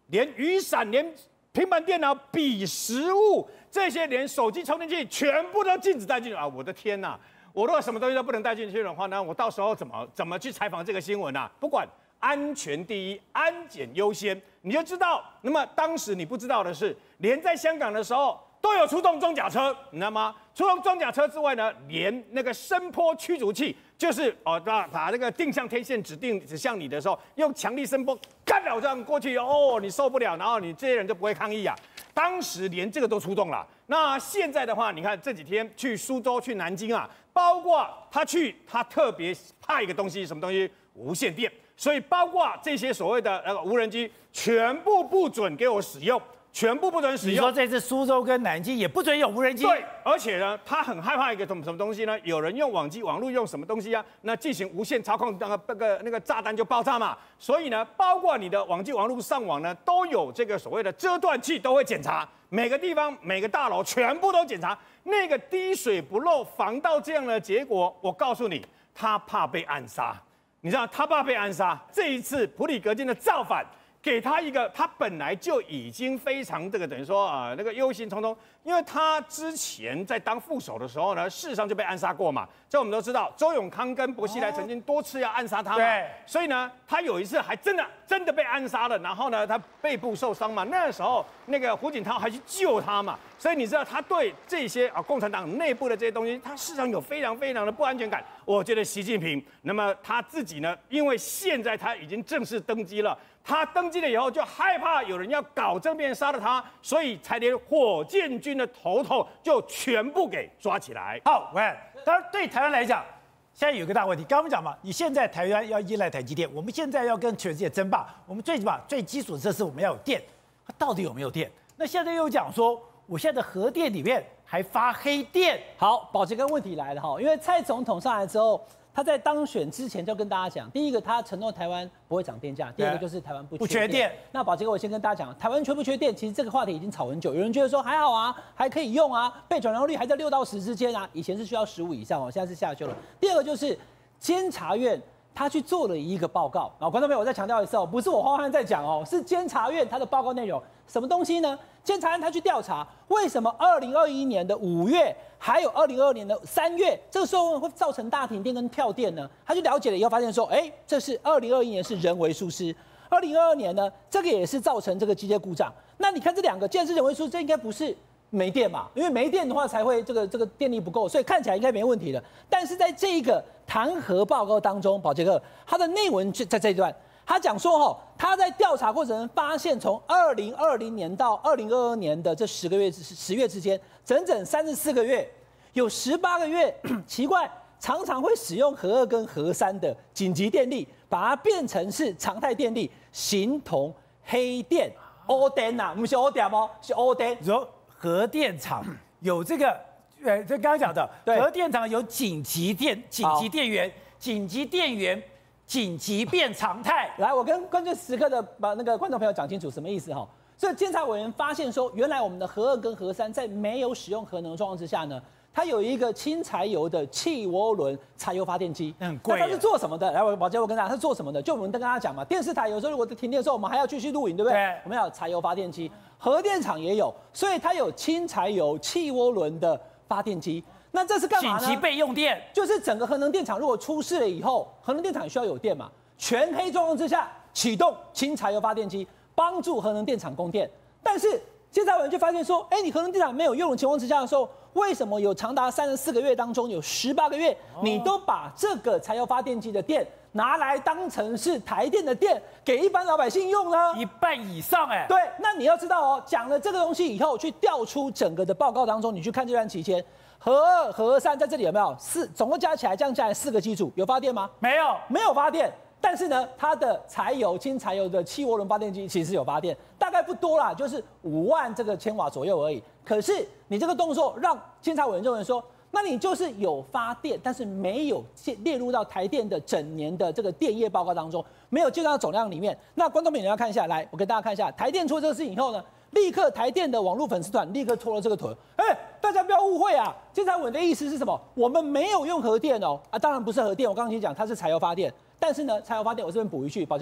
连雨伞、连平板电脑、笔、食物这些，连手机充电器全部都禁止带进去啊！我的天哪！我如果什么东西都不能带进去的话呢，我到时候怎么怎么去采访这个新闻啊？不管安全第一，安检优先，你就知道。那么当时你不知道的是，连在香港的时候都有出动装甲车，你知道吗？除了装甲车之外呢，连那个声波驱逐器，就是哦，把把那个定向天线指定指向你的时候，用强力声波干扰这样过去，哦，你受不了，然后你这些人就不会抗议啊。当时连这个都出动了。那现在的话，你看这几天去苏州、去南京啊，包括他去，他特别怕一个东西，什么东西？无线电。所以包括这些所谓的那个无人机，全部不准给我使用。全部不准使用。 你说这次苏州跟南京也不准有无人机？ 对，而且呢，他很害怕一个什么什么东西呢？有人用网际网络用什么东西啊？那进行无线操控，那个那个那个炸弹就爆炸嘛。所以呢，包括你的网际网络上网呢，都有这个所谓的遮断器，都会检查每个地方、每个大楼全部都检查。那个滴水不漏，防到这样的结果，我告诉你，他怕被暗杀。你知道，他怕被暗杀。这一次普里格金的造反。给他一个，他本来就已经非常这个等于说啊、呃、那个忧心忡忡，因为他之前在当副手的时候呢，事实上就被暗杀过嘛。这我们都知道，周永康跟薄熙来曾经多次要暗杀他嘛。对。所以呢，他有一次还真的真的被暗杀了，然后呢，他背部受伤嘛。那时候那个胡锦涛还去救他嘛。所以你知道他对这些啊共产党内部的这些东西，他事实上有非常非常的不安全感。我觉得习近平，那么他自己呢，因为现在他已经正式登基了。他登基了以后，就害怕有人要搞政变杀了他，所以才连火箭军的头头就全部给抓起来。 好，喂，当然对台湾来讲，现在有个大问题，刚刚我们讲嘛，你现在台湾要依赖台积电，我们现在要跟全世界争霸，我们最起码最基础的设施我们要有电，它到底有没有电？那现在又讲说，我现在的核电里面还发黑电。 好，宝杰哥问题来了哈，因为蔡总统上来之后。他在当选之前就跟大家讲，第一个他承诺台湾不会涨电价，第二个就是台湾不缺 电, 不缺电。那宝杰哥，我先跟大家讲，台湾缺不缺电？其实这个话题已经吵很久，有人觉得说还好啊，还可以用啊，备转容率还在六到十之间啊，以前是需要十五以上哦，现在是下修了。第二个就是监察院他去做了一个报告，然后观众朋友我再强调一次哦，不是我荒汉在讲哦，是监察院他的报告内容，什么东西呢？监察院他去调查为什么二零二一年的五月。还有二零二二年的三月，这个时候会造成大停电跟跳电呢？他去了解了以后，发现说，哎，这是二零二一年是人为疏失，二零二二年呢，这个也是造成这个机械故障。那你看这两个，既然是人为疏失，这应该不是没电嘛？因为没电的话才会这个这个电力不够，所以看起来应该没问题的。但是在这个弹劾报告当中，宝杰哥他的内文就在这一段。他讲说，哈，他在调查过程中发现，从二零二零年到二零二二年的这十个月十月之间，整整三十四个月，有十八个月，奇怪，常常会使用核二跟核三的紧急电力，把它变成是常态电力，形同黑电。黑电呐，不是黑电吗？是黑电。 你说核电厂有这个，呃，这刚刚讲的，核电厂有紧急电、紧急电源、紧急电源。紧急变常态， 来，我跟关键时刻的把那个观众朋友讲清楚什么意思哈。所以监察委员发现说，原来我们的核二跟核三在没有使用核能的状况之下呢，它有一个轻柴油的气涡轮柴油发电机， 很贵。 那它是做什么的？来，我宝杰，我跟大家，它是做什么的？就我们跟大家讲嘛，电视台有时候如果停电的时候，我们还要继续录影，对不对？对我们要有柴油发电机，核电厂也有，所以它有轻柴油气涡轮的发电机。那这是干嘛呢？ 紧急备用电， 就是整个核能电厂如果出事了以后，核能电厂也需要有电嘛，全黑状况之下启动轻柴油发电机，帮助核能电厂供电。但是监察委员就发现说，哎，你核能电厂没有用的情况之下的时候，为什么有长达三十四个月当中有十八个月，你都把这个柴油发电机的电拿来当成是台电的电给一般老百姓用呢？ 一半以上哎、欸。 对，那你要知道哦，讲了这个东西以后，去调出整个的报告当中，你去看这段期间。核二、核三在这里有没有四？总共加起来这样加起来四个机组有发电吗？ 没有， 没有发电。但是呢，它的柴油、轻柴油的气涡轮发电机其实有发电，大概不多啦，就是五万这个千瓦左右而已。可是你这个动作让监察委员认为说，那你就是有发电，但是没有列入到台电的整年的这个电业报告当中，没有计算到总量里面。那观众朋友要看一下，来，我给大家看一下，台电出了这个事情以后呢？立刻台电的网络粉丝团立刻戳了这个腿，哎、欸，大家不要误会啊！监察委员的意思是什么？我们没有用核电哦，啊，当然不是核电，我刚刚已经讲它是柴油发电，但是呢，柴油发电我这边补一句，宝杰哥，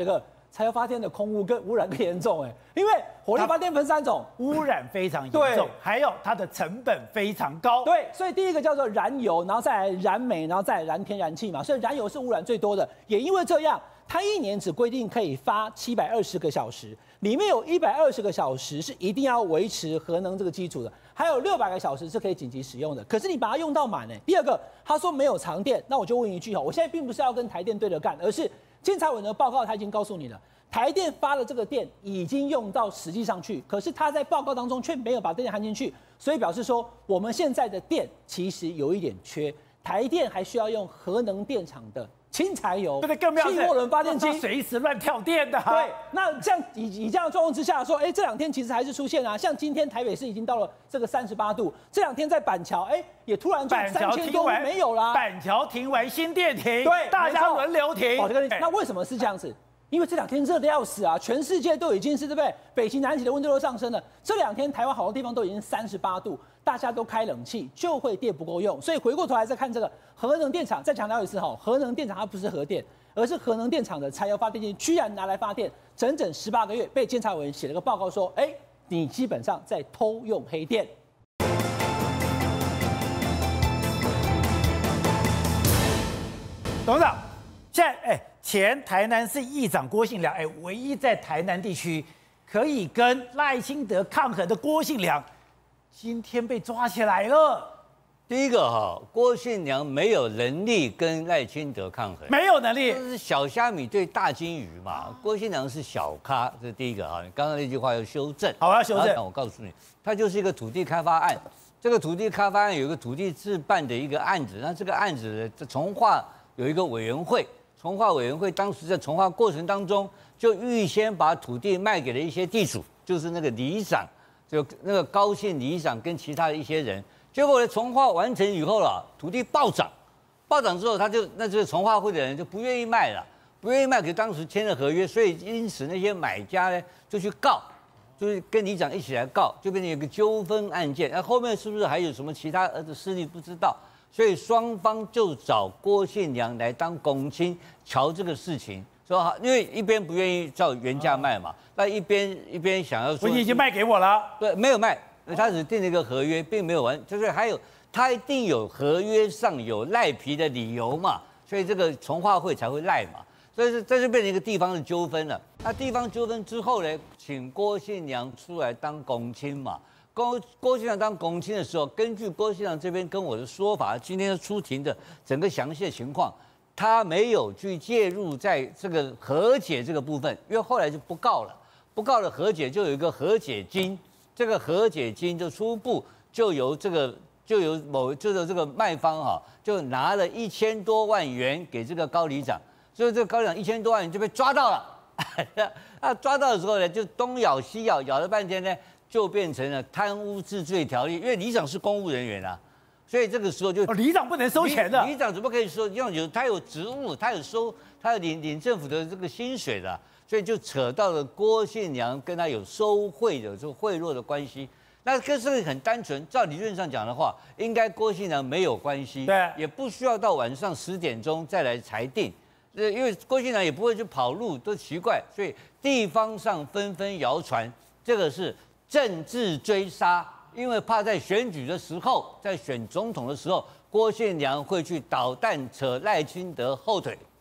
柴油发电的空污跟污染更严重哎，因为火力发电分三种， 污染非常严重，还有它的成本非常高。 对，所以第一个叫做燃油，然后再来燃煤，然后再来燃天然气嘛，所以燃油是污染最多的。也因为这样，它一年只规定可以发七百二十个小时，里面有一百二十个小时是一定要维持核能这个基础的，还有六百个小时是可以紧急使用的。可是你把它用到满哎。第二个，他说没有长电，那我就问一句哈，我现在并不是要跟台电对着干，而是监察委的报告他已经告诉你了。台电发的这个电已经用到实际上去，可是他在报告当中却没有把电含进去，所以表示说我们现在的电其实有一点缺，台电还需要用核能电厂的轻柴油、 对对，更不要气涡轮发电机， 随时乱跳电的、啊。 对，那这样以以这样的状况之下说，哎，这两天其实还是出现啊，像今天台北市已经到了这个三十八度，这两天在板桥，哎，也突然就三千多没有啦， 板桥停完新店停， 对， 大家轮流停。 我跟你，那为什么是这样子？因为这两天热的要死啊，全世界都已经是对不对？北极、南极的温度都上升了。这两天台湾好多地方都已经三十八度，大家都开冷气，就会电不够用。所以回过头来再看这个核能电厂，再强调一次哈，核能电厂它不是核电，而是核能电厂的柴油发电机，居然拿来发电，整整十八个月，被监察委员写了个报告说，哎，你基本上在偷用黑电。 董事长，现在哎。前台南市议长郭信良，哎，唯一在台南地区可以跟赖清德抗衡的郭信良，今天被抓起来了。 第一个哈，郭信良没有能力跟赖清德抗衡， 没有能力， 这是小虾米对大金鱼嘛。郭信良是小咖，这是第一个哈。你刚刚那句话要修正， 好，要修正。 我告诉你，它就是一个土地开发案。这个土地开发案有一个土地自办的一个案子，那这个案子的从化有一个委员会。从化委员会当时在从化过程当中，就预先把土地卖给了一些地主，就是那个里长，就那个高姓里长跟其他的一些人。结果呢，从化完成以后了，土地暴涨，暴涨之后，他就那这个从化会的人就不愿意卖了，不愿意卖，可当时签了合约，所以因此那些买家呢就去告，就是跟里长一起来告，就变成一个纠纷案件。那后面是不是还有什么其他的势力不知道？所以双方就找郭信良来当公亲瞧这个事情，说好，因为一边不愿意照原价卖嘛，那一边一边想要说， 你已经卖给我了， 对，没有卖，他只订了一个合约，并没有完，就是还有他一定有合约上有赖皮的理由嘛，所以这个从化会才会赖嘛，所以这这就变成一个地方的纠纷了。那地方纠纷之后呢，请郭信良出来当公亲嘛。郭郭信良当公亲的时候，根据郭信良这边跟我的说法，今天出庭的整个详细的情况，他没有去介入在这个和解这个部分，因为后来就不告了，不告了和解就有一个和解金，这个和解金就初步就由这个就由某就是这个卖方哈、啊，就拿了一千多万元给这个高里长，所以这个高里长一千多万元就被抓到了，那抓到的时候呢，就东咬西咬，咬了半天呢。就变成了贪污治罪条例，因为里长是公务人员啊，所以这个时候就、 哦、里长不能收钱的， 里长怎么可以收？要有他有职务，他有收，他有领领政府的这个薪水的，所以就扯到了郭信良跟他有收贿的这个贿赂的关系。那跟这个很单纯，照理论上讲的话，应该郭信良没有关系， 对， 也不需要到晚上十点钟再来裁定。呃，因为郭信良也不会去跑路，都奇怪，所以地方上纷纷谣传，这个是。政治追杀，因为怕在选举的时候，在选总统的时候，郭信良会去捣蛋扯赖清德后腿，